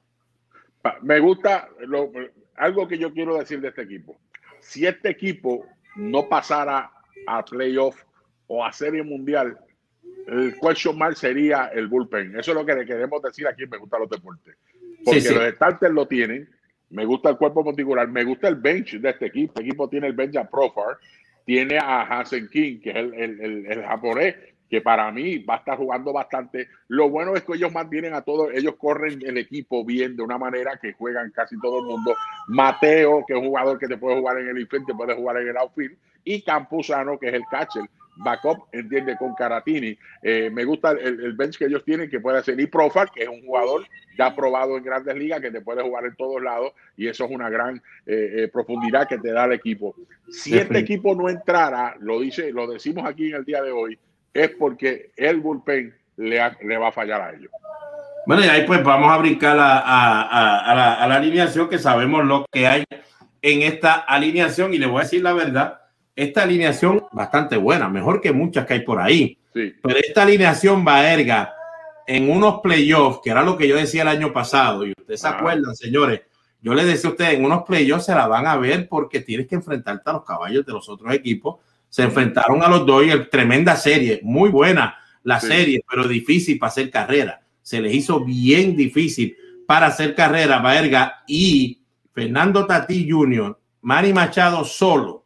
Me gusta lo algo que yo quiero decir de este equipo. Si este equipo no pasara a playoff o a serie mundial, el question mark sería el bullpen. Eso es lo que le queremos decir aquí en Me Gusta los Deportes. Porque sí, sí. los starters lo tienen. Me gusta el cuerpo monticular. Me gusta el bench de este equipo. Este equipo tiene el bench a Profar. Tiene a Hansen King, que es el, el, el, el japonés, que para mí va a estar jugando bastante. Lo bueno es que ellos mantienen a todos, ellos corren el equipo bien de una manera que juegan casi todo el mundo. Mateo, que es un jugador que te puede jugar en el infield, te puede jugar en el outfield, y Campuzano, que es el catcher, backup, entiende, con Caratini. Eh, me gusta el, el bench que ellos tienen, que puede ser y Profar, que es un jugador ya probado en grandes ligas, que te puede jugar en todos lados, y eso es una gran eh, eh, profundidad que te da el equipo. Si este equipo no entrara, lo dice, lo decimos aquí en el día de hoy, es porque el bullpen le, ha, le va a fallar a ellos. Bueno, y ahí pues vamos a brincar a, a, a, a, la, a la alineación, que sabemos lo que hay en esta alineación, y le voy a decir la verdad, esta alineación bastante buena, mejor que muchas que hay por ahí. Sí. Pero esta alineación Baerga en unos playoffs, que era lo que yo decía el año pasado, y ustedes se ah. acuerdan, señores, yo les decía a ustedes, en unos playoffs se la van a ver porque tienes que enfrentarte a los caballos de los otros equipos. Se enfrentaron a los Dodgers, tremenda serie, muy buena la sí. serie, pero difícil para hacer carrera. Se les hizo bien difícil para hacer carrera, Baerga, y Fernando Tatís junior, Manny Machado solo,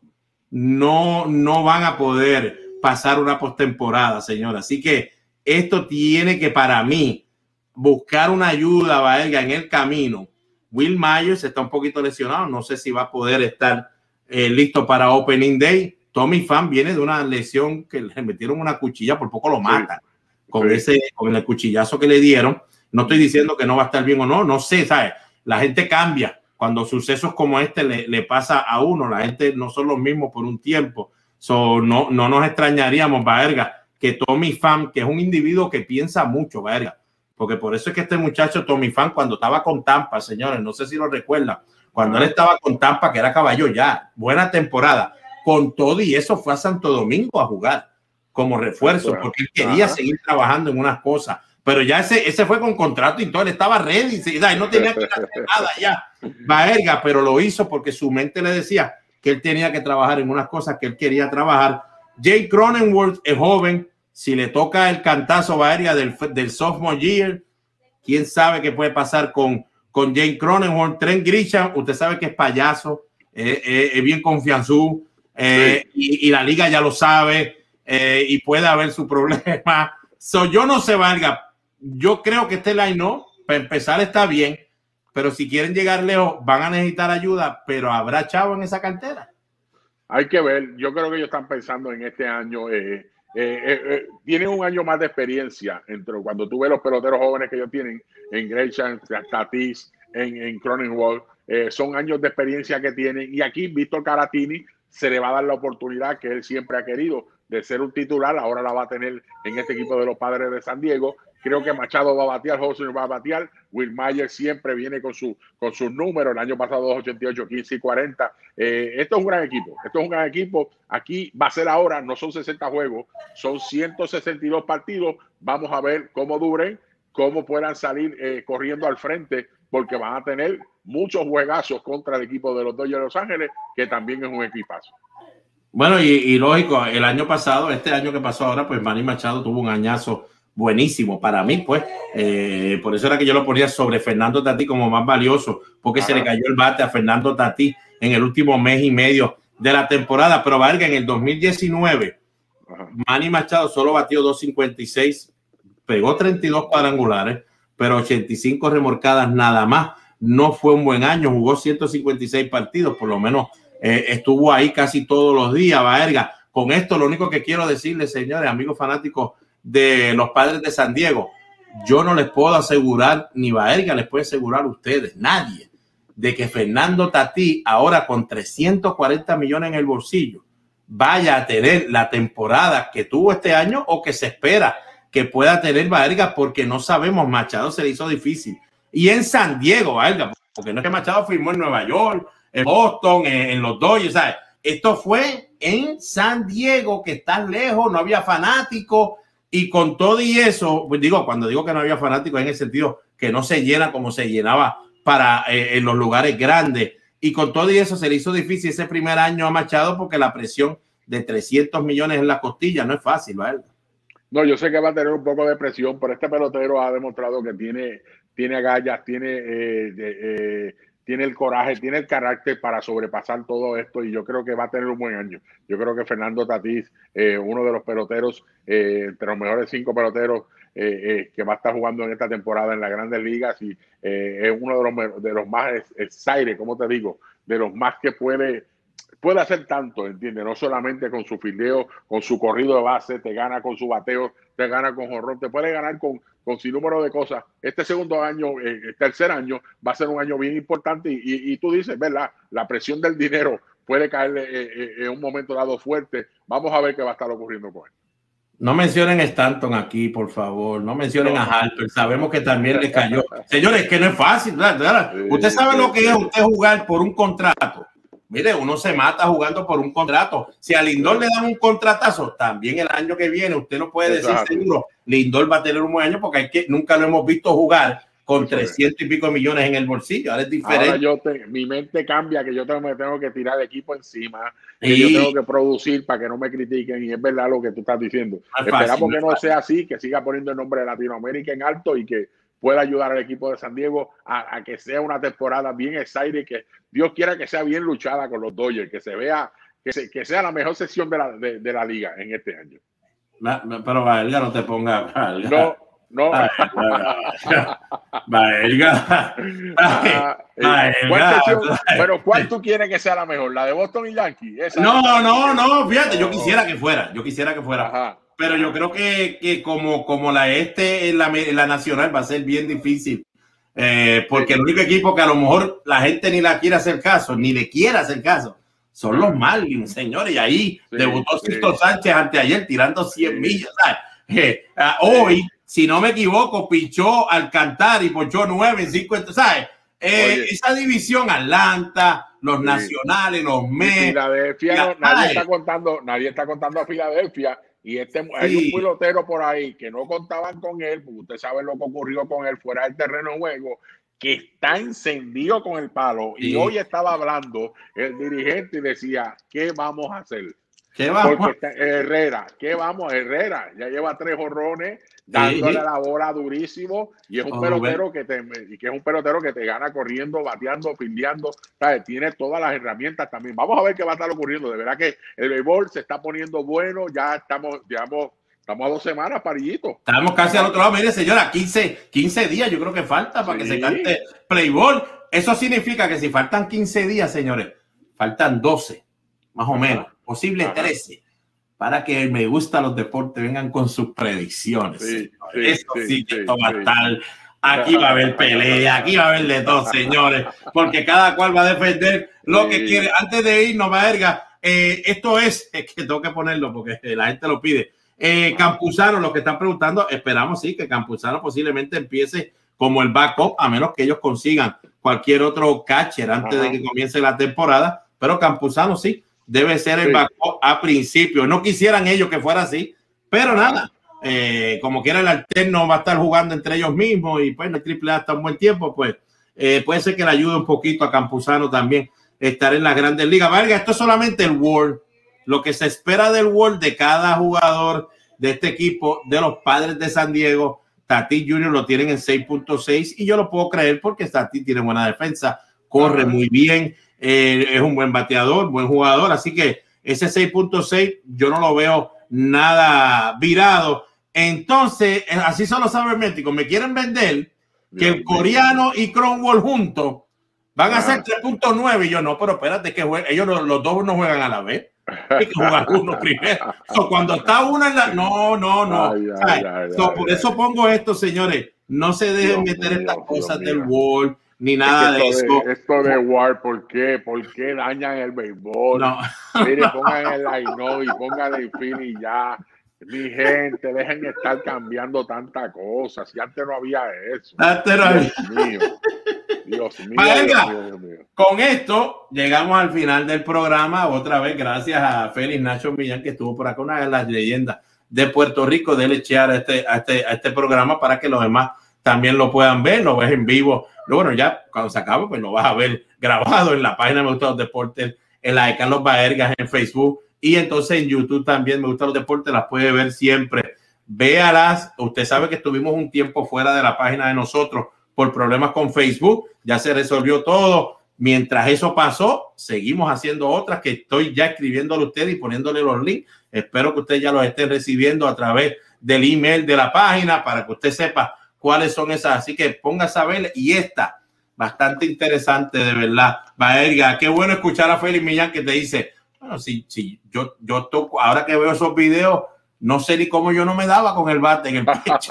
no, no van a poder pasar una postemporada, señor. Así que esto tiene que, para mí, buscar una ayuda, Baerga, en el camino. Will Myers está un poquito lesionado, no sé si va a poder estar eh, listo para Opening Day. Tommy Pham viene de una lesión que le metieron una cuchilla, por poco lo matan sí. con, sí. ese, con el cuchillazo que le dieron. No estoy diciendo que no va a estar bien o no, no sé, ¿sabes? La gente cambia. Cuando sucesos como este le, le pasa a uno, la gente no son los mismos por un tiempo. So, no, no nos extrañaríamos, Baerga, que Tommy Pham, que es un individuo que piensa mucho, Baerga, porque por eso es que este muchacho Tommy Pham, cuando estaba con Tampa, señores, no sé si lo recuerdan, cuando él estaba con Tampa, que era caballo ya, buena temporada, con todo y eso fue a Santo Domingo a jugar como refuerzo, porque él quería Ajá. seguir trabajando en unas cosas. Pero ya ese, ese fue con contrato y todo, él estaba ready, no tenía que hacer nada ya, Baerga, pero lo hizo porque su mente le decía que él tenía que trabajar en unas cosas que él quería trabajar. Jake Cronenworth es joven, si le toca el cantazo, Baerga, del, del sophomore year, quién sabe qué puede pasar con, con Jake Cronenworth. Trent Grisham, usted sabe que es payaso, eh, eh, es bien confianzú, eh, sí. y, y la liga ya lo sabe, eh, y puede haber su problema. So, yo no sé, Baerga. Yo creo que este line no, para empezar está bien, pero si quieren llegar lejos van a necesitar ayuda, pero ¿habrá chavo en esa cantera? Hay que ver, yo creo que ellos están pensando en este año, eh, eh, eh, eh, tienen un año más de experiencia, entre cuando tú ves los peloteros jóvenes que ellos tienen, en Grisham, Tatís, en, en Cronenworth, eh, son años de experiencia que tienen, y aquí Víctor Caratini se le va a dar la oportunidad que él siempre ha querido de ser un titular, ahora la va a tener en este equipo de los Padres de San Diego. Creo que Machado va a batear, Hosmer va a batear, Will Myers siempre viene con su con sus números, el año pasado dos ochenta y ocho, quince y cuarenta. Eh, esto es un gran equipo, esto es un gran equipo. Aquí va a ser ahora, no son sesenta juegos, son ciento sesenta y dos partidos. Vamos a ver cómo duren, cómo puedan salir eh, corriendo al frente, porque van a tener muchos juegazos contra el equipo de los Dodgers de Los Ángeles, que también es un equipazo. Bueno, y, y lógico, el año pasado, este año que pasó ahora, pues Manny Machado tuvo un añazo buenísimo para mí, pues, eh, por eso era que yo lo ponía sobre Fernando Tatís como más valioso, porque Ajá. se le cayó el bate a Fernando Tatís en el último mes y medio de la temporada. Pero Vargas, en el dos mil diecinueve, Ajá. Manny Machado solo batió dos cincuenta y seis, pegó treinta y dos cuadrangulares, pero ochenta y cinco remorcadas nada más. No fue un buen año, jugó ciento cincuenta y seis partidos, por lo menos eh, estuvo ahí casi todos los días, Vargas. Con esto, lo único que quiero decirles, señores, amigos fanáticos de los Padres de San Diego, yo no les puedo asegurar, ni Baerga les puede asegurar a ustedes, nadie, de que Fernando Tatís, ahora con trescientos cuarenta millones en el bolsillo, vaya a tener la temporada que tuvo este año o que se espera que pueda tener Baerga, porque no sabemos. Machado se le hizo difícil. Y en San Diego, Baerga, porque no es que Machado firmó en Nueva York, en Boston, en, en los Dodgers, ¿sabes? Esto fue en San Diego, que está lejos, no había fanáticos. Y con todo y eso, pues digo, cuando digo que no había fanáticos, en el sentido que no se llena como se llenaba para eh, en los lugares grandes. Y con todo y eso se le hizo difícil ese primer año a Machado, porque la presión de trescientos millones en la costilla no es fácil, ¿verdad? No, yo sé que va a tener un poco de presión, pero este pelotero ha demostrado que tiene, tiene agallas, tiene, eh, eh, tiene el coraje, tiene el carácter para sobrepasar todo esto, y yo creo que va a tener un buen año. Yo creo que Fernando Tatís, eh, uno de los peloteros, eh, entre los mejores cinco peloteros eh, eh, que va a estar jugando en esta temporada en las Grandes Ligas, y eh, es uno de los, de los más excited, como te digo, de los más que puede puede hacer tanto, ¿entiendes? No solamente con su fildeo, con su corrido de base, te gana con su bateo, te gana con jonrón, te puede ganar con, con sin número de cosas. Este segundo año, eh, el tercer año, va a ser un año bien importante y, y, y tú dices, ¿verdad? La presión del dinero puede caerle eh, eh, en un momento dado fuerte. Vamos a ver qué va a estar ocurriendo con él. No mencionen a Stanton aquí, por favor. No mencionen no. a Harper. Sabemos que también le cayó. Señores, que no es fácil. ¿verdad? Usted sabe lo que es usted jugar por un contrato. Mire, uno se mata jugando por un contrato. Si a Lindor le dan un contratazo, también el año que viene, usted no puede decir Exacto. seguro, Lindor va a tener un buen año porque hay que, nunca lo hemos visto jugar con trescientos y pico millones en el bolsillo. Ahora es diferente. Ahora yo te, mi mente cambia, que yo tengo, me tengo que tirar de equipo encima, que y... yo tengo que producir para que no me critiquen, y es verdad lo que tú estás diciendo. No Esperamos fácil, que no, no sea así, que siga poniendo el nombre de Latinoamérica en alto y que pueda ayudar al equipo de San Diego a, a que sea una temporada bien exciting, que Dios quiera que sea bien luchada con los Dodgers, que se vea, que, se, que sea la mejor sesión de la, de, de la liga en este año. No, no, pero Valga, no te ponga Valga. No, no. Valga. Pero ¿cuál tú quieres que sea la mejor? ¿La de Boston y Yankees? Esa no, no, no, no, fíjate, yo quisiera que fuera, yo quisiera que fuera. Ajá. Pero yo creo que, que como, como la este en la, en la nacional va a ser bien difícil. Eh, porque el único equipo que a lo mejor la gente ni la quiere hacer caso, ni le quiere hacer caso, son los Marlins, señores. Y ahí sí, debutó Sixto sí. Sánchez anteayer tirando cien sí. millas. Eh, uh, hoy, sí. si no me equivoco, pichó Alcantara y ponchó nueve en cincuenta. ¿Sabes? Eh, esa división, Atlanta, los sí. nacionales, los Mets. Filadelfia, no, nadie está contando, nadie está contando a Filadelfia. Y este sí. hay un pelotero por ahí que no contaban con él, porque usted sabe lo que ocurrió con él fuera del terreno de juego, que está encendido con el palo. Sí. Y hoy estaba hablando el dirigente y decía, ¿qué vamos a hacer? ¿Qué vamos? Porque está, Herrera, ¿qué vamos? Herrera ya lleva tres jorrones, dándole sí. la bola durísimo, y es un oh, pelotero que te, y que es un pelotero que te gana corriendo, bateando, fildeando, ¿sabes? Tiene todas las herramientas también. Vamos a ver qué va a estar ocurriendo. De verdad que el béisbol se está poniendo bueno, ya estamos, digamos, estamos a dos semanas, Parillito. Estamos casi al otro lado. Mire, señora, quince, quince días yo creo que falta para sí. que se cante play ball. Eso significa que si faltan quince días, señores, faltan doce, más o Ajá. menos, posible Ajá. trece. Para que me gusta los deportes vengan con sus predicciones. Sí, sí, Eso sí, sí que sí, esto va a sí. estar. Aquí va a haber pelea, aquí va a haber de todo, señores, porque cada cual va a defender lo sí. que quiere. Antes de irnos, Verga, eh, esto es, es que tengo que ponerlo porque la gente lo pide. Eh, Campuzano, los que están preguntando, esperamos sí que Campuzano posiblemente empiece como el backup, a menos que ellos consigan cualquier otro catcher antes Ajá. de que comience la temporada, pero Campuzano sí. Debe ser el sí. backup a principio. No quisieran ellos que fuera así, pero nada, eh, como quiera el alterno va a estar jugando entre ellos mismos y pues el triple A está un buen tiempo, pues eh, puede ser que le ayude un poquito a Campuzano también estar en las grandes ligas. Valga, esto es solamente el World, lo que se espera del World de cada jugador de este equipo, de los Padres de San Diego. Tatis junior lo tienen en seis punto seis y yo lo puedo creer porque Tatis tiene buena defensa, corre muy bien. Eh, es un buen bateador, buen jugador, así que ese seis punto seis yo no lo veo nada virado. Entonces, así son los sabermétricos. Me quieren vender que el coreano y Cronwall juntos van a ser tres punto nueve y yo no, pero espérate que jueguen. Ellos los, los dos no juegan a la vez. Hay que jugar uno primero. So, cuando está uno en la... No, no, no. Ay, ay, ay, so, ay, por ay, eso ay. pongo esto, señores. No se dejen Dios meter mío, estas Dios cosas mío. del World ni nada de eso. De, esto de War, ¿por qué? ¿Por qué dañan el béisbol? No. Mire, pongan el line y pongan el fin y ya. Mi gente, dejen de estar cambiando tanta cosa. Si antes no había eso. Antes no había. Dios mío. Dios mío, Valga, Dios mío, Dios mío. Con esto llegamos al final del programa. Otra vez, gracias a Félix Nacho Millán, que estuvo por acá, una de las leyendas de Puerto Rico, de lechear a este, a este, a este programa para que los demás también lo puedan ver, lo ves en vivo. Bueno, ya cuando se acabe, pues lo vas a ver grabado en la página Me Gusta los Deportes, en la de Carlos Baergas en Facebook, y entonces en YouTube también Me Gusta los Deportes, las puede ver siempre. Véalas. Usted sabe que estuvimos un tiempo fuera de la página de nosotros por problemas con Facebook, ya se resolvió todo. Mientras eso pasó, seguimos haciendo otras que estoy ya escribiéndole a usted y poniéndole los links. Espero que usted ya los esté recibiendo a través del email de la página para que usted sepa cuáles son esas. Así que póngase a ver. Y esta bastante interesante, de verdad. Baerga, qué bueno escuchar a Félix Millán que te dice, bueno, si, si yo, yo toco, ahora que veo esos videos, no sé ni cómo yo no me daba con el bate en el pecho.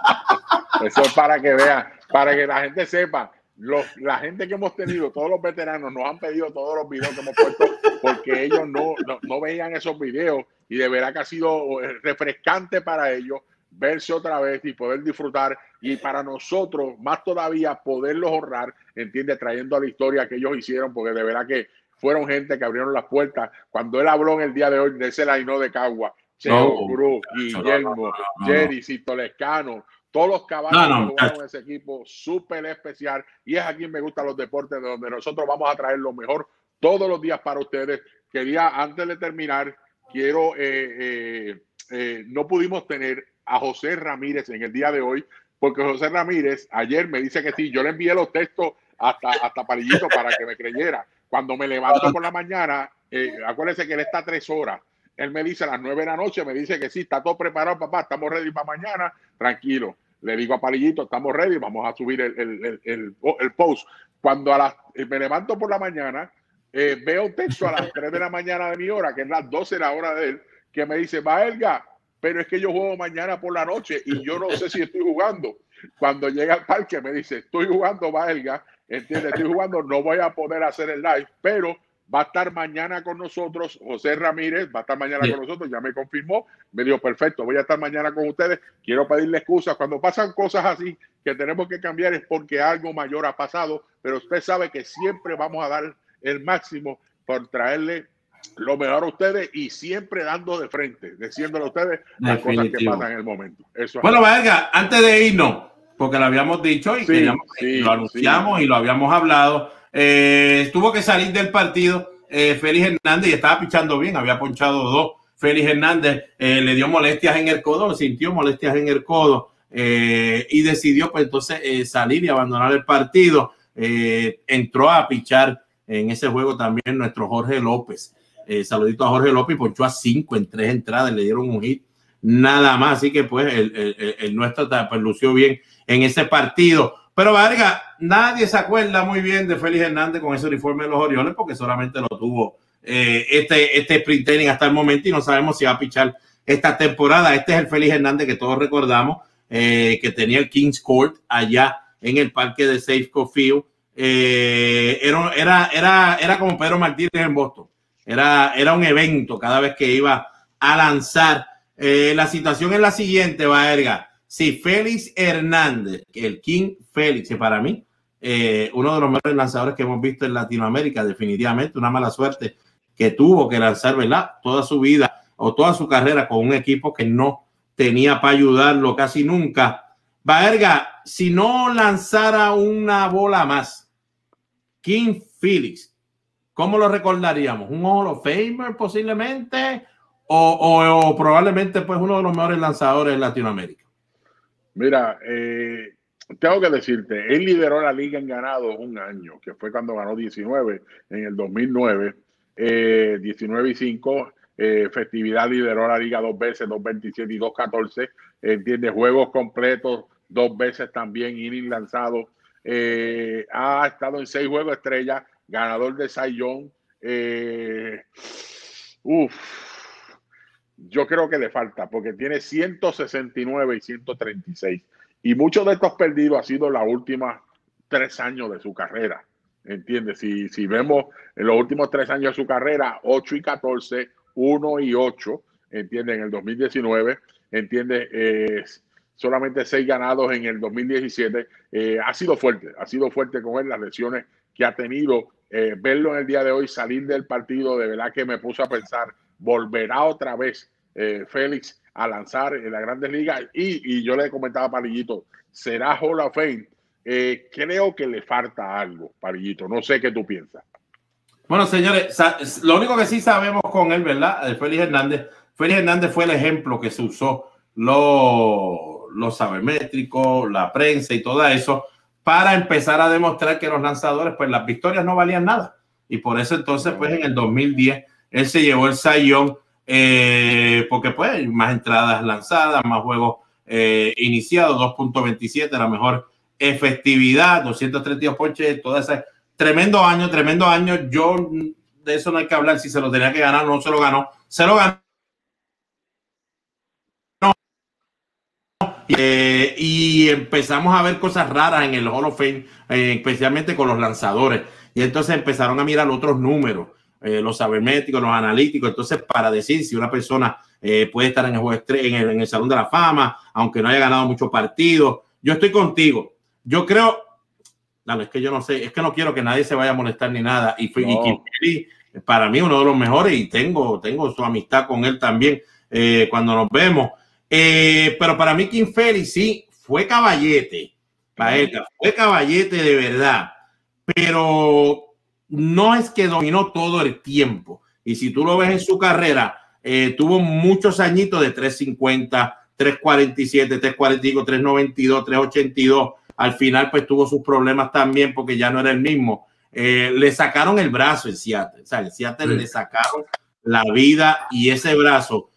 Eso es para que vean, para que la gente sepa. Los, la gente que hemos tenido, todos los veteranos nos han pedido todos los videos que hemos puesto porque ellos no, no, no veían esos videos, y de verdad que ha sido refrescante para ellos verse otra vez y poder disfrutar, y para nosotros más todavía poderlos honrar, entiende, trayendo a la historia que ellos hicieron, porque de verdad que fueron gente que abrieron las puertas. Cuando él habló en el día de hoy de ese line de Cagua, Cheo No. Cruz, Guillermo, No, no, no, no. Jerry, Cito Lescano, todos los caballos No, no, que jugaron ese equipo súper especial, y es aquí Me Gustan los Deportes, donde nosotros vamos a traer lo mejor todos los días para ustedes. Quería, antes de terminar, quiero, eh, eh, eh, no pudimos tener a José Ramírez en el día de hoy, porque José Ramírez ayer me dice que sí, yo le envié los textos hasta, hasta Palillito para que me creyera. Cuando me levanto por la mañana, eh, acuérdense que él está tres horas. Él me dice a las nueve de la noche, me dice que sí, está todo preparado, papá, estamos ready para mañana, tranquilo. Le digo a Palillito, estamos ready, vamos a subir el, el, el, el, el post. Cuando a las, me levanto por la mañana, eh, veo un texto a las tres de la mañana de mi hora, que es las doce de la hora de él, que me dice, Baelga, pero es que yo juego mañana por la noche y yo no sé si estoy jugando. Cuando llega al parque me dice, estoy jugando, Baelga, entiende, estoy jugando, no voy a poder hacer el live, pero va a estar mañana con nosotros. José Ramírez va a estar mañana sí. con nosotros, ya me confirmó, me dijo, perfecto, voy a estar mañana con ustedes. Quiero pedirle excusas, cuando pasan cosas así que tenemos que cambiar es porque algo mayor ha pasado, pero usted sabe que siempre vamos a dar el máximo por traerle lo mejor a ustedes, y siempre dando de frente, diciéndole a ustedes las cosas que pasan en el momento. Eso bueno, Baerga, antes de irnos, porque lo habíamos dicho y sí, queríamos, sí, lo anunciamos sí. y lo habíamos hablado, eh, tuvo que salir del partido eh, Félix Hernández, y estaba pichando bien, había ponchado dos. Félix Hernández eh, le dio molestias en el codo, sintió molestias en el codo eh, y decidió pues entonces eh, salir y abandonar el partido. Eh, entró a pichar en ese juego también nuestro Jorge López. Eh, saludito a Jorge López, ponchó a cinco en tres entradas, le dieron un hit nada más, así que pues el, el, el nuestro pues, lució bien en ese partido. Pero Vargas, nadie se acuerda muy bien de Félix Hernández con ese uniforme de los Orioles, porque solamente lo tuvo eh, este, este sprint training hasta el momento, y no sabemos si va a pichar esta temporada. Este es el Félix Hernández que todos recordamos, eh, que tenía el Kings Court allá en el parque de Safeco Field. Eh, era, era, era, era como Pedro Martínez en Boston. Era, era un evento cada vez que iba a lanzar. Eh, la situación es la siguiente, Baerga. Si Félix Hernández, el King Félix, que para mí, eh, uno de los mejores lanzadores que hemos visto en Latinoamérica, definitivamente, una mala suerte que tuvo que lanzar, ¿verdad? Toda su vida o toda su carrera con un equipo que no tenía para ayudarlo casi nunca. Baerga, si no lanzara una bola más, King Félix, ¿cómo lo recordaríamos? ¿Un Hall of Famer posiblemente? O, o, o probablemente pues uno de los mejores lanzadores en Latinoamérica. Mira, eh, tengo que decirte, él lideró la liga en ganados un año, que fue cuando ganó diecinueve en el dos mil nueve, eh, diecinueve y cinco, eh, festividad lideró la liga dos veces, dos veintisiete y dos catorce, entiende, juegos completos dos veces también, inning lanzado, eh, ha estado en seis juegos estrellas, ganador de Cy Young. Eh, uf, yo creo que le falta, porque tiene ciento sesenta y nueve y ciento treinta y seis, y muchos de estos perdidos ha sido los últimos tres años de su carrera, ¿entiendes? Si, si vemos en los últimos tres años de su carrera, ocho y catorce, uno y ocho, ¿entiendes? En el dos mil diecinueve, ¿entiendes? Eh, solamente seis ganados en el dos mil diecisiete. Eh, ha sido fuerte, ha sido fuerte con él, las lesiones que ha tenido. Eh, verlo en el día de hoy salir del partido, de verdad que me puso a pensar, volverá otra vez eh, Félix a lanzar en las Grandes Ligas, y, y yo le comentaba a Palillito, será Hall of Fame. Eh, creo que le falta algo, Palillito, no sé qué tú piensas. Bueno, señores, lo único que sí sabemos con él, ¿verdad? De Félix Hernández, Félix Hernández fue el ejemplo que se usó los, los sabermétricos, la prensa y todo eso, para empezar a demostrar que los lanzadores, pues las victorias no valían nada. Y por eso entonces, pues en el dos mil diez, él se llevó el Cy Young, eh, porque pues más entradas lanzadas, más juegos eh, iniciados, dos punto veintisiete, la mejor efectividad, doscientos treinta y dos ponches, todo ese tremendo año, tremendo año. Yo de eso no hay que hablar, si se lo tenía que ganar o no se lo ganó, se lo ganó. Eh, y empezamos a ver cosas raras en el Hall of Fame, eh, especialmente con los lanzadores, y entonces empezaron a mirar otros números, eh, los sabermétricos, los analíticos, entonces para decir si una persona eh, puede estar en el, juego en, el, en el Salón de la Fama, aunque no haya ganado muchos partidos. Yo estoy contigo, yo creo, no, es que yo no sé, es que no quiero que nadie se vaya a molestar ni nada, y, fui, no. y, y para mí uno de los mejores, y tengo, tengo su amistad con él también, eh, cuando nos vemos. Eh, pero para mí King Félix sí fue caballete, Baelga, fue caballete de verdad, pero no es que dominó todo el tiempo. Y si tú lo ves en su carrera, eh, tuvo muchos añitos de tres cincuenta, tres cuarenta y siete, tres cuarenta y cinco, tres noventa y dos, tres ochenta y dos. Al final pues tuvo sus problemas también porque ya no era el mismo. Eh, le sacaron el brazo en Seattle, o sea, en Seattle sí. Le sacaron la vida y ese brazo.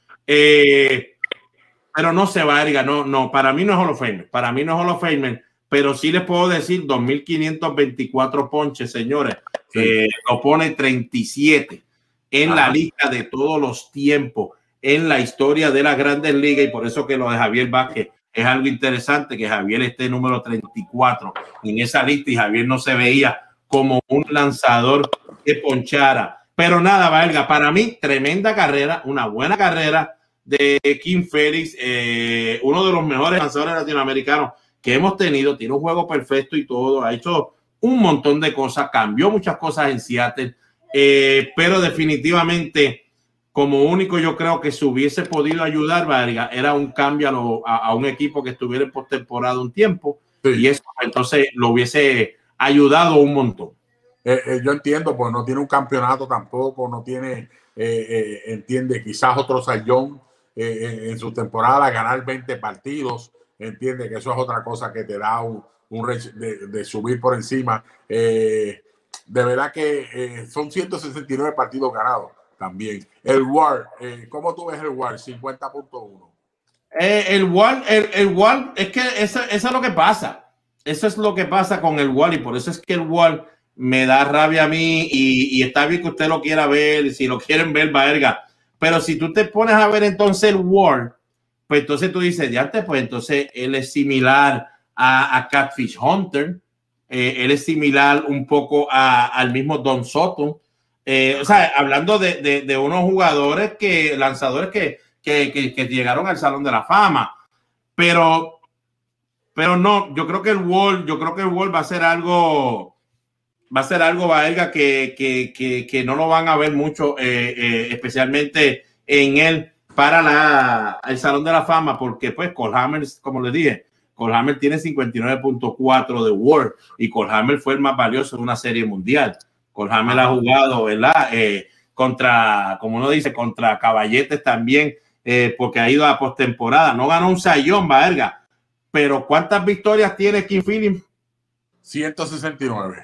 Eh, Pero no se va, Erga, no, no, para mí no es Hall of Famer, para mí no es Hall of Famer, pero sí les puedo decir dos mil quinientos veinticuatro ponches, señores, sí. eh, lo pone treinta y siete en Ajá. la lista de todos los tiempos, en la historia de las Grandes Ligas, y por eso que lo de Javier Vázquez es algo interesante, que Javier esté número treinta y cuatro en esa lista, y Javier no se veía como un lanzador que ponchara, pero nada, Valga, para mí, tremenda carrera, una buena carrera de King Félix, eh, uno de los mejores lanzadores latinoamericanos que hemos tenido, tiene un juego perfecto y todo, ha hecho un montón de cosas, cambió muchas cosas en Seattle, eh, pero definitivamente como único yo creo que se hubiese podido ayudar, Vargas, era un cambio a, lo, a, a un equipo que estuviera en postemporada un tiempo, sí. Y eso entonces lo hubiese ayudado un montón. Eh, eh, yo entiendo, pues no tiene un campeonato tampoco, no tiene, eh, eh, entiende, quizás otro sayón. Eh, en su temporada ganar veinte partidos, entiende que eso es otra cosa que te da un, un de, de subir por encima. Eh, de verdad que eh, son ciento sesenta y nueve partidos ganados también. El W A R, eh, ¿cómo tú ves el W A R? cincuenta punto uno. Eh, el W A R, el, el W A R, es que eso, eso es lo que pasa. Eso es lo que pasa con el W A R, y por eso es que el W A R me da rabia a mí, y, y está bien que usted lo quiera ver, si lo quieren ver, Baerga. Pero si tú te pones a ver entonces el W A R, pues entonces tú dices, ya te, pues entonces él es similar a, a Catfish Hunter, eh, él es similar un poco a, al mismo Don Soto, eh, o sea, hablando de, de, de unos jugadores que, lanzadores que, que, que, que llegaron al Salón de la Fama, pero, pero no, yo creo que el W A R, yo creo que el W A R va a ser algo... va a ser algo, Baelga, que, que, que, que no lo van a ver mucho, eh, eh, especialmente en él para la, el Salón de la Fama, porque pues Cole Hammer, como les dije, Cole Hammer tiene cincuenta y nueve punto cuatro de W A R, y Cole Hammer fue el más valioso de una serie mundial. Cole Hammer ha jugado, ¿verdad? Eh, contra, como uno dice, contra caballetes también, eh, porque ha ido a postemporada. No ganó un sayón, Baelga, pero ¿cuántas victorias tiene King Félix? ciento sesenta y nueve.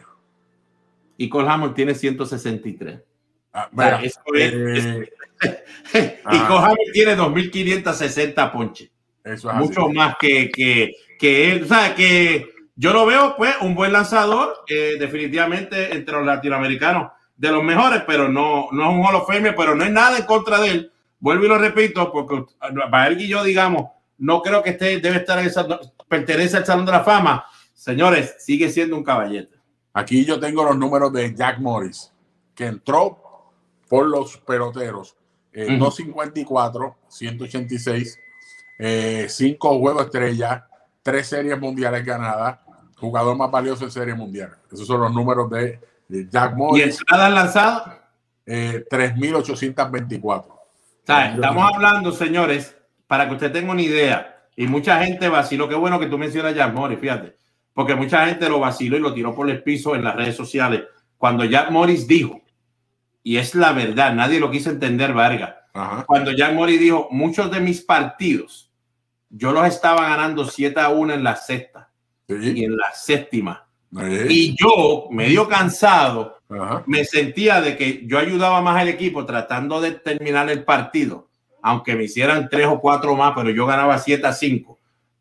Y Cole Hammer tiene ciento sesenta y tres. Ah, bueno, o sea, eso es, eh, es, y Cole Hammer tiene dos mil quinientos sesenta ponches. Eso es mucho así. Más que, que, que él. O sea, que yo lo veo, pues, un buen lanzador, eh, definitivamente entre los latinoamericanos, de los mejores, pero no, no es un Hall of Famer, pero no es nada en contra de él. Vuelvo y lo repito, porque para él y yo, digamos, no creo que esté, debe estar en esa, pertenece al Salón de la Fama. Señores, sigue siendo un caballete. Aquí yo tengo los números de Jack Morris, que entró por los peloteros. Eh, uh-huh. doscientos cincuenta y cuatro, ciento ochenta y seis, eh, cinco juegos estrella, tres series mundiales ganadas, jugador más valioso en serie mundial. Esos son los números de, de Jack Morris. ¿Y entradas lanzadas? Eh, tres mil ochocientos veinticuatro. O sea, estamos hablando, señores, para que usted tenga una idea, y mucha gente vaciló. Qué bueno que tú mencionas a Jack Morris, fíjate. Porque mucha gente lo vaciló y lo tiró por el piso en las redes sociales. Cuando Jack Morris dijo, y es la verdad, nadie lo quiso entender, Vargas. Ajá. Cuando Jack Morris dijo, muchos de mis partidos, yo los estaba ganando siete a uno en la sexta, ¿sí? Y en la séptima. ¿Sí? Y yo, medio cansado, ajá, me sentía de que yo ayudaba más al equipo tratando de terminar el partido, aunque me hicieran tres o cuatro más, pero yo ganaba siete a cinco.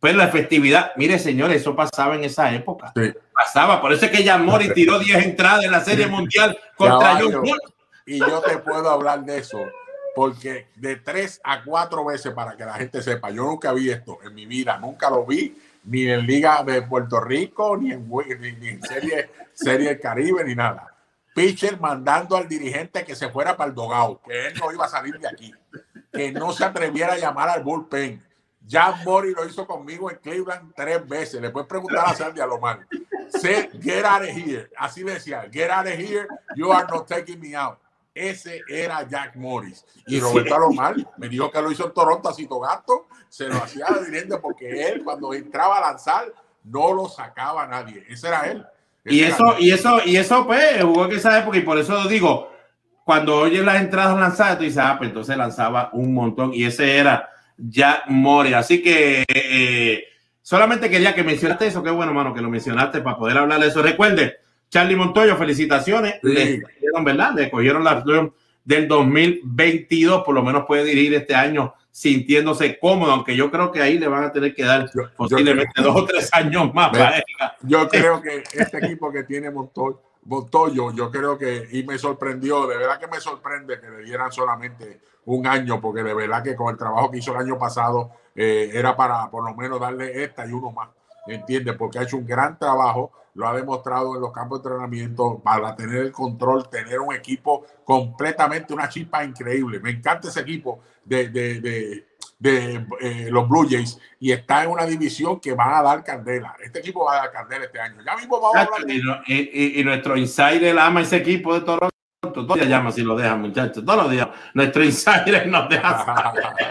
pues la efectividad, mire señores, eso pasaba en esa época. Sí. Pasaba, por eso es que Jan Morris tiró diez entradas en la Serie Mundial contra John Wall. Y yo te puedo hablar de eso, porque de tres a cuatro veces, para que la gente sepa, yo nunca vi esto en mi vida, nunca lo vi, ni en Liga de Puerto Rico, ni en, ni, ni en serie, serie del Caribe, ni nada. Pitcher mandando al dirigente que se fuera para el dogao, que él no iba a salir de aquí, que no se atreviera a llamar al bullpen. Jan Morris lo hizo conmigo en Cleveland tres veces. Le puedes preguntar a Sandy Alomar. Say, get out of here. Así decía, get out of here, you are not taking me out. Ese era Jack Morris. Y Roberto Alomar me dijo que lo hizo en Toronto, así Gato, se lo hacía de dirigente porque él cuando entraba a lanzar no lo sacaba a nadie. Ese era él. Ese y era eso, él. y eso, y eso, pues, jugó en esa época, y por eso digo, cuando oyes las entradas lanzadas, tú dices, ah, pues entonces lanzaba un montón, y ese era Jack Morris. Así que eh, solamente quería que mencionaste eso. Qué bueno, mano, que lo mencionaste para poder hablar de eso. Recuerde, Charlie Montoyo, felicitaciones. Sí. Le cogieron, ¿verdad? Le cogieron la del dos mil veintidós, por lo menos puede dirigir este año sintiéndose cómodo, aunque yo creo que ahí le van a tener que dar yo, posiblemente yo creo, dos o tres años más. Me, yo creo que este equipo que tiene Montoyo, Montoyo, yo creo que, y me sorprendió, de verdad que me sorprende que le dieran solamente un año, porque de verdad que con el trabajo que hizo el año pasado eh, era para por lo menos darle esta y uno más, ¿entiendes? Porque ha hecho un gran trabajo, lo ha demostrado en los campos de entrenamiento para tener el control, tener un equipo completamente, una chispa increíble. Me encanta ese equipo de, de, de, de eh, los Blue Jays, y está en una división que van a dar candela. Este equipo va a dar candela este año. Ya mismo vamos a hablar de... y, y, y nuestro insider ama ese equipo de Toronto. Todos los días llama si lo dejan, muchachos. Todos los días. Nuestro insider nos deja.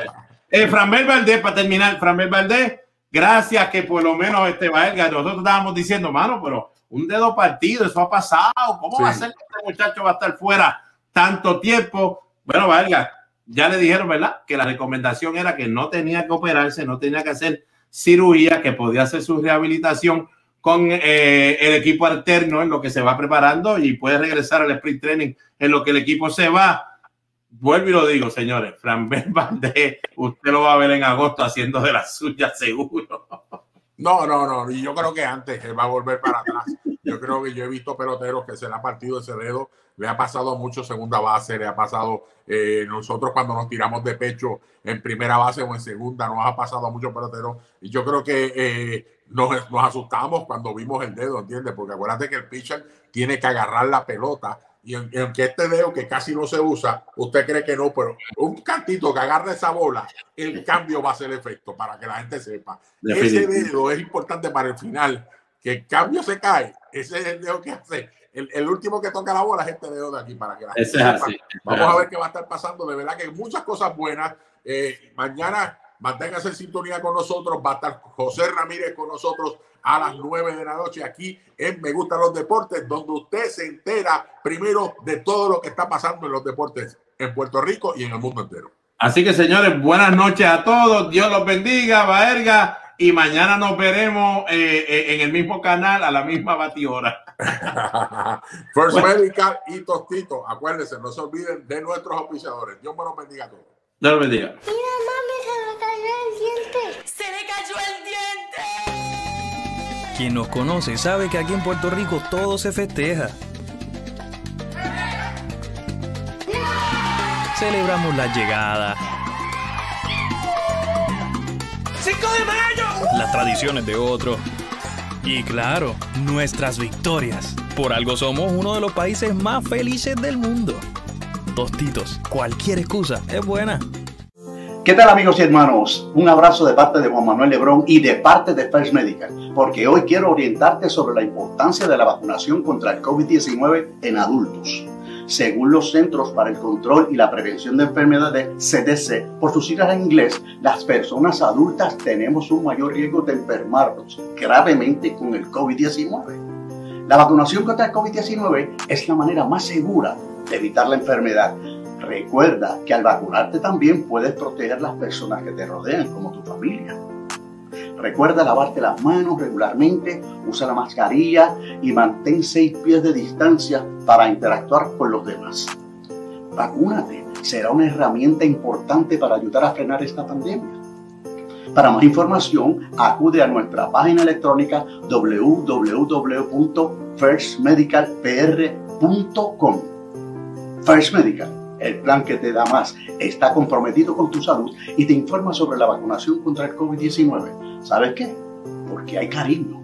eh, Framber Valdez, para terminar, Framber Valdez, gracias que por lo menos este Valga, nosotros estábamos diciendo, mano, pero un dedo partido, eso ha pasado. ¿Cómo sí. va a ser que este muchacho va a estar fuera tanto tiempo? Bueno, Valga, ya le dijeron, ¿verdad? Que la recomendación era que no tenía que operarse, no tenía que hacer cirugía, que podía hacer su rehabilitación con eh, el equipo alterno en lo que se va preparando, y puede regresar al sprint training en lo que el equipo se va. Vuelvo y lo digo, señores, Framber Valdez, usted lo va a ver en agosto haciendo de las suyas, seguro. No, no, no, y yo creo que antes él va a volver para atrás. Yo creo que yo he visto peloteros que se le ha partido ese dedo, le ha pasado mucho segunda base, le ha pasado eh, nosotros cuando nos tiramos de pecho en primera base o en segunda, nos ha pasado a muchos peloteros, y yo creo que eh, nos, nos asustamos cuando vimos el dedo, ¿entiendes? Porque acuérdate que el pitcher tiene que agarrar la pelota, y aunque este dedo que casi no se usa, usted cree que no, pero un cantito que agarre esa bola, el cambio va a hacer efecto, para que la gente sepa. Ese dedo es importante para el final, que el cambio se cae, ese es el dedo que hace. El, el último que toca la bola es este dedo de aquí, para que la gente sepa. Así. Vamos a ver qué va a estar pasando. De verdad que muchas cosas buenas. Eh, mañana manténgase en sintonía con nosotros. Va a estar José Ramírez con nosotros a las nueve de la noche aquí en Me Gustan los Deportes, donde usted se entera primero de todo lo que está pasando en los deportes en Puerto Rico y en el mundo entero. Así que, señores, buenas noches a todos. Dios los bendiga, Baerga. Y mañana nos veremos eh, eh, en el mismo canal a la misma batihora. First bueno. Medical y Tostito. Acuérdense, no se olviden de nuestros auspiciadores. Dios me los bendiga a todos. Dios los bendiga. Mira, mami, se le cayó el diente. ¡Se le cayó el diente! Quien nos conoce sabe que aquí en Puerto Rico todo se festeja. Celebramos la llegada, ¡cinco de mayo! Las tradiciones de otro. Y claro, nuestras victorias. Por algo somos uno de los países más felices del mundo. Tostitos, cualquier excusa es buena. ¿Qué tal, amigos y hermanos? Un abrazo de parte de Juan Manuel Lebrón y de parte de First Medical, porque hoy quiero orientarte sobre la importancia de la vacunación contra el COVID diecinueve en adultos. Según los Centros para el Control y la Prevención de Enfermedades, C D C, por sus siglas en inglés, las personas adultas tenemos un mayor riesgo de enfermarnos gravemente con el COVID diecinueve. La vacunación contra el COVID diecinueve es la manera más segura de evitar la enfermedad. Recuerda que al vacunarte también puedes proteger a las personas que te rodean, como tu familia. Recuerda lavarte las manos regularmente, usa la mascarilla y mantén seis pies de distancia para interactuar con los demás. Vacúnate, será una herramienta importante para ayudar a frenar esta pandemia. Para más información, acude a nuestra página electrónica doble u doble u doble u punto first medical p r punto com. First Medical, el plan que te da más, está comprometido con tu salud y te informa sobre la vacunación contra el COVID diecinueve. ¿Sabes qué? Porque hay cariño.